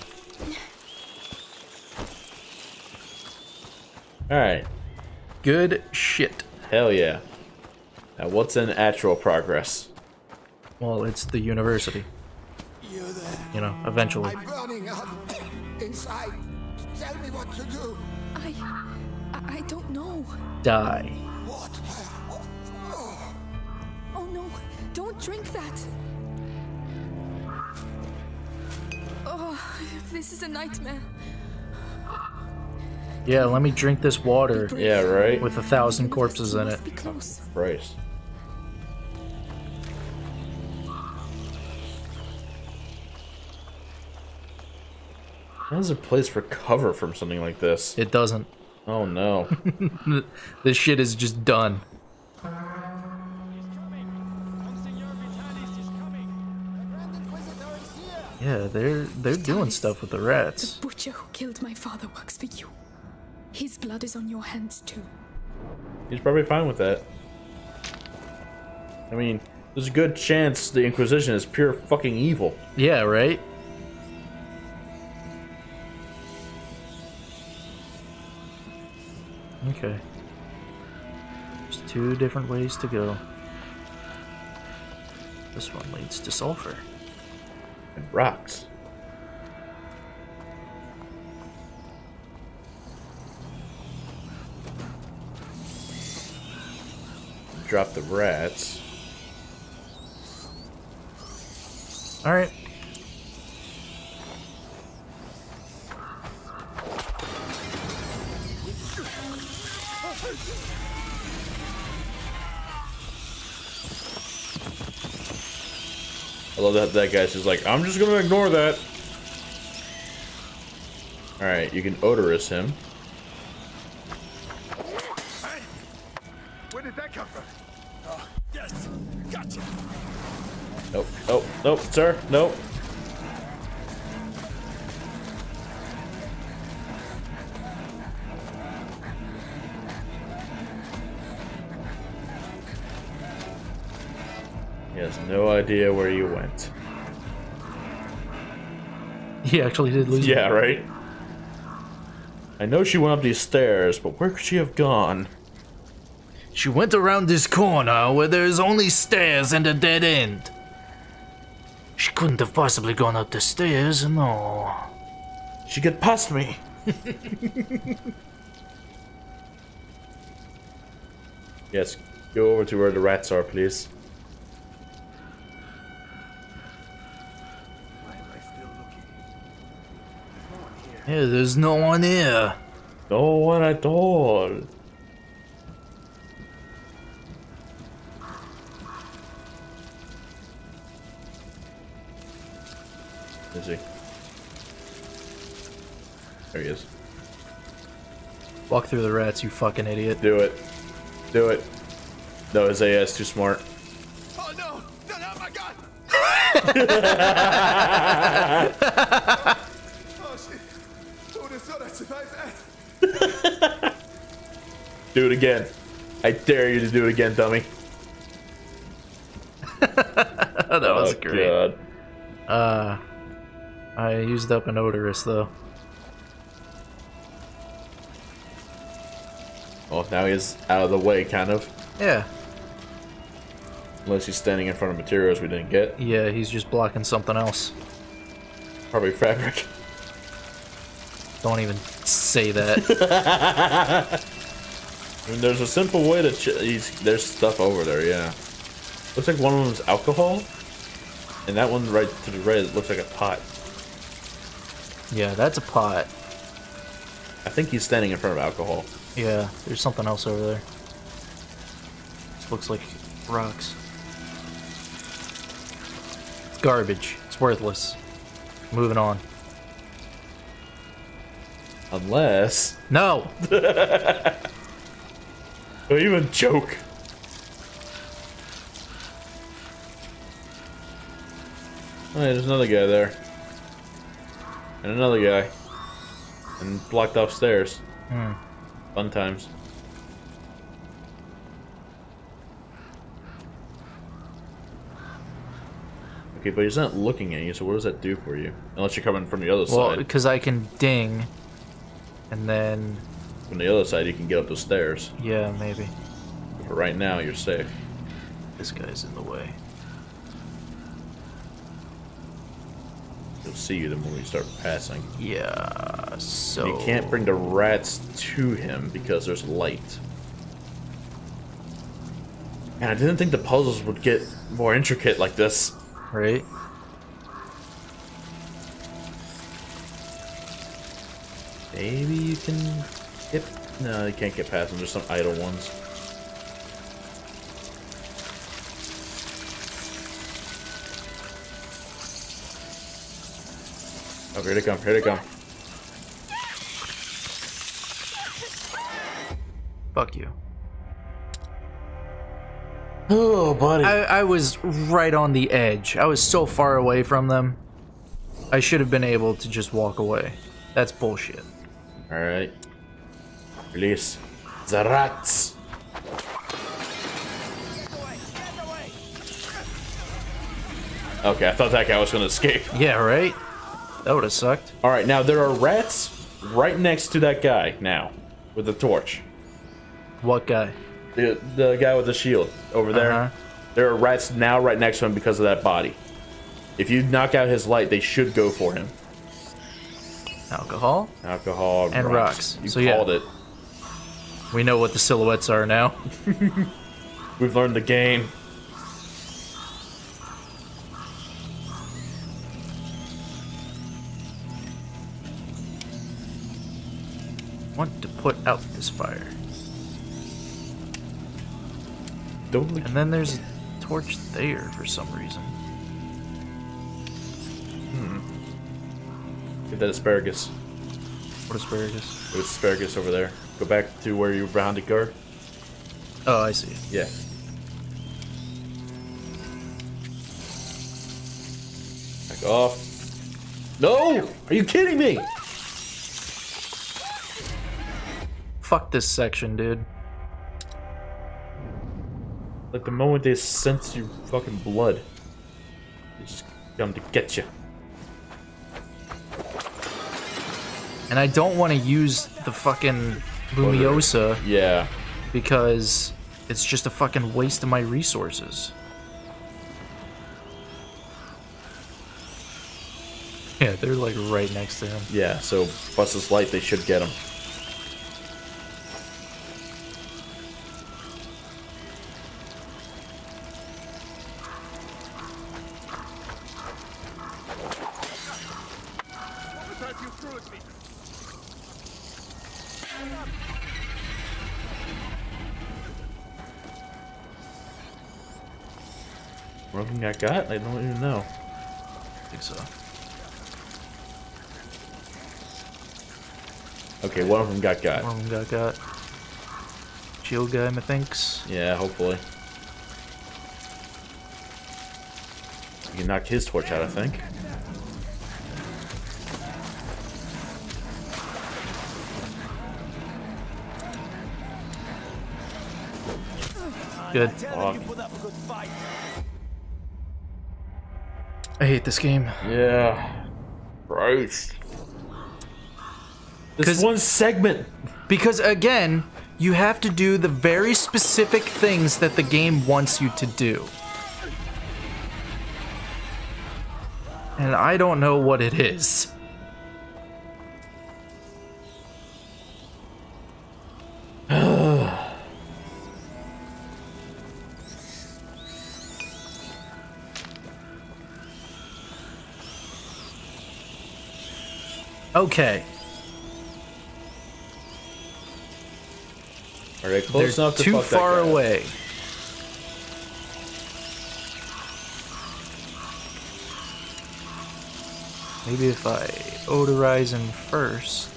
Alright. Good shit. Hell yeah. Now what's in actual progress? Well, it's the university. You know, eventually. I'm burning up inside. Tell me what to do. I... I, I don't know. Die. What? Oh no, don't drink that. Oh, this is a nightmare. Yeah, let me drink this water. Yeah, right? With a thousand corpses in it. Christ. How does a place recover from something like this? It doesn't. Oh no. This shit is just done. Yeah, they're they're doing stuff with the rats. The butcher who killed my father works for you. His blood is on your hands too. He's probably fine with that. I mean, there's a good chance the Inquisition is pure fucking evil. Yeah, right? Okay. There's two different ways to go. This one leads to sulfur. And rocks. Drop the rats. Alright. I love that that guy's just like, I'm just gonna ignore that. Alright, you can odorous him. Oh, nope, sir, nope. He has no idea where you went. He actually did lose. Yeah, right? I know she went up these stairs, but where could she have gone? She went around this corner where there's only stairs and a dead end. She couldn't have possibly gone up the stairs, no. She get past me. Yes, go over to where the rats are, please. Yeah, there's no one here. No one at all. Is he? There he is. Walk through the rats, you fucking idiot. Do it. Do it. No, his A is too smart. Oh no! No, no, my God! Oh shit! Who would have thought I'd survive that? Do it again. I dare you to do it again, dummy. That was oh, great. God. Uh, I used up an odorous though. Well, now he's out of the way, kind of. Yeah. Unless he's standing in front of materials we didn't get. Yeah, he's just blocking something else. Probably fabric. Don't even say that. I mean, there's a simple way to. Ch he's, there's stuff over there, yeah. Looks like one of them's alcohol, and that one right to the right looks like a pot. Yeah, that's a pot. I think he's standing in front of alcohol. Yeah, there's something else over there. This looks like rocks. It's garbage. It's worthless. Moving on. Unless... No! Don't even joke. Oh, yeah, there's another guy there. And another guy. And blocked off stairs. Hmm. Fun times. Okay, but he's not looking at you, so what does that do for you? Unless you're coming from the other Well, side. because I can ding, and then... From the other side, you can get up the stairs. Yeah, maybe. But right now, you're safe. This guy's in the way. He'll see you the moment you start passing. Yeah, so... You can't bring the rats to him because there's light. And I didn't think the puzzles would get more intricate like this. Right? Maybe you can get... No, you can't get past them. There's some idle ones. Oh, here they come, here they come. Fuck you. Oh, buddy. I, I was right on the edge. I was so far away from them. I should have been able to just walk away. That's bullshit. Alright. Release the rats. Okay, I thought that guy was gonna escape. Yeah, right? That would have sucked. Alright, now there are rats right next to that guy now. With the torch. What guy? The, the guy with the shield over there. Uh-huh. There are rats now right next to him because of that body. If you knock out his light, they should go for him. Alcohol? Alcohol and rocks. rocks. You so called yeah, it. We know what the silhouettes are now. We've learned the game. Want to put out this fire. Don't and then there's a torch there for some reason. Hmm. Get that asparagus. What asparagus? There's asparagus over there. Go back to where you were behind the guard. Oh, I see. Yeah. Back off. No! Are you kidding me? Fuck this section, dude. Like the moment they sense your fucking blood, they just come to get you. And I don't want to use the fucking Lumiosa. Yeah. Because it's just a fucking waste of my resources. Yeah, they're like right next to him. Yeah, so bust this light, they should get him. One of them got got? I don't even know. I think so. Okay, one of them got got. One of them got got. Shield guy, methinks. Yeah, hopefully. You can knock his torch out, I think. Good. Fuck. I hate this game. Yeah. Christ. This one segment. Because again, you have to do the very specific things that the game wants you to do. And I don't know what it is. Okay. Are they close They're enough to too fuck that far guy? away. Maybe if I odorize him first.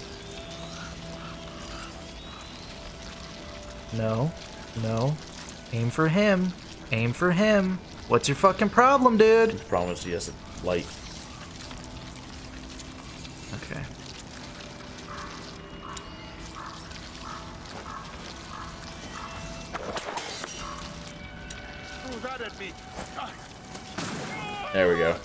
No, no. Aim for him. Aim for him. What's your fucking problem, dude? The problem is he has a light. Okay. There we go.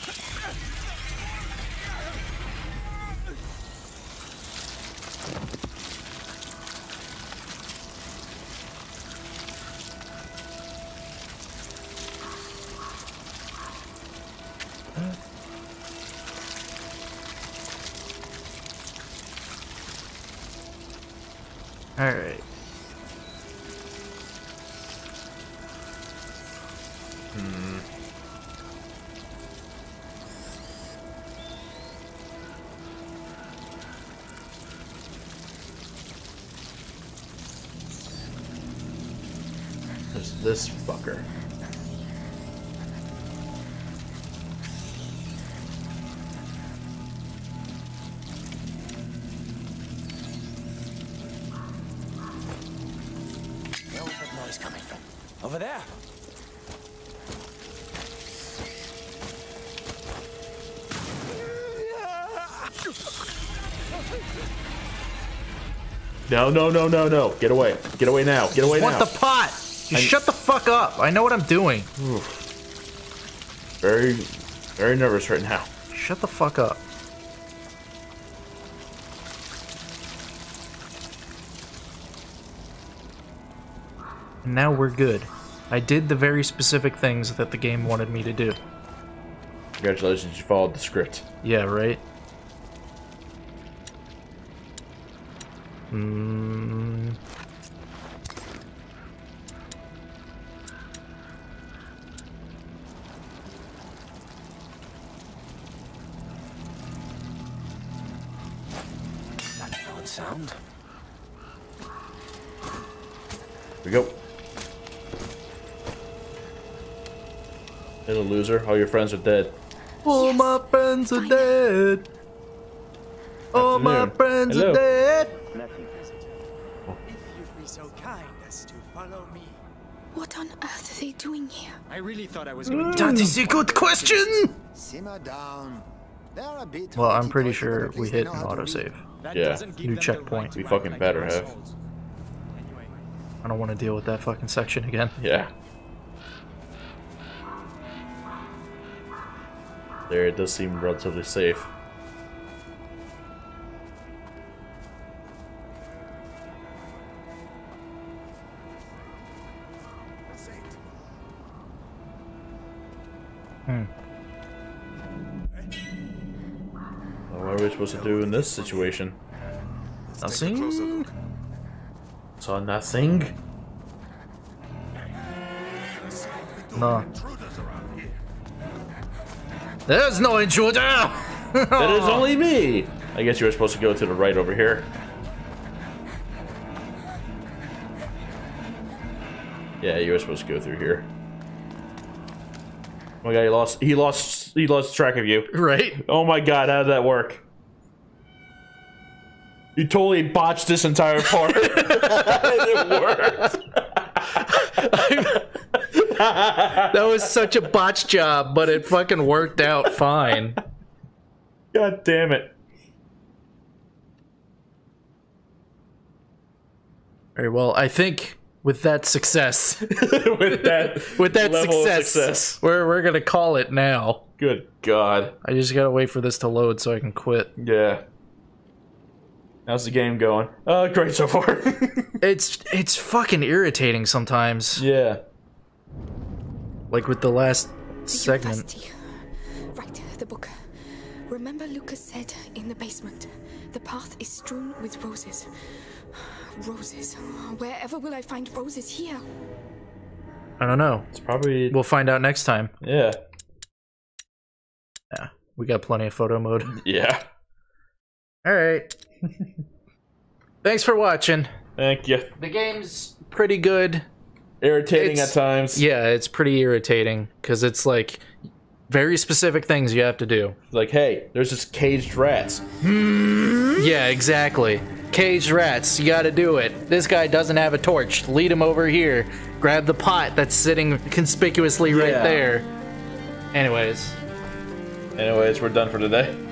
All right. Hmm. There's this fucker. Where was that noise coming from? Over there. No, no, no, no, no. Get away. Get away now. Get away Want now. the pot? Just I- shut the fuck up. I know what I'm doing. Very, very nervous right now. Shut the fuck up. And now we're good. I did the very specific things that the game wanted me to do. Congratulations, you followed the script. Yeah, right? Hmm. That's an odd sound. Here we go. Little loser, all your friends are dead. All my friends are dead. All my Afternoon. friends Hello. are dead. If you'd be so kind as to follow me. What on earth are they doing here? I really thought I was going to... That is a good question! Simmer down. They're a bit Well, I'm pretty hoity-toity, sure but at we least they hit know an how to read. autosave. That Yeah. doesn't give New them the checkpoint. right to We act fucking like better have. assholes. Anyway. I don't want to deal with that fucking section again. Yeah. There, it does seem relatively safe. Hmm. Well, what are we supposed to do in this situation? Nothing? Saw nothing? No. There's no intruder! That is only me! I guess you were supposed to go to the right over here. Yeah, you were supposed to go through here. Oh my god, he lost he lost he lost track of you. Right? Oh my god, how did that work? You totally botched this entire part. It worked. That was such a botch job, but it fucking worked out fine. God damn it. Very well, I think with that success, with that with that level of success, success. we're we're gonna call it now. Good God. I just gotta wait for this to load so I can quit. Yeah. How's the game going? Uh, great so far. It's it's fucking irritating sometimes. Yeah. Like with the last segment. Right, the book. Remember Lucas said in the basement, the path is strewn with roses. Roses. Wherever will I find roses here? I don't know. It's probably... We'll find out next time. Yeah. Yeah, we got plenty of photo mode. Yeah. Alright. Thanks for watching. Thank you. The game's pretty good. Irritating It's- at times. Yeah, it's pretty irritating because it's like very specific things you have to do. Like, hey, there's just caged rats. Yeah, exactly. Caged rats, you gotta do it. This guy doesn't have a torch. Lead him over here. Grab the pot that's sitting conspicuously right Yeah. there. Anyways. Anyways, we're done for today.